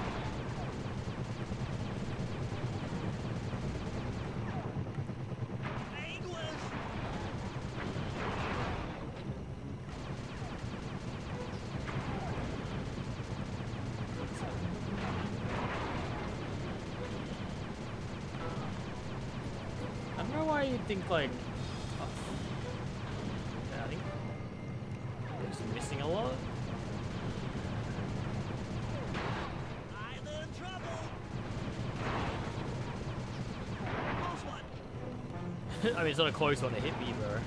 I don't know why you'd think like... Oh. Yeah, I think I'm just missing a lot. I mean, it's not a close one to hit me, bro.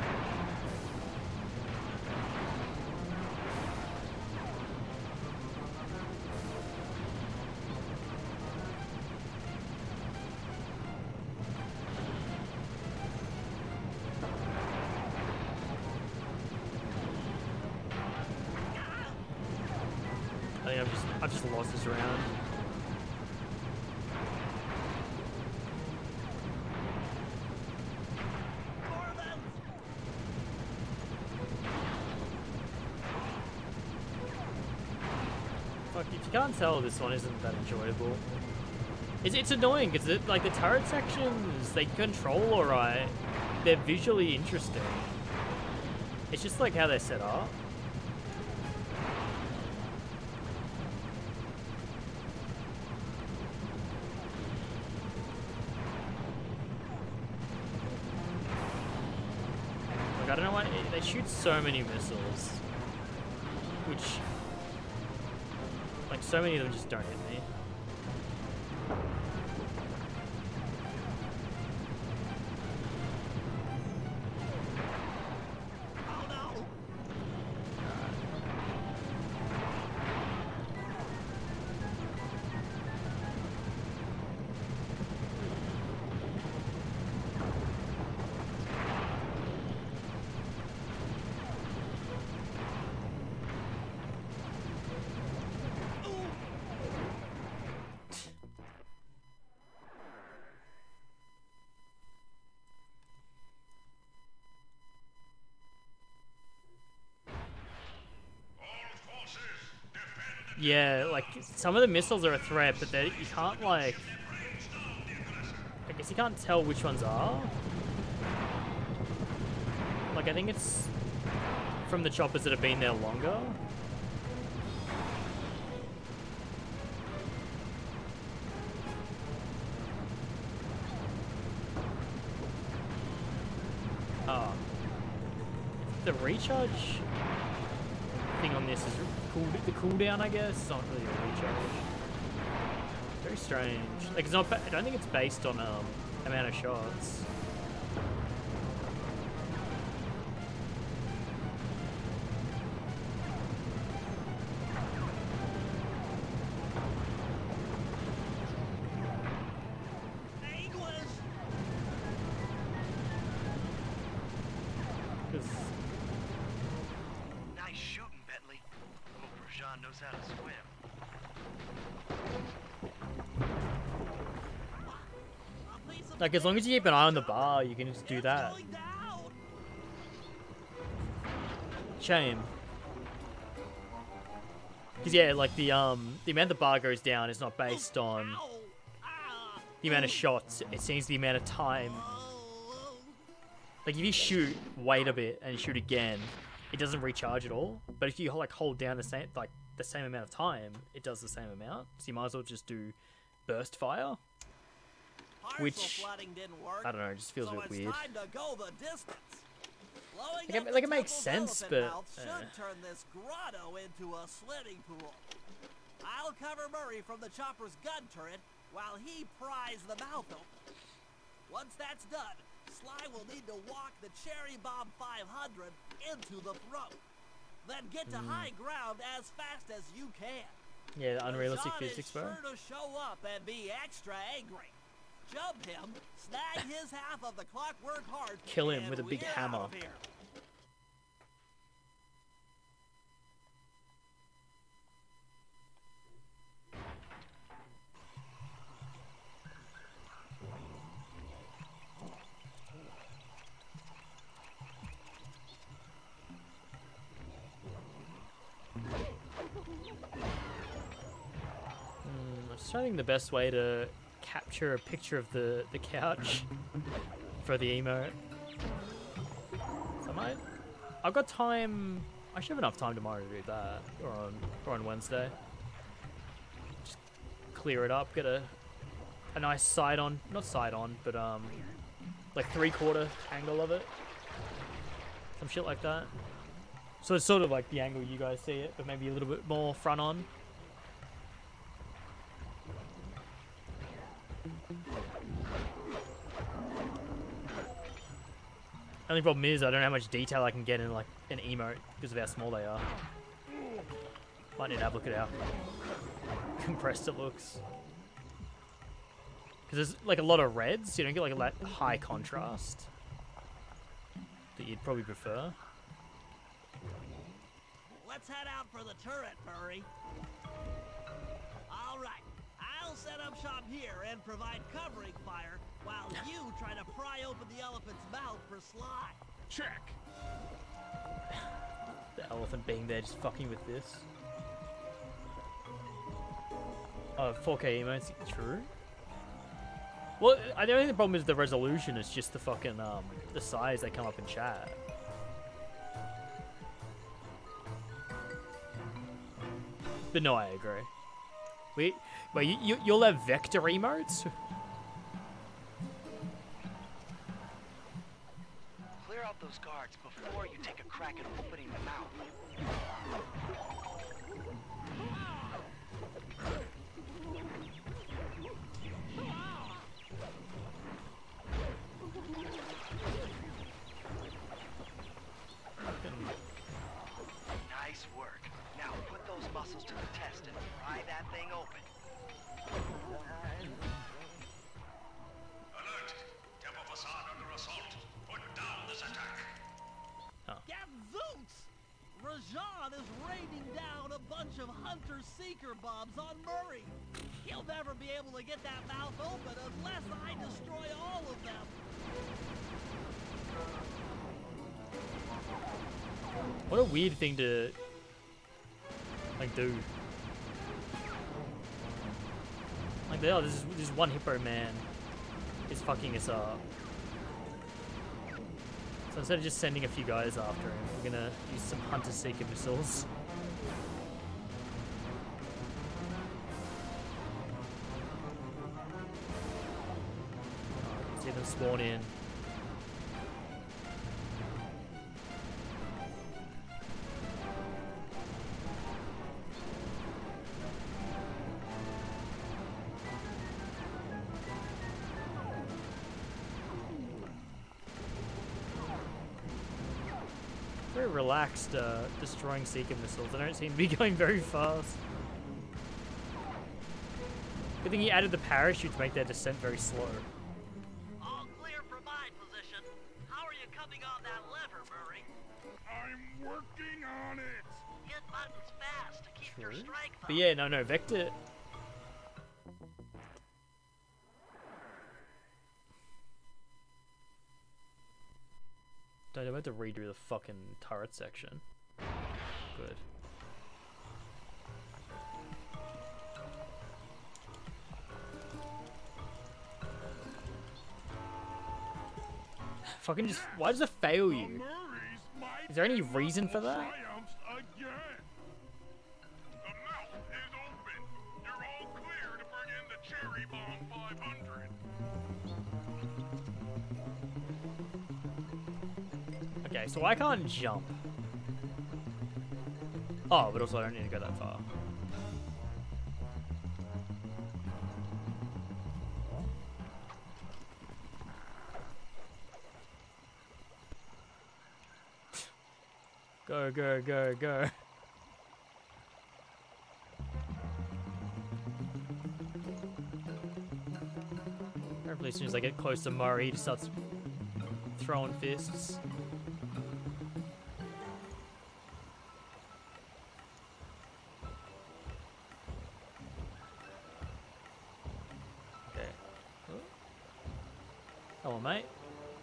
I think I've just lost this round. Fuck, if you can't tell, this one isn't that enjoyable. It's annoying because like the turret sections, they control alright. They're visually interesting. It's just like how they're set up. Like I don't know why they shoot so many missiles, which like so many of them just don't hit me. Yeah, like, some of the missiles are a threat, but you can't, like... I guess you can't tell which ones are. Like, I think it's from the choppers that have been there longer. Oh. The recharge thing on this is the cooldown, I guess. It's not really a recharge. Very strange. Like, it's not. I don't think it's based on amount of shots. Nice shooting, Bentley. Hope Rajan knows how to swim. Like, as long as you keep an eye on the bar, you can just do that. Shame. Because, yeah, like, the amount the bar goes down is not based on the amount of shots. It seems the amount of time. Like, if you shoot, wait a bit, and shoot again, it doesn't recharge at all. But if you, like, hold down the same amount of time, it does the same amount. So you might as well just do burst fire. Which, I don't know, it just feels a bit weird. Like, it makes sense, but... should turn this grotto into a swimming pool. I'll cover Murray from the chopper's gun turret while he pries the mouth open. Once that's done, Sly will need to walk the Cherry Bomb 500 into the throat. Then get to high ground as fast as you can. Yeah, the unrealistic physics, bro. Sure to show up and be extra angry. Jump him, snag his half of the Clockwork Heart, kill him with a big hammer. I'm just trying to think the best way to capture a picture of the couch for the emote. So I've got time. I should have enough time tomorrow to do that, or on Wednesday. Just clear it up, get a nice side on, not side on, but like 3/4 angle of it, some shit like that. So it's sort of like the angle you guys see it, but maybe a little bit more front on. Only problem is I don't know how much detail I can get in like an emote because of how small they are. Might need to have a look at how compressed it looks. Because there's like a lot of reds, so you don't get like that high contrast that you'd probably prefer. Let's head out for the turret, Murray. All right, I'll set up shop here and provide covering fire while you try to pry open the elephant's mouth for Sly. Check. The elephant being there just fucking with this. Oh, 4K emotes, true. Well, I don't think the problem is the resolution, it's just the fucking, the size they come up in chat. But no, I agree. Wait, you'll have vector emotes? Clear out those guards before you take a crack at opening the mouth. Nice work. Now put those muscles to the test and pry that thing open. Alert! Temple facade under assault. Put down this attack. Gadzooks! Rajan is raining down a bunch of Hunter-Seeker bombs on Murray. He'll never be able to get that mouth open unless I destroy all of them. What a weird thing to like do. Like, oh, this one hippo man is fucking us up. So instead of just sending a few guys after him, we're gonna use some Hunter-Seeker missiles. See them spawn in. Very relaxed, destroying Seeker missiles. They don't seem to be going very fast. Good thing he added the parachute to make their descent very slow. All clear from my position. How are you coming on that lever, Murray? I'm working on it. Hit buttons fast to keep your strength up. But yeah, no, Vector... Don't have to redo the fucking turret section. Good. Fucking just, why does it fail you? Is there any reason for that? Okay, so I can't jump. Oh, but also I don't need to go that far. Go, go, go, go. Hopefully as soon as I get close to Murray, he just starts throwing fists. Okay. Come on, mate.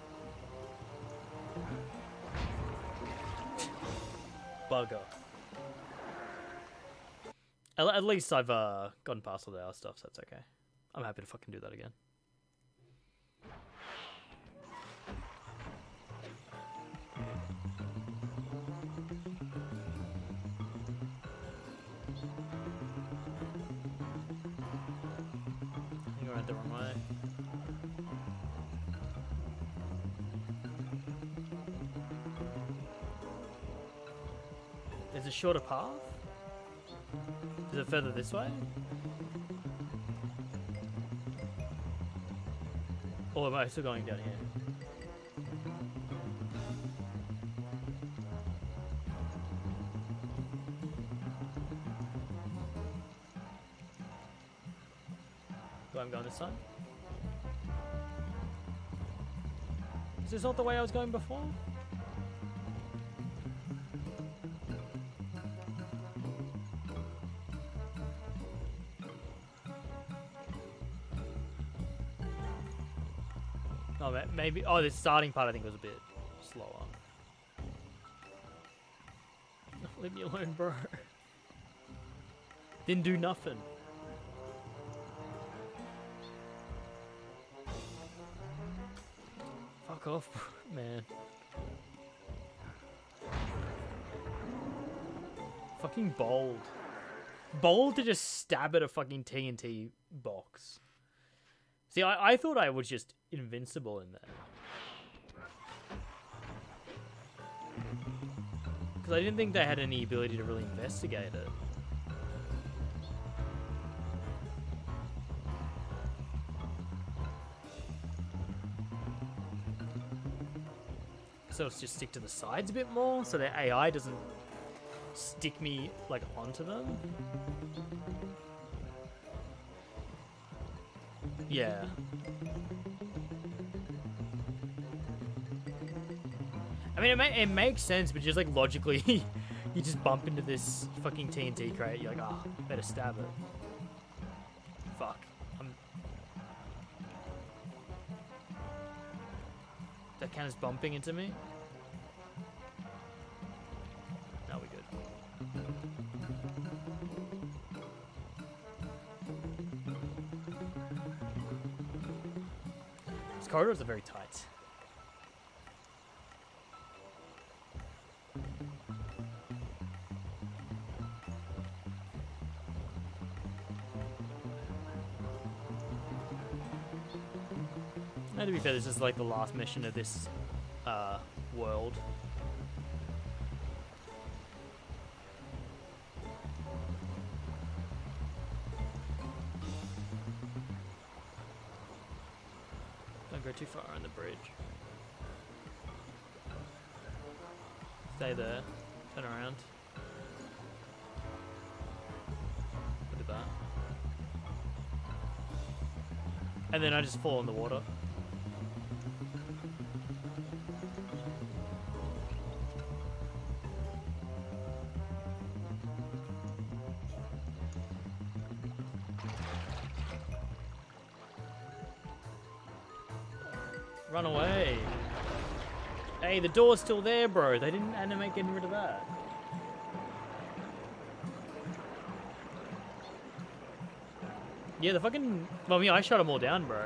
Bugger. At least I've gotten past all the other stuff, so that's okay. I'm happy to fucking do that again. You went the wrong way. Is it a shorter path? Is it further this way? Or am I still going down here? I'm going this time? Is this not the way I was going before? Oh, maybe. Oh, the starting part I think was a bit slower. Leave me alone, bro. Didn't do nothing. Fuck off, man. Fucking bold. Bold to just stab at a fucking TNT box. See, I thought I was just invincible in there. Because I didn't think they had any ability to really investigate it. So let's just stick to the sides a bit more so their AI doesn't stick me like onto them. Yeah. I mean, it makes sense, but just like logically, you just bump into this fucking TNT crate. You're like, ah, oh, better stab it. Fuck. That can is bumping into me. No, we're good. These corridors are very tight. And to be fair, this is like the last mission of this world. Don't go too far on the bridge. Stay there. Turn around. Look at that. And then I just fall in the water. Run away. Hey, the door's still there, bro. They didn't animate getting rid of that. Yeah, the fucking... Well, I shot them all down, bro.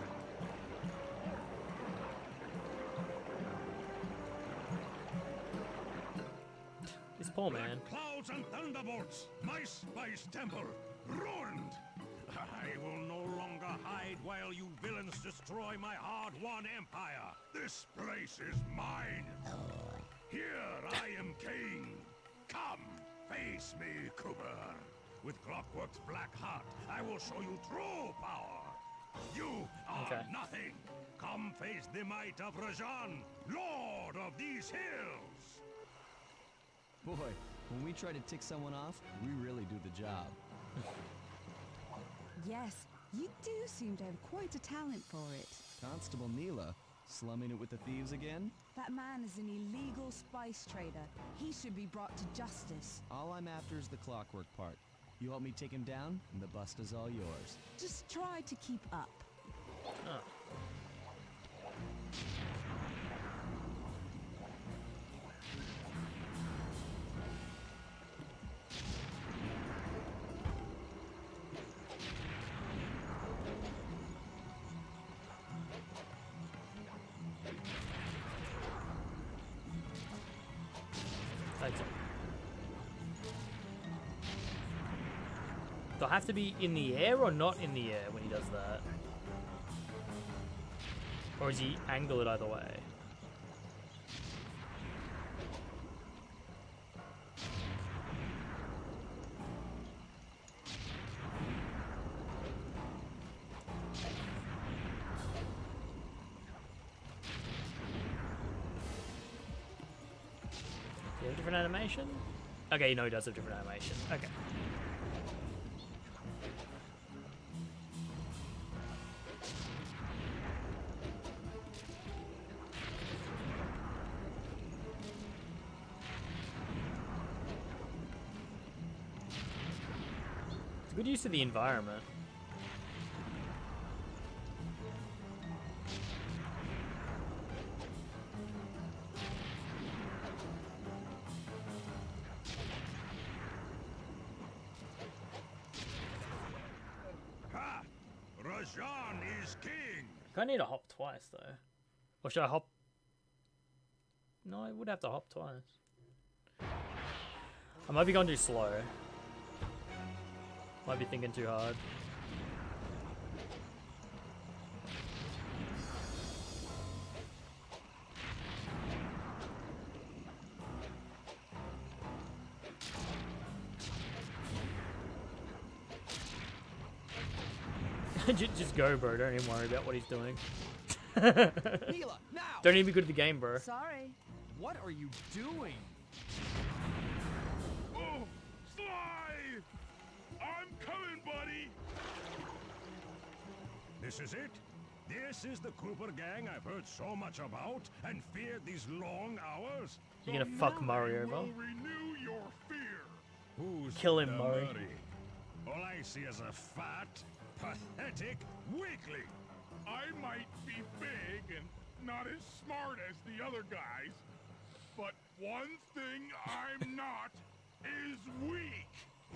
This poor man. Clouds and thunderbolts, my spice temple, ruined. I will no longer hide while you villains destroy my hard-won empire. This place is mine. Here I am king. Come, face me, Cooper. With Clockwork's black heart, I will show you true power. You are nothing. Come face the might of Rajan, lord of these hills. Boy, when we try to tick someone off, we really do the job. Yes, you do seem to have quite a talent for it. Constable Neela, slumming it with the thieves again? That man is an illegal spice trader. He should be brought to justice. All I'm after is the Clockwork part. You help me take him down, and the bust is all yours. Just try to keep up. Oh. Do I have to be in the air or not in the air when he does that? Or is he angle it either way? Do you have a different animation? Okay, you know he does have a different animation. Okay. Good use of the environment. Ha! Rajan is king. I need to hop twice though. Or should I hop? No, I would have to hop twice. I might be going too slow. Might be thinking too hard. Just go, bro. Don't even worry about what he's doing. Neela, now! Don't even be good at the game, bro. Sorry. What are you doing? Oh, Sly! I'm coming, buddy! This is it? This is the Cooper gang I've heard so much about and feared these long hours? You're gonna fuck Murray over. Will renew your fear. Who's Kill him, the Murray. All I see is a fat, pathetic weakling. I might be big and not as smart as the other guys, but one thing I'm not is weak.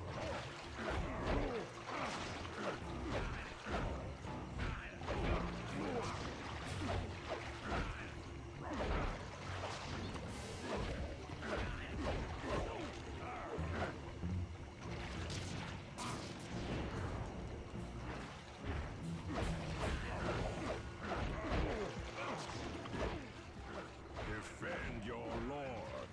Defend your lord.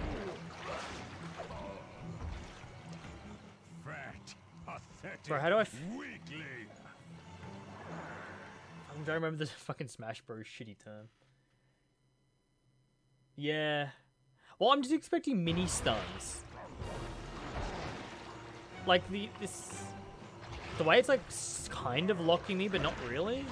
Fat, pathetic Bro, how do I weakling. I'm trying to remember the fucking Smash Bros. Shitty term. Yeah. Well, I'm just expecting mini stuns. Like the way it's like kind of locking me, but not really.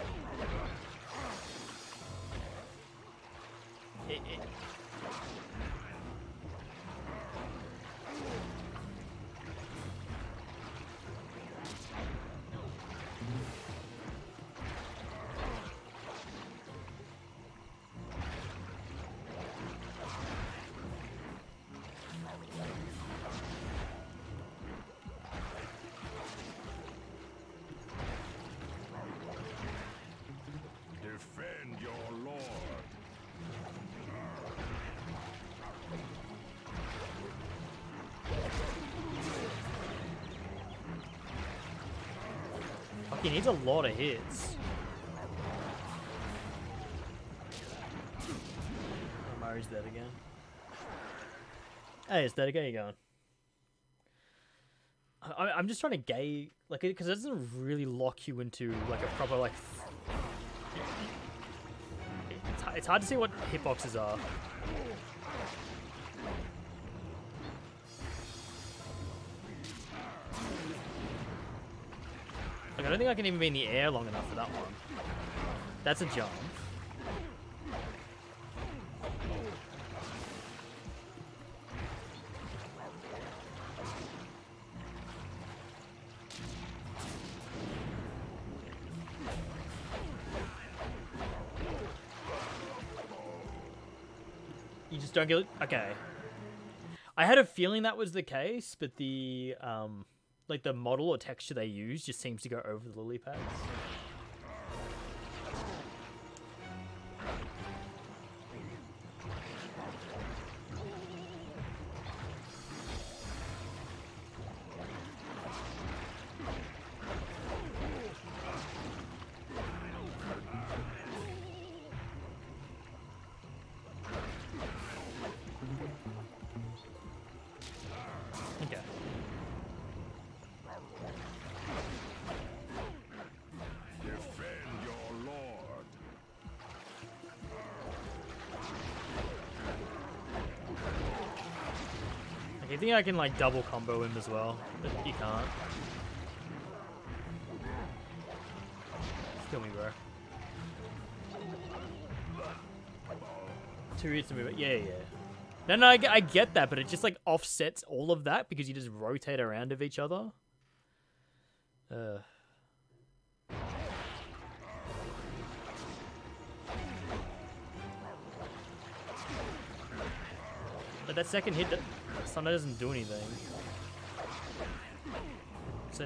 Fuck, he needs a lot of hits. Oh, Murray's dead again. Hey, it's dead again. How you going? I'm just trying to gauge, like, because it doesn't really lock you into like a proper like. It's hard to see what hitboxes are. Like, I don't think I can even be in the air long enough for that one. That's a jump. You just don't get it? Okay. I had a feeling that was the case, but the like the model or texture they use just seems to go over the lily pads. Okay. Defend your lord. I think I can like double combo him as well, but you can't. Kill me, bro. 2 hits to move it. Yeah. No, I get that, but it just like offsets all of that because you just rotate around of each other. But that second hit, Thunder doesn't do anything. So,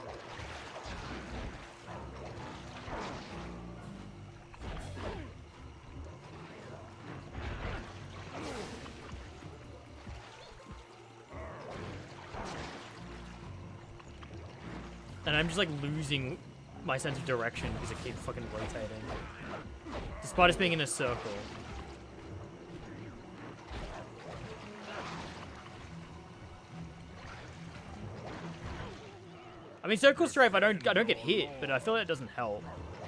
and I'm just like losing my sense of direction because I keep fucking rotating. Despite us being in a circle. I mean, circle strafe, I don't get hit, but I feel like it doesn't help.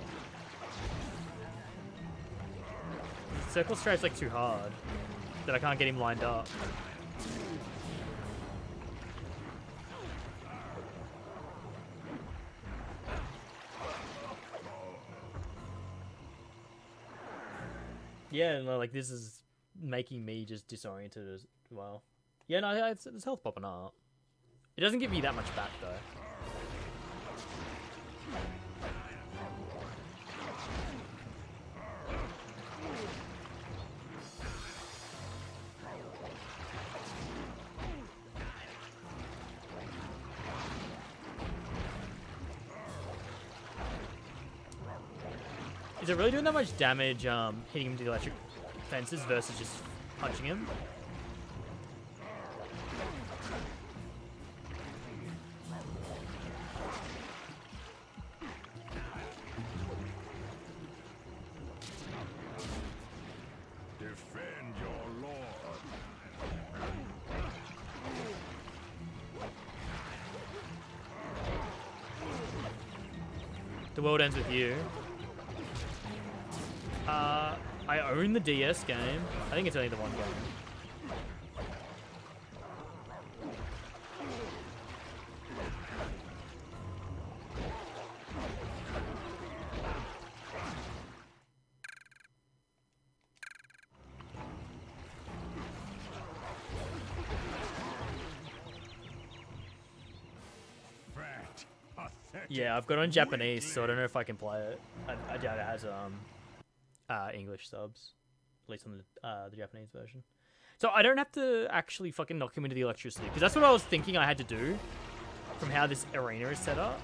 Circle strafe's like too hard that I can't get him lined up. Yeah, no, like this is making me just disoriented as well. Yeah, no, it's health popping up. It doesn't give me that much back though. Is it really doing that much damage hitting him to the electric fences versus just punching him? Defend your lord. The world ends with you. I own the DS game. I think it's only the one game. Yeah, I've got it on Japanese, so I don't know if I can play it. I doubt it has English subs, at least on the Japanese version. So I don't have to actually fucking knock him into the electricity, because that's what I was thinking I had to do from how this arena is set up.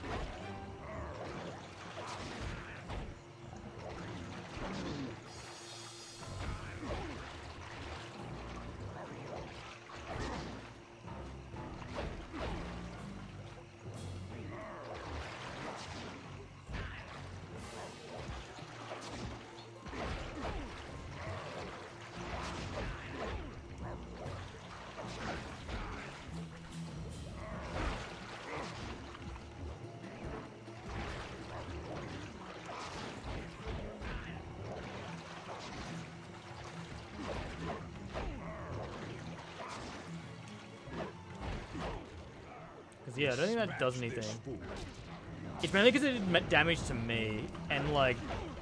Because, yeah, I don't think that does anything. It's mainly because it did damage to me, and, like...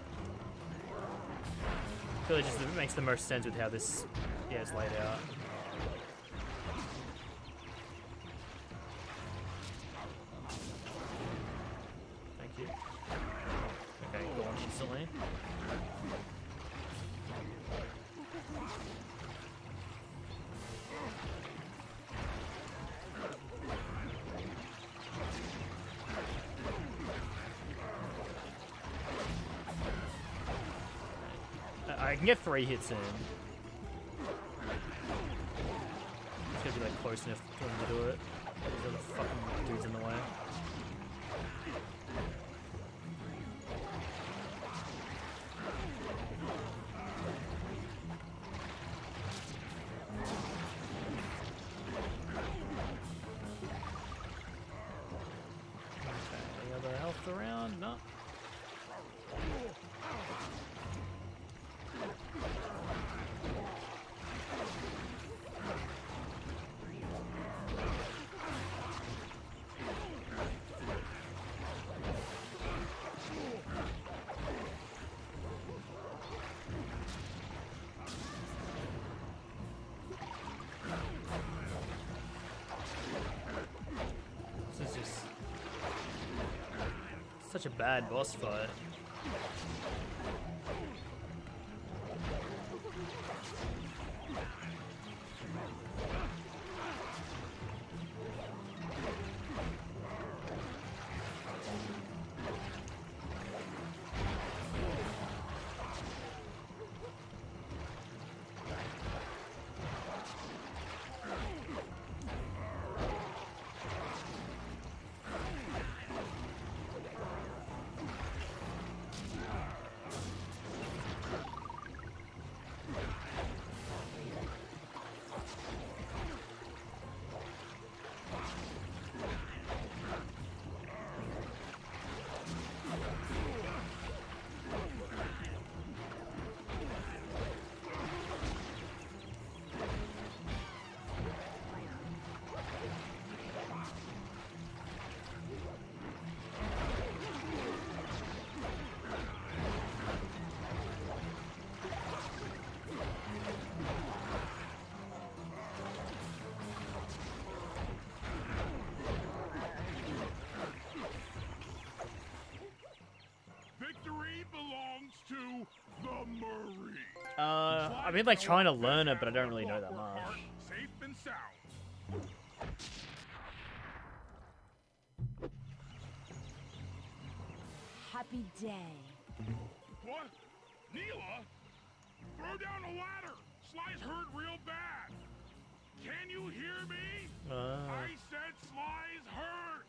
I feel like it makes the most sense with how this is laid out. Thank you. Okay, go on instantly. I can get 3 hits in. It's gonna be like close enough for him to do it. These other fucking dudes in the way. Okay, any other health around? No. This is just such a bad boss fight. To the Murray. I've been like trying to learn it, but I don't really know that much. Safe and sound. Happy day. What? Neela? Throw down a ladder. Sly's hurt real bad. Can you hear me? I said Sly's hurt.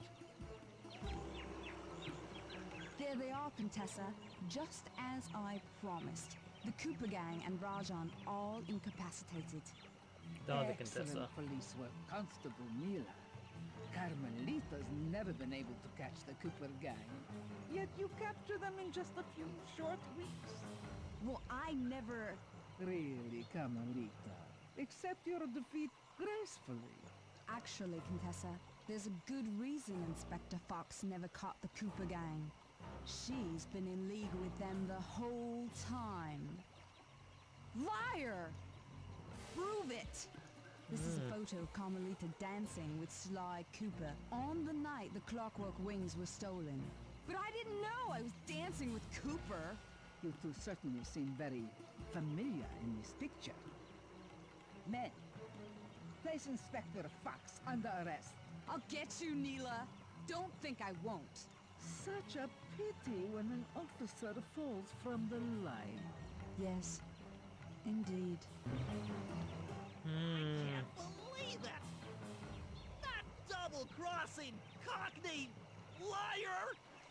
There they are, Contessa. Just as I promised. The Cooper gang and Rajan all incapacitated. Excellent police work, Constable Neela. Carmelita's never been able to catch the Cooper gang. Yet you capture them in just a few short weeks. Well, I never... Really, Carmelita. Accept your defeat gracefully. Actually, Contessa, there's a good reason Inspector Fox never caught the Cooper gang. She's been in league with them the whole time. Liar! Prove it! This is a photo of Carmelita dancing with Sly Cooper on the night the Clockwork Wings were stolen. But I didn't know I was dancing with Cooper. You two certainly seem very familiar in this picture. Men, place Inspector Fox under arrest. I'll get you, Neela. Don't think I won't. Such a pity when an officer falls from the line. Yes, indeed. I can't believe it! That double-crossing, cockney liar!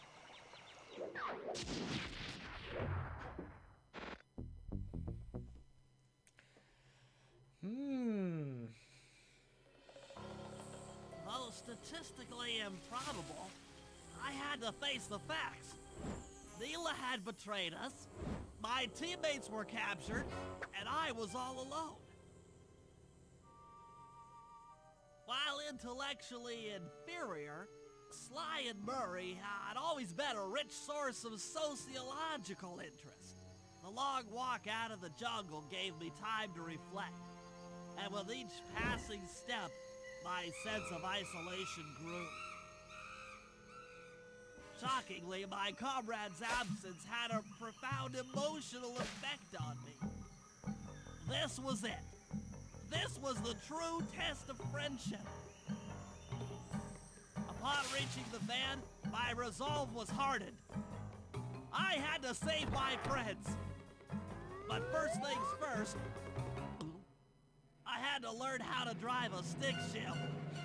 Though statistically improbable, I had to face the facts. Neela had betrayed us, my teammates were captured, and I was all alone. While intellectually inferior, Sly and Murray had always been a rich source of sociological interest. The long walk out of the jungle gave me time to reflect, and with each passing step, my sense of isolation grew. Shockingly, my comrade's absence had a profound emotional effect on me. This was it. This was the true test of friendship. Upon reaching the van, my resolve was hardened. I had to save my friends. But first things first, I had to learn how to drive a stick shift.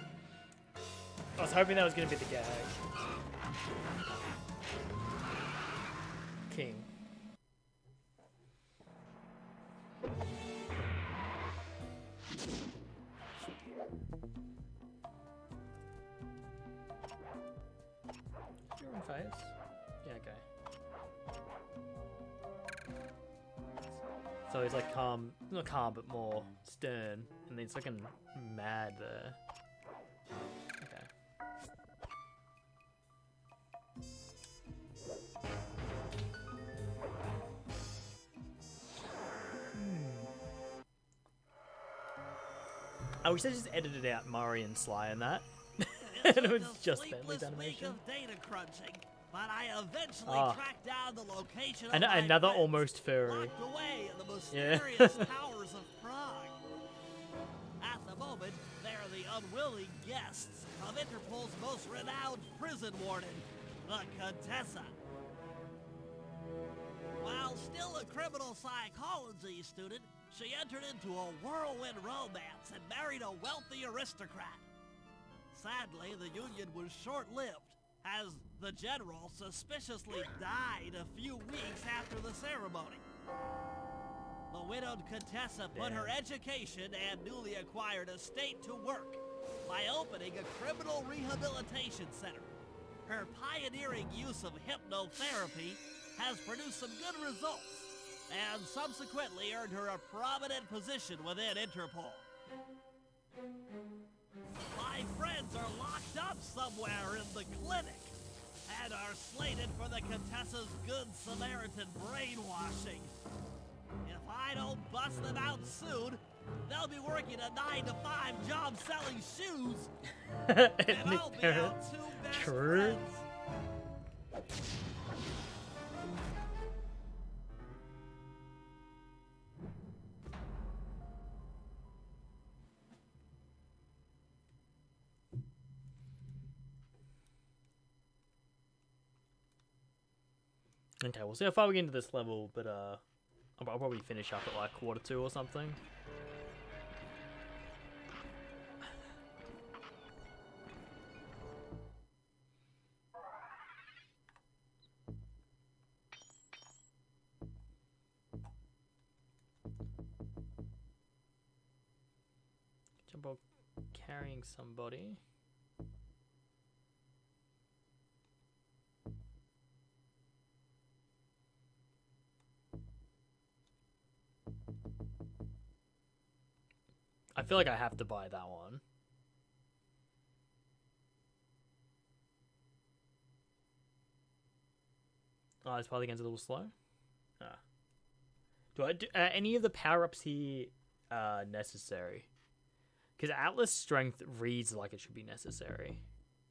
I was hoping that was going to be the gag. King. Your own face? Yeah, okay. So he's like calm, not calm, but more stern, and then he's looking mad there. Okay. I wish they just edited out Murray and Sly in that. And it was just Bentley's animation. Of data crunching, but I eventually tracked down the location of And my another friends, almost furry. locked away in the mysterious towers of Prague. At the moment, they are the unwilling guests of Interpol's most renowned prison warden, the Contessa. While still a criminal psychology student, she entered into a whirlwind romance and married a wealthy aristocrat. Sadly, the union was short-lived, as the general suspiciously died a few weeks after the ceremony. The widowed Contessa put her education and newly acquired estate to work by opening a criminal rehabilitation center. Her pioneering use of hypnotherapy has produced some good results, and subsequently earned her a prominent position within Interpol. My friends are locked up somewhere in the clinic, and are slated for the Contessa's Good Samaritan brainwashing. If I don't bust them out soon, they'll be working a 9-to-5 job selling shoes, and I'll be out two best friends. Okay, we'll see how far we get into this level, but I'll probably finish up at like quarter 2 or something. Jump out carrying somebody. I feel like I have to buy that one. Oh, this part again's a little slow. Ah. Do any of the power-ups here necessary? Because Atlas Strength reads like it should be necessary.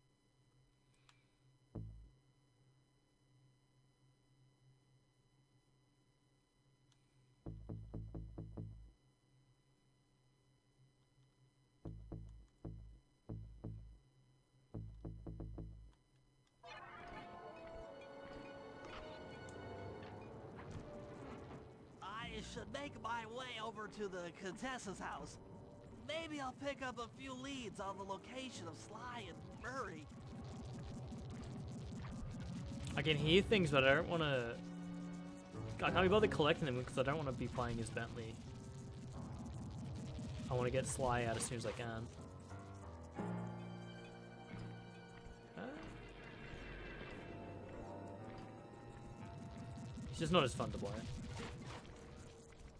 I should make my way over to the Contessa's house. Maybe I'll pick up a few leads on the location of Sly and Murray. I can hear things, but I don't want to... I can't be bothered collecting them because I don't want to be playing as Bentley. I want to get Sly out as soon as I can. It's just not as fun to play.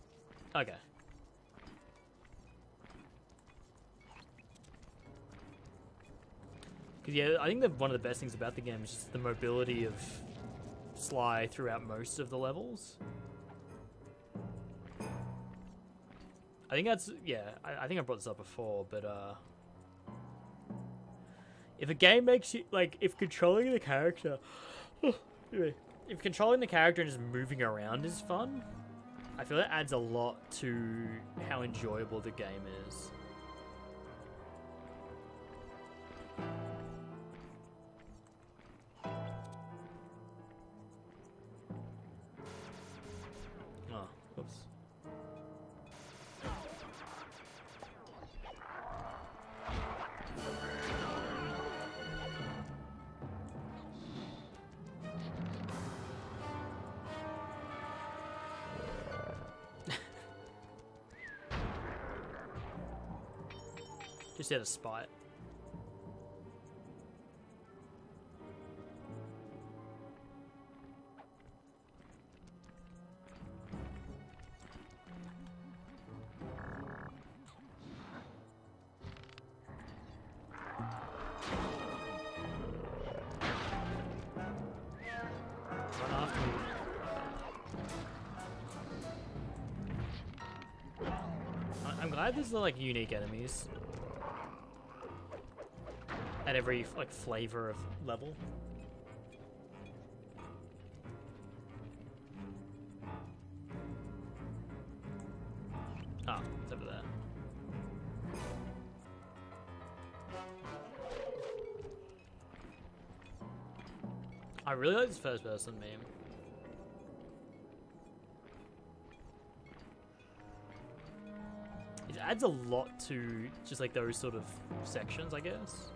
Okay. Because yeah, I think that one of the best things about the game is just the mobility of Sly throughout most of the levels. I think that's, yeah, I think I brought this up before, but if a game makes you, like, if controlling the character, if controlling the character and just moving around is fun, I feel that adds a lot to how enjoyable the game is. Oh, oops. Just out of spite. Run after me. I'm glad there's like unique enemies at every like flavor of level. Ah, it's over there. I really like this first person meme. It adds a lot to just like those sort of sections, I guess.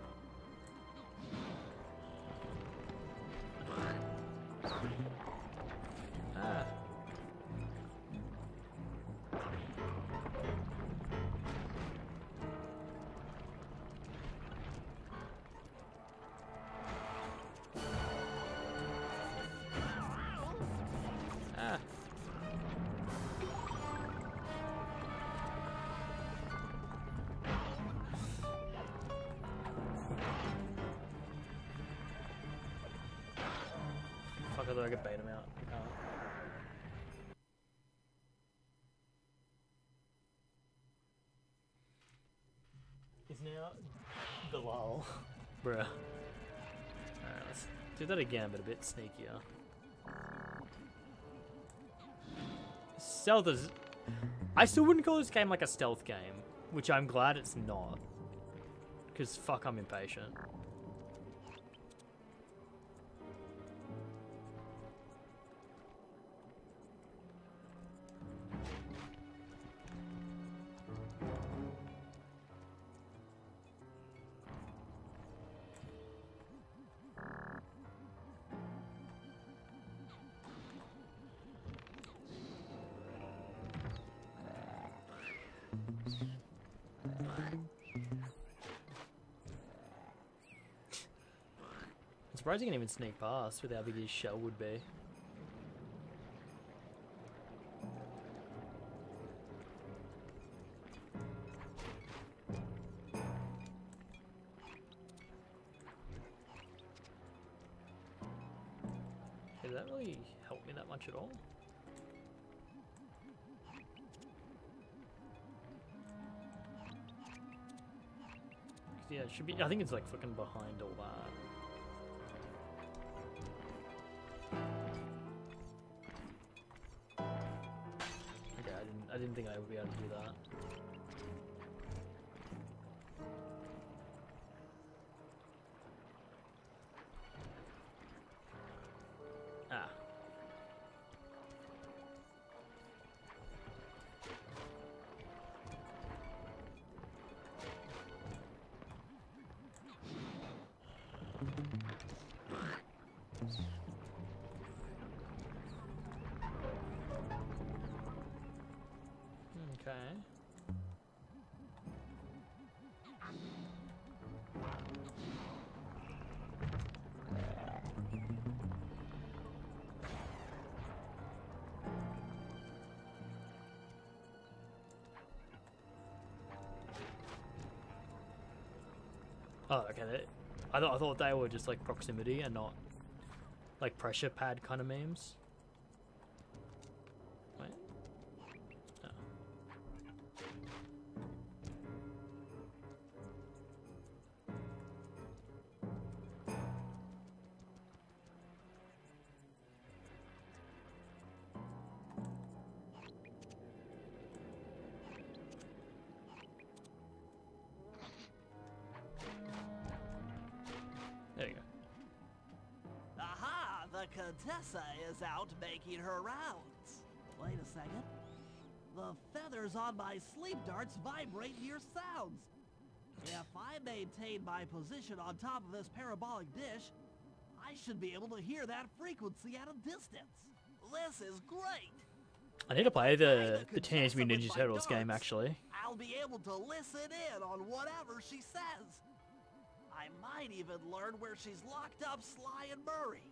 Ah. Ah. Fuck, I thought I could bait him out. I can't. Is now the lull. Bruh. Alright, let's do that again, but a bit sneakier. Stealth is... I still wouldn't call this game like a stealth game, which I'm glad it's not. Because fuck, I'm impatient. I'm surprised you can even sneak past with how big his shell would be. Did that really help me that much at all? Yeah, it should be. I think it's like fucking behind all that. Okay, I didn't think I would be able to do that. Ah. Okay. Oh, okay. I thought they were just like proximity and not like pressure pad kind of memes. Wait. Oh. There you go. Aha! The Contessa is out making her rounds. Wait a second. The feathers on my sleep darts vibrate near sounds. If I maintain my position on top of this parabolic dish, I should be able to hear that frequency at a distance. This is great. I need to play the Teenage Mutant Ninja Turtles game actually. I'll be able to listen in on whatever she says. I might even learn where she's locked up Sly and Murray.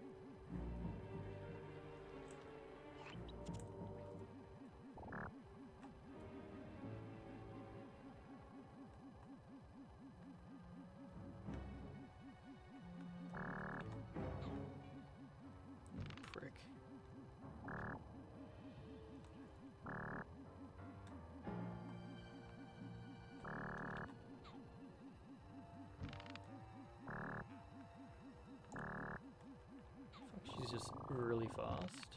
Frick. She's just really fast.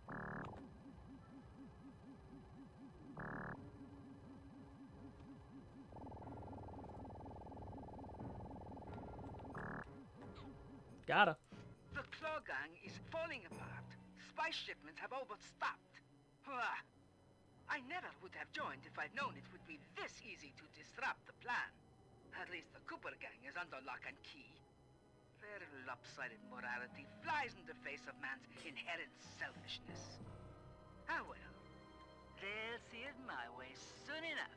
Got her. The Claw Gang is falling apart. Spice shipments have overstocked. Hurrah! I never would have joined if I'd known it would be this easy to disrupt the plan. At least the Cooper Gang is under lock and key. Their lopsided morality flies in the face of man's inherent selfishness. Ah well, they'll see it my way soon enough.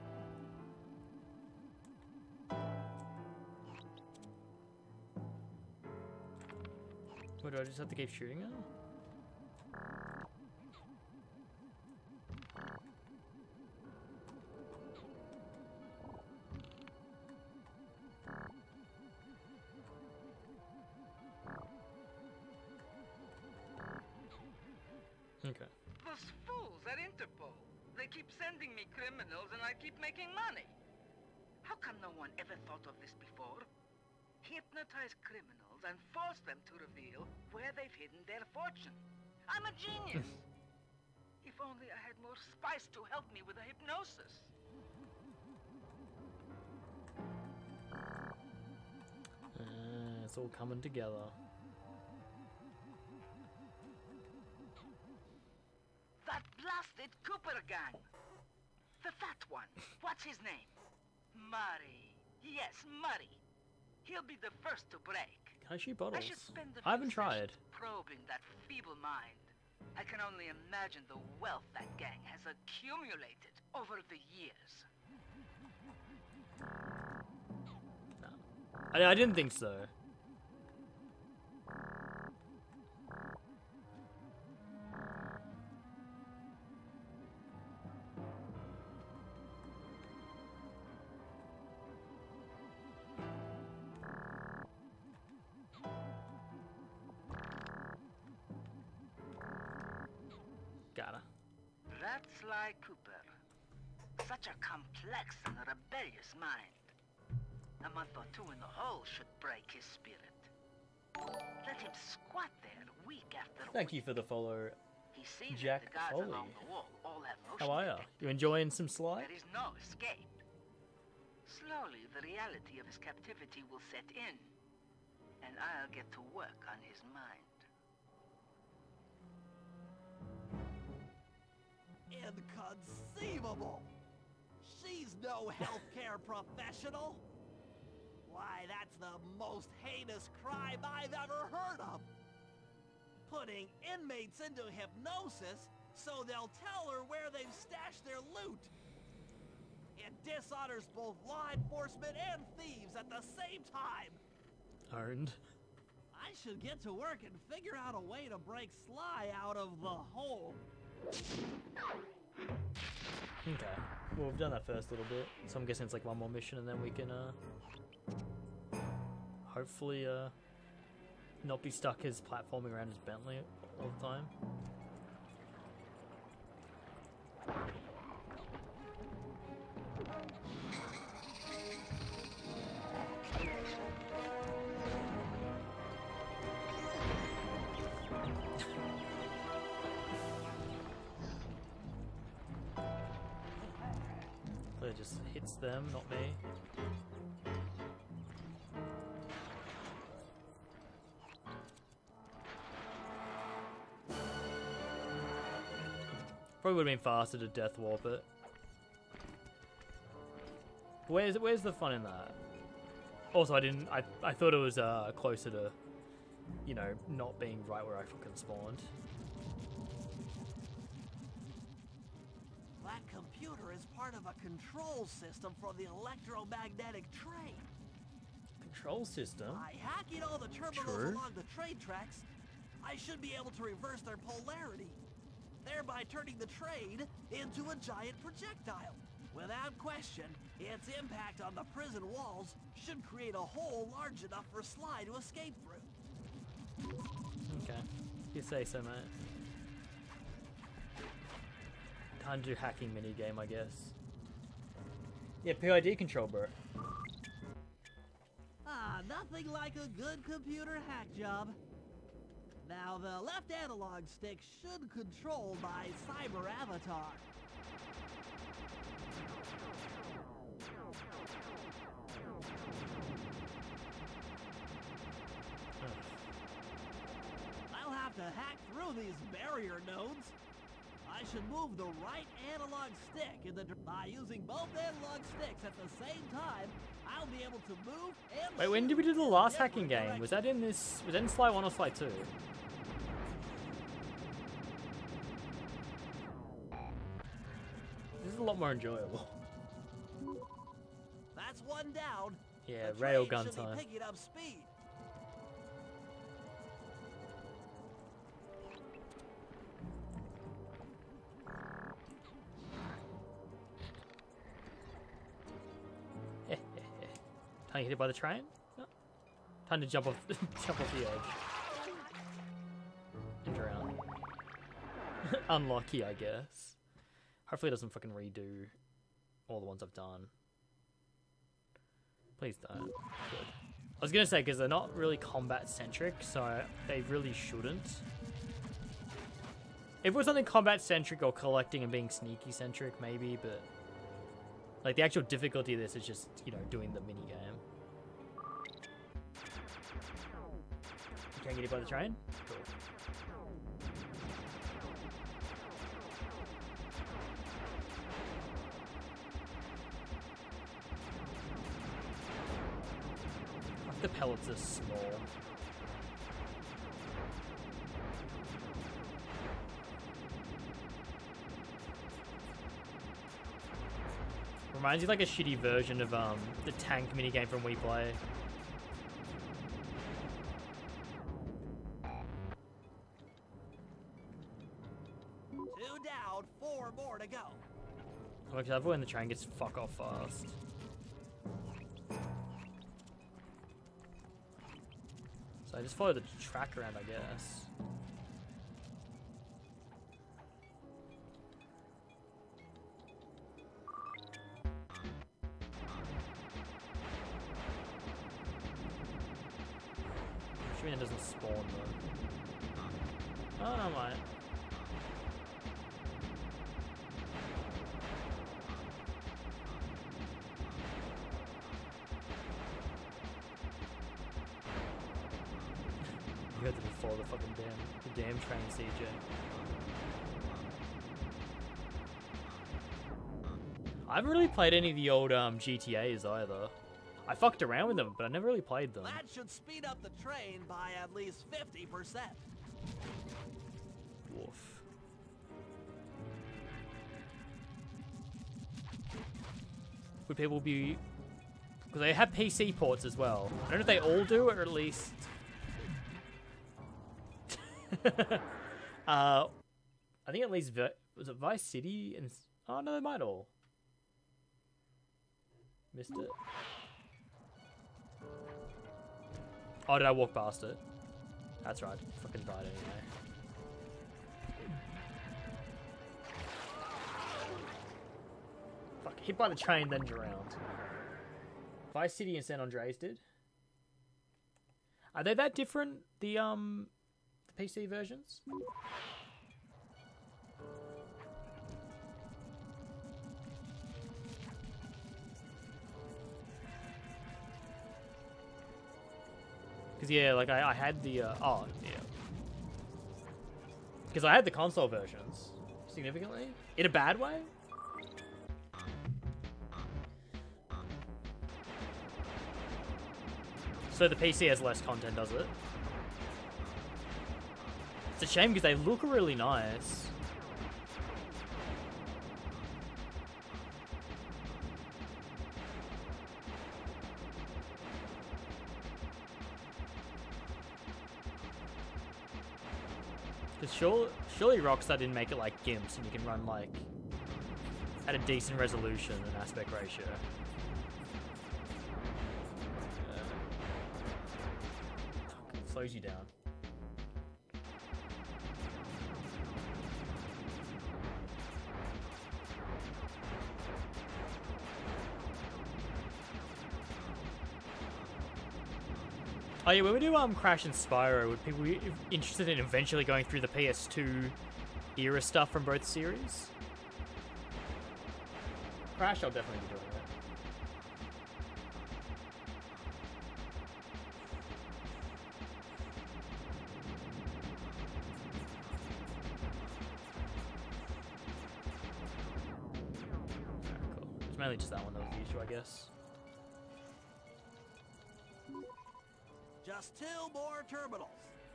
What, do I just have to keep shooting her? Okay. Those fools at Interpol. They keep sending me criminals and I keep making money. How come no one ever thought of this before? Hypnotize criminals and force them to reveal where they've hidden their fortune. I'm a genius. If only I had more spice to help me with the hypnosis. It's all coming together. That blasted Cooper Gang. The fat one. What's his name? Murray. Yes, Murray. He'll be the first to break. Can I shoot bottles? I should spend a I haven't few tried. sessions probing that feeble mind. I can only imagine the wealth that gang has accumulated over the years. I didn't think so. Gotta. That's Sly Cooper. Such a complex and rebellious mind. A month or two in the hole should break his spirit. Let him squat there week after Thank week. you for the follow, He sees Jack that the guards Foley. along the wall all have motion How are ya? detectors. You enjoying some Sly? There is no escape. Slowly, the reality of his captivity will set in, and I'll get to work on his mind. Inconceivable! She's no healthcare professional! Why, that's the most heinous crime I've ever heard of! Putting inmates into hypnosis so they'll tell her where they've stashed their loot! It dishonors both law enforcement and thieves at the same time! Owned. I should get to work and figure out a way to break Sly out of the hole. Okay. Well, we've done that first little bit, so I'm guessing it's like one more mission and then we can, hopefully not be stuck as platforming around his Bentley all the time. It just hits them, not me. Probably would have been faster to death warp it. Where's the fun in that? Also, I thought it was closer to, you know, not being right where I fucking spawned. That computer is part of a control system for the electromagnetic train. Control system? By hacking all the terminals along the train tracks, I should be able to reverse their polarity, thereby turning the train into a giant projectile. Without question, its impact on the prison walls should create a hole large enough for Sly to escape through. Okay, you say so, mate. Time to do hacking minigame, I guess. Yeah, PID control, bro. Nothing like a good computer hack job. Now, the left analog stick should control my cyber avatar. I'll have to hack through these barrier nodes. I should move the right analog stick by using both analog sticks at the same time. I'll be able to move and wait, when did we do the last hacking game? Was that in this? Was that in Sly 1 or Sly 2? This is a lot more enjoyable. That's one down. Yeah, railgun time. Picking up speed. Time to hit it by the train? No. Time to jump off jump off the edge. And drown. Unlucky, I guess. Hopefully it doesn't fucking redo all the ones I've done. Please don't. Good. I was gonna say, because they're not really combat centric, so they really shouldn't. If it was something combat centric or collecting and being sneaky centric, maybe, but like the actual difficulty of this is just, you know, doing the mini game. You can't get hit by the train? Cool. The pellets are small. Reminds you like a shitty version of the tank minigame from Wii Play. Two down, 4 more to go. Because I've when the train gets fuck off fast. So I just follow the track around, I guess. Assuming it doesn't spawn though. Oh, no, mate. You have to follow the fucking damn train, CJ. I haven't really played any of the old GTAs either. I fucked around with them, but I never really played them. That should speed up the train by at least 50%. Woof. Would people be... Because they have PC ports as well. I don't know if they all do, or at least... I think at least... Was it Vice City? And oh, no, they might all. Missed it. Oh, did I walk past it? That's right. Fucking died anyway. Fuck, hit by the train, then drowned. Vice City and San Andreas did. Are they that different? The PC versions? Because, yeah, like, I had the, oh, yeah. Because I had the console versions, significantly. In a bad way? So the PC has less content, does it? It's a shame because they look really nice. Because surely Rockstar didn't make it like GIMPs and you can run like at a decent resolution and aspect ratio. It slows you down. Oh yeah, when we do Crash and Spyro, would people be interested in eventually going through the PS2 era stuff from both series? Crash, I'll definitely be doing that. Alright, cool. It's mainly just that one that was the issue, I guess. Just 2 more terminals.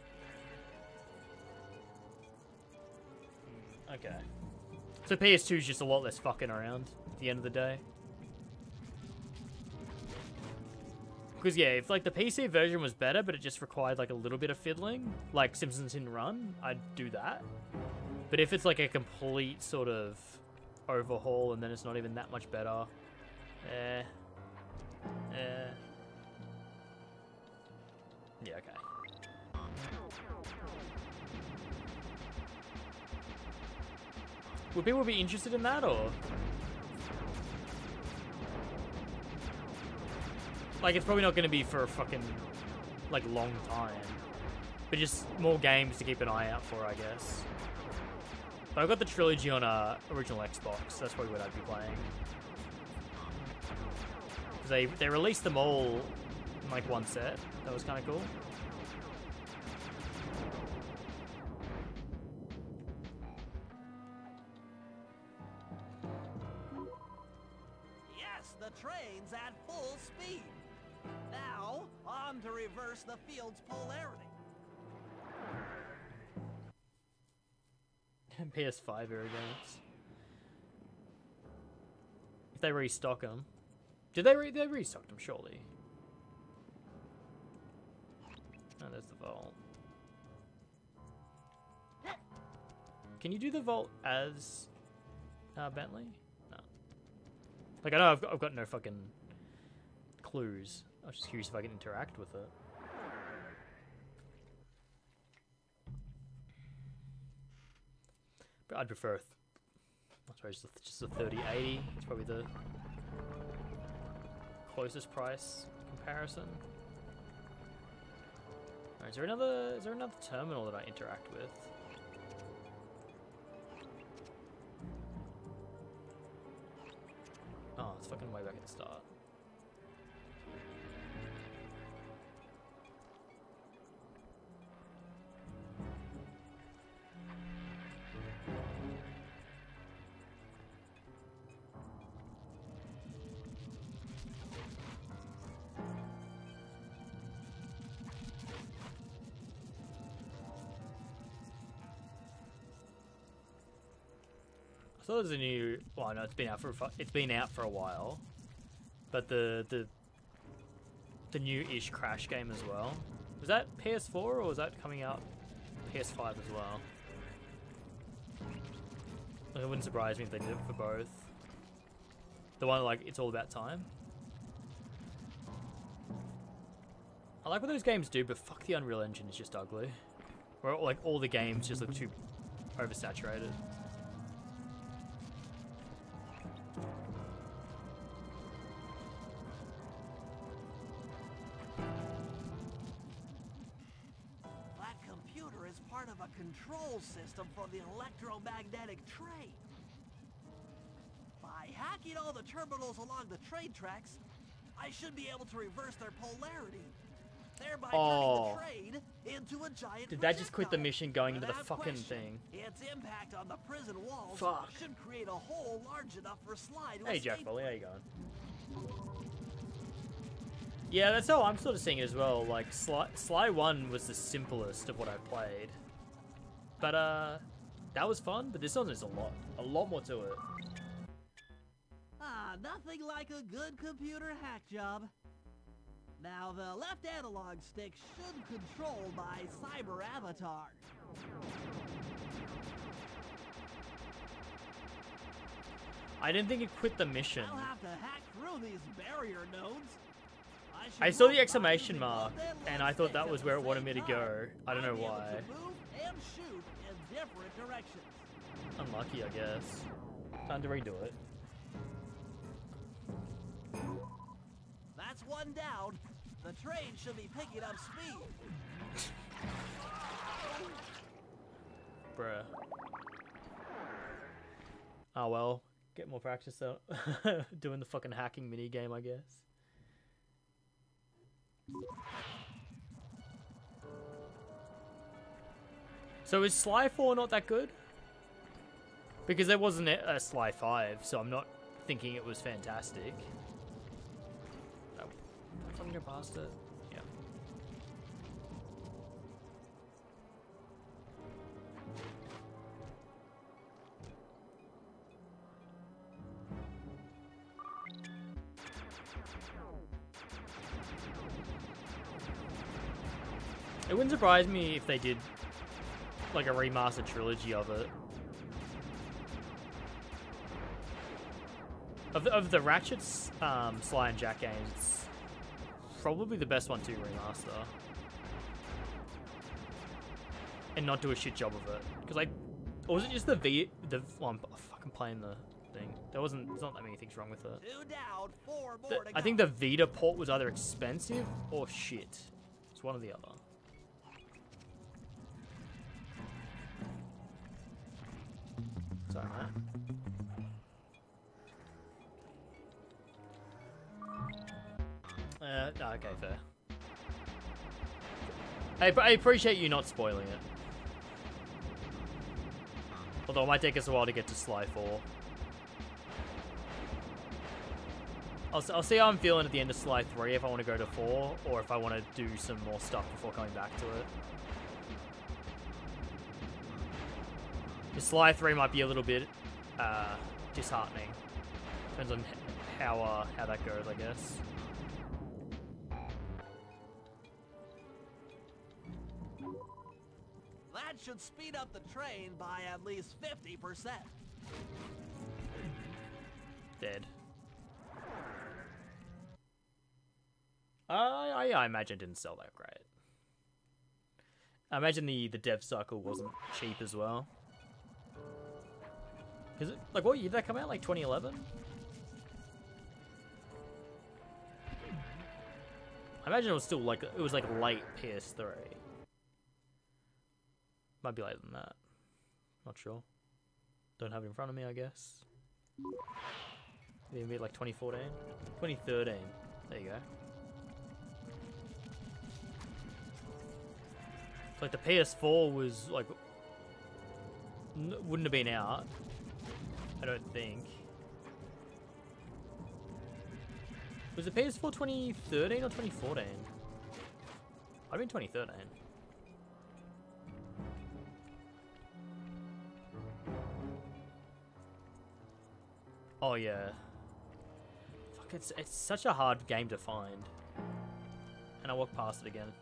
Okay. So PS2 is just a lot less fucking around at the end of the day. Because yeah, if like the PC version was better, but it just required like a little bit of fiddling, like Simpsons Hit and Run, I'd do that. But if it's like a complete sort of overhaul and then it's not even that much better, yeah, okay. Would people be interested in that, or? Like, it's probably not going to be for a fucking, like, long time. But just more games to keep an eye out for, I guess. But I've got the trilogy on original Xbox. That's probably what I'd be playing. 'Cause they released them all in, like, one set. That was kind of cool. Yes, the train's at full speed. Now, on to reverse the field's polarity. PS5 era games. If they restock them. Did they restock them, surely? Oh, there's the vault. Can you do the vault as Bentley? No. Like, I know I've got no fucking clues. I was just curious if I can interact with it. But I'd prefer, I suppose, just a 3080. It's probably the closest price comparison. Right, is there another terminal that I interact with? Oh, it's fucking way back at the start. I thought there was a new. Well, I know it's been out for a while, but the new-ish Crash game as well. Was that PS4 or was that coming out PS5 as well? Like, it wouldn't surprise me if they did it for both. The one like It's All About Time. I like what those games do, but fuck, the Unreal Engine is just ugly. Where like all the games just look too oversaturated. That computer is part of a control system for the electromagnetic train. By hacking all the terminals along the train tracks, I should be able to reverse their polarity, thereby turning the train into a giant Did that just quit the projectile. mission going into the Without fucking question, thing? Its impact on the prison walls Fuck. should create a hole large enough for Sly to Hey escape. Jack Foley, how you going? Yeah, that's how I'm sort of seeing it as well. Like Sly 1 was the simplest of what I played. But that was fun, but this one is a lot more to it. Ah, nothing like a good computer hack job. Now, the left analog stick should control my cyber avatar. I didn't think it quit the mission. I'll have to hack through these barrier nodes. I saw the exclamation mark, and I thought that was where it wanted me to go. I don't know why. Move and shoot in different directions. Unlucky, I guess. Time to redo it. That's one down. The train should be picking up speed. Bruh. Oh well. Get more practice out. Doing the fucking hacking mini game, I guess. So is Sly 4 not that good? Because there wasn't a Sly 5, so I'm not thinking it was fantastic. Oh, I'm gonna go past it. Yeah. It wouldn't surprise me if they did like a remastered trilogy of it. Of the Ratchet, Sly and Jack games, it's probably the best one to remaster. And not do a shit job of it. Because like, or was it just well, I'm fucking playing the thing. There's not that many things wrong with it. 2 down, 4 more to I think the Vita port was either expensive or shit. It's one or the other. Sorry, mate. No, okay, fair. I appreciate you not spoiling it. Although it might take us a while to get to Sly 4. I'll see how I'm feeling at the end of Sly 3 if I want to go to 4, or if I want to do some more stuff before coming back to it. Because Sly 3 might be a little bit disheartening. Depends on how that goes, I guess. That should speed up the train by at least 50%. Dead. I imagine it didn't sell that great. I imagine the dev cycle wasn't cheap as well. Is it like what year did that come out? Like 2011? I imagine it was still like late PS3. Might be later than that. Not sure. Don't have it in front of me, I guess. Maybe like 2014, 2013. There you go. Like the PS4 was like wouldn't have been out. I don't think. Was the PS4 2013 or 2014? I mean 2013. Oh yeah. Fuck, it's such a hard game to find. And I walked past it again.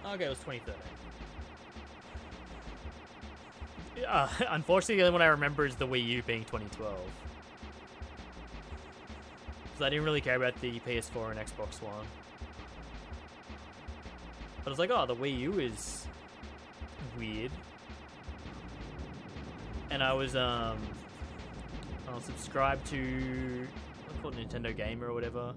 Okay, it was 2013. Unfortunately, the only one I remember is the Wii U being 2012. Because I didn't really care about the PS4 and Xbox One. But I was like, oh, the Wii U is weird. And I was subscribed to, what's it called, Nintendo Gamer or whatever.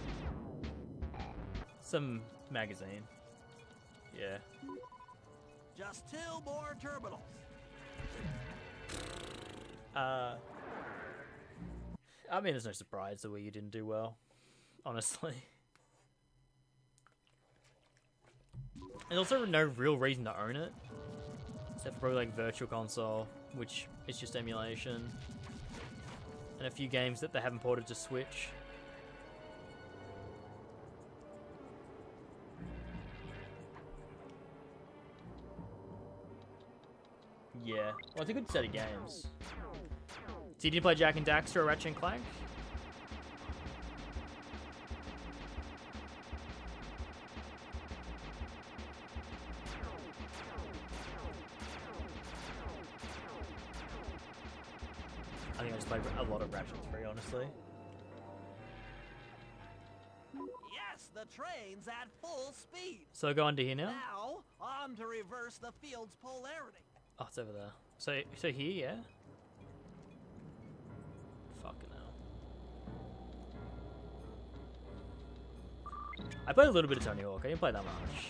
Some magazine. Yeah. Just 2 more terminals. I mean, there's no surprise the Wii U didn't do well, honestly. There's also no real reason to own it, except for probably like Virtual Console, which is just emulation, and a few games that they haven't ported to Switch. Yeah, well, it's a good set of games. So you didn't play Jak and Daxter or Ratchet and Clank? I think I just played a lot of Ratchet 3, honestly. Yes, the train's at full speed. So go on to here now? Now, on to reverse the field's polarity. Oh, it's over there. So here, yeah? Fucking hell. I played a little bit of Tony Hawk. I didn't play that much.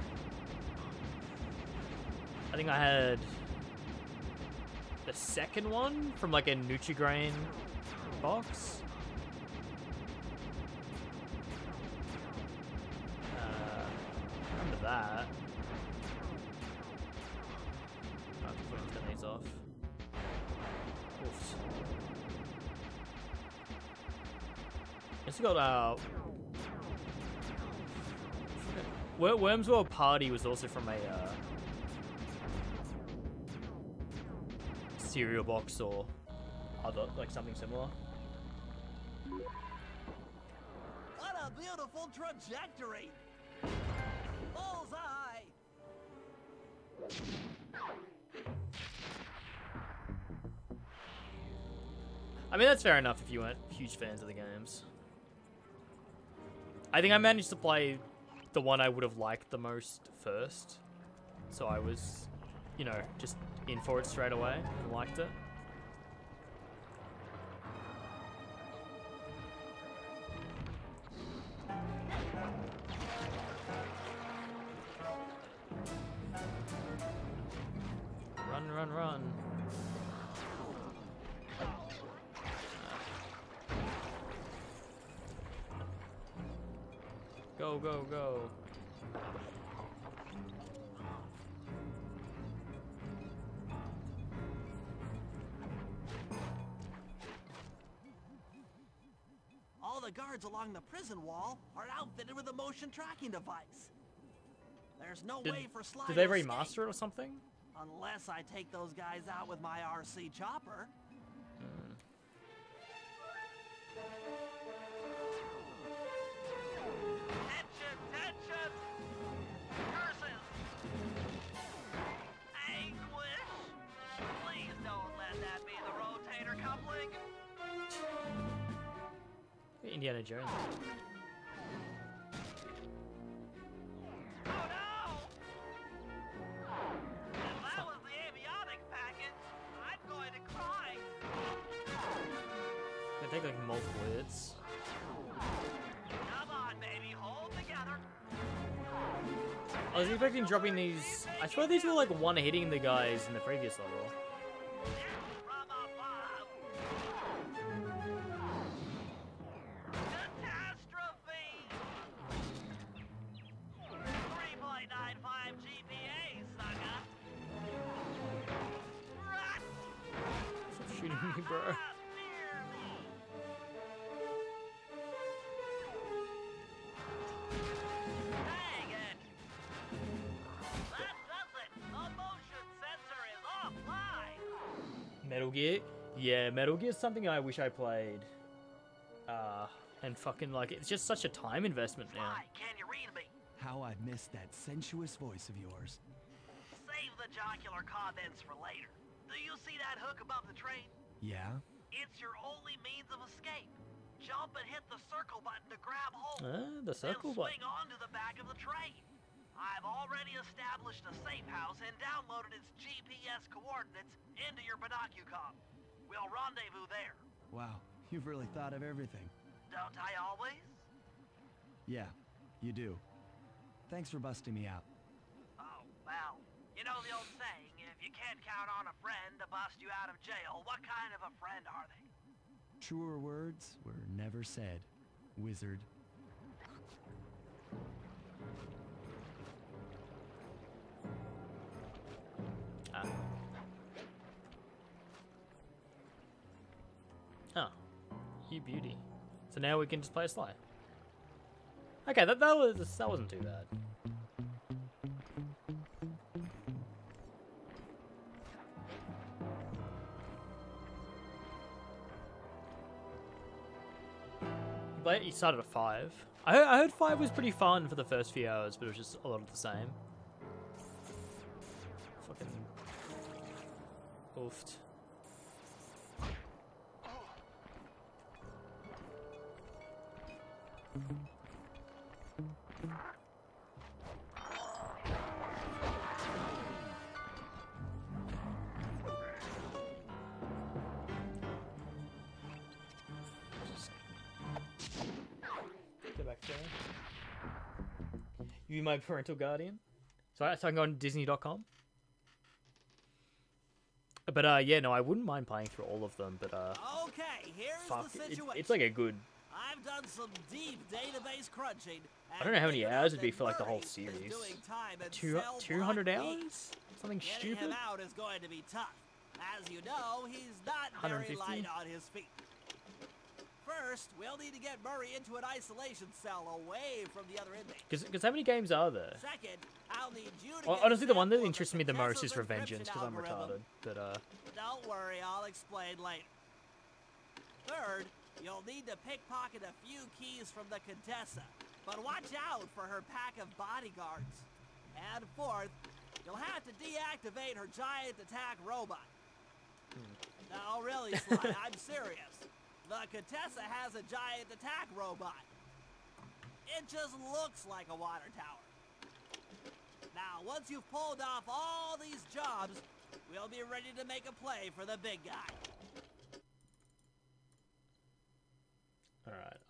I think I had the second one from like a Nutri-Grain box. I remember that. I have to turn these off. Oof. It's got Worms World Party was also from a cereal box or other, like something similar. What a beautiful trajectory! Bullseye! I mean, that's fair enough if you weren't huge fans of the games. I think I managed to play the one I would have liked the most first. So I was, you know, just in for it straight away and liked it. Run, run, run. Go, go, go. All the guards along the prison wall are outfitted with a motion tracking device. There's no way for Sly Did they to escape, remaster it or something? unless I take those guys out with my RC chopper. Tension, tension! Curses! Anguish! Please don't let that be the rotator coupling. Indiana Jones. Oh no! If that was the avionic packet, I'm going to cry. They take like multiple hits. Come on, baby, hold together. I was expecting dropping these. I swear these were like one hitting the guys in the previous level. Catastrophe! 3.95 GPA, sucker. Stop shooting me, bro. Dang it! That does it! The motion sensor is offline! Metal Gear? Yeah, Metal Gear's something I wish I played. And fucking like, it's just such a time investment now. Can you read me? How I've missed that sensuous voice of yours. Save the jocular comments for later. Do you see that hook above the train? Yeah? It's your only means of escape. Jump and hit the circle button to grab hold. The circle then button. swing onto the back of the train. I've already established a safe house and downloaded its GPS coordinates into your binocucom. We'll rendezvous there. Wow, you've really thought of everything. Don't I always? Yeah, you do. Thanks for busting me out. Oh, well, you know the old saying, if you can't count on a friend to bust you out of jail, what kind of a friend are they? Truer words were never said, wizard. Oh, you beauty. So now we can just play a Sly. Okay, that wasn't too bad. You started at 5. I heard 5 was pretty fun for the first few hours, but it was just a lot of the same. Fucking oofed. Go back there. You be my parental guardian. So I can go on Disney.com. But yeah, no, I wouldn't mind playing through all of them. But okay, here's fuck, the situation. it's like a good. I've done some deep database crunching. I don't know how many hours it'd be for like the whole series. 200 hours? Something Getting stupid? him out is going to be tough. As you know, he's not very 150? light on his feet. First, we'll need to get Murray into an isolation cell away from the other inmates. Because how many games are there? Second, I'll need you to Well, get honestly, the one that sample of interests me the most is Contessa's Revengeance, because I'm algorithm. retarded. But Don't worry, I'll explain later. Third, you'll need to pickpocket a few keys from the Contessa, but watch out for her pack of bodyguards. And fourth, you'll have to deactivate her giant attack robot. No, really, Sly, I'm serious. The Contessa has a giant attack robot. It just looks like a water tower. Now, once you've pulled off all these jobs, we'll be ready to make a play for the big guy. alright,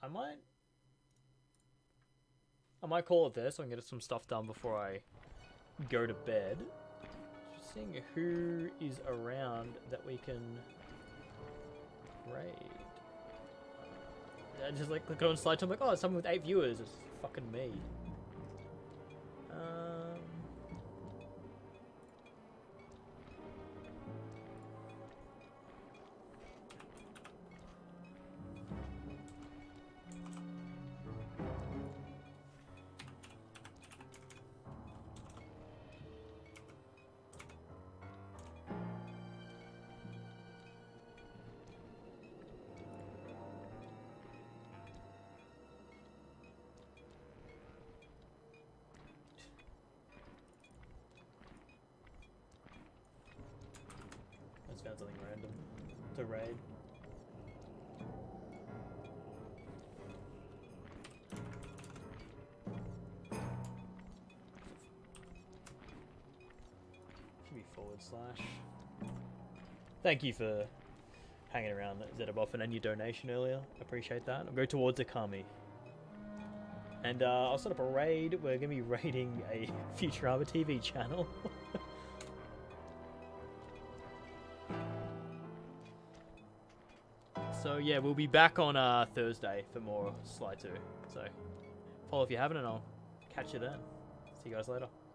I might call it there so I can get some stuff done before I go to bed. Just seeing who is around that we can raid. I just like click on slide, I'm like, oh, it's someone with 8 viewers. It's fucking me. Found something random to raid. Should be /. Thank you for hanging around, Zetaboffin, and your donation earlier. Appreciate that. I'll go towards Akami. And I'll set up a raid. We're going to be raiding a Futurama TV channel. So yeah, we'll be back on Thursday for more Sly 2. So follow if you haven't, and I'll catch you then. See you guys later.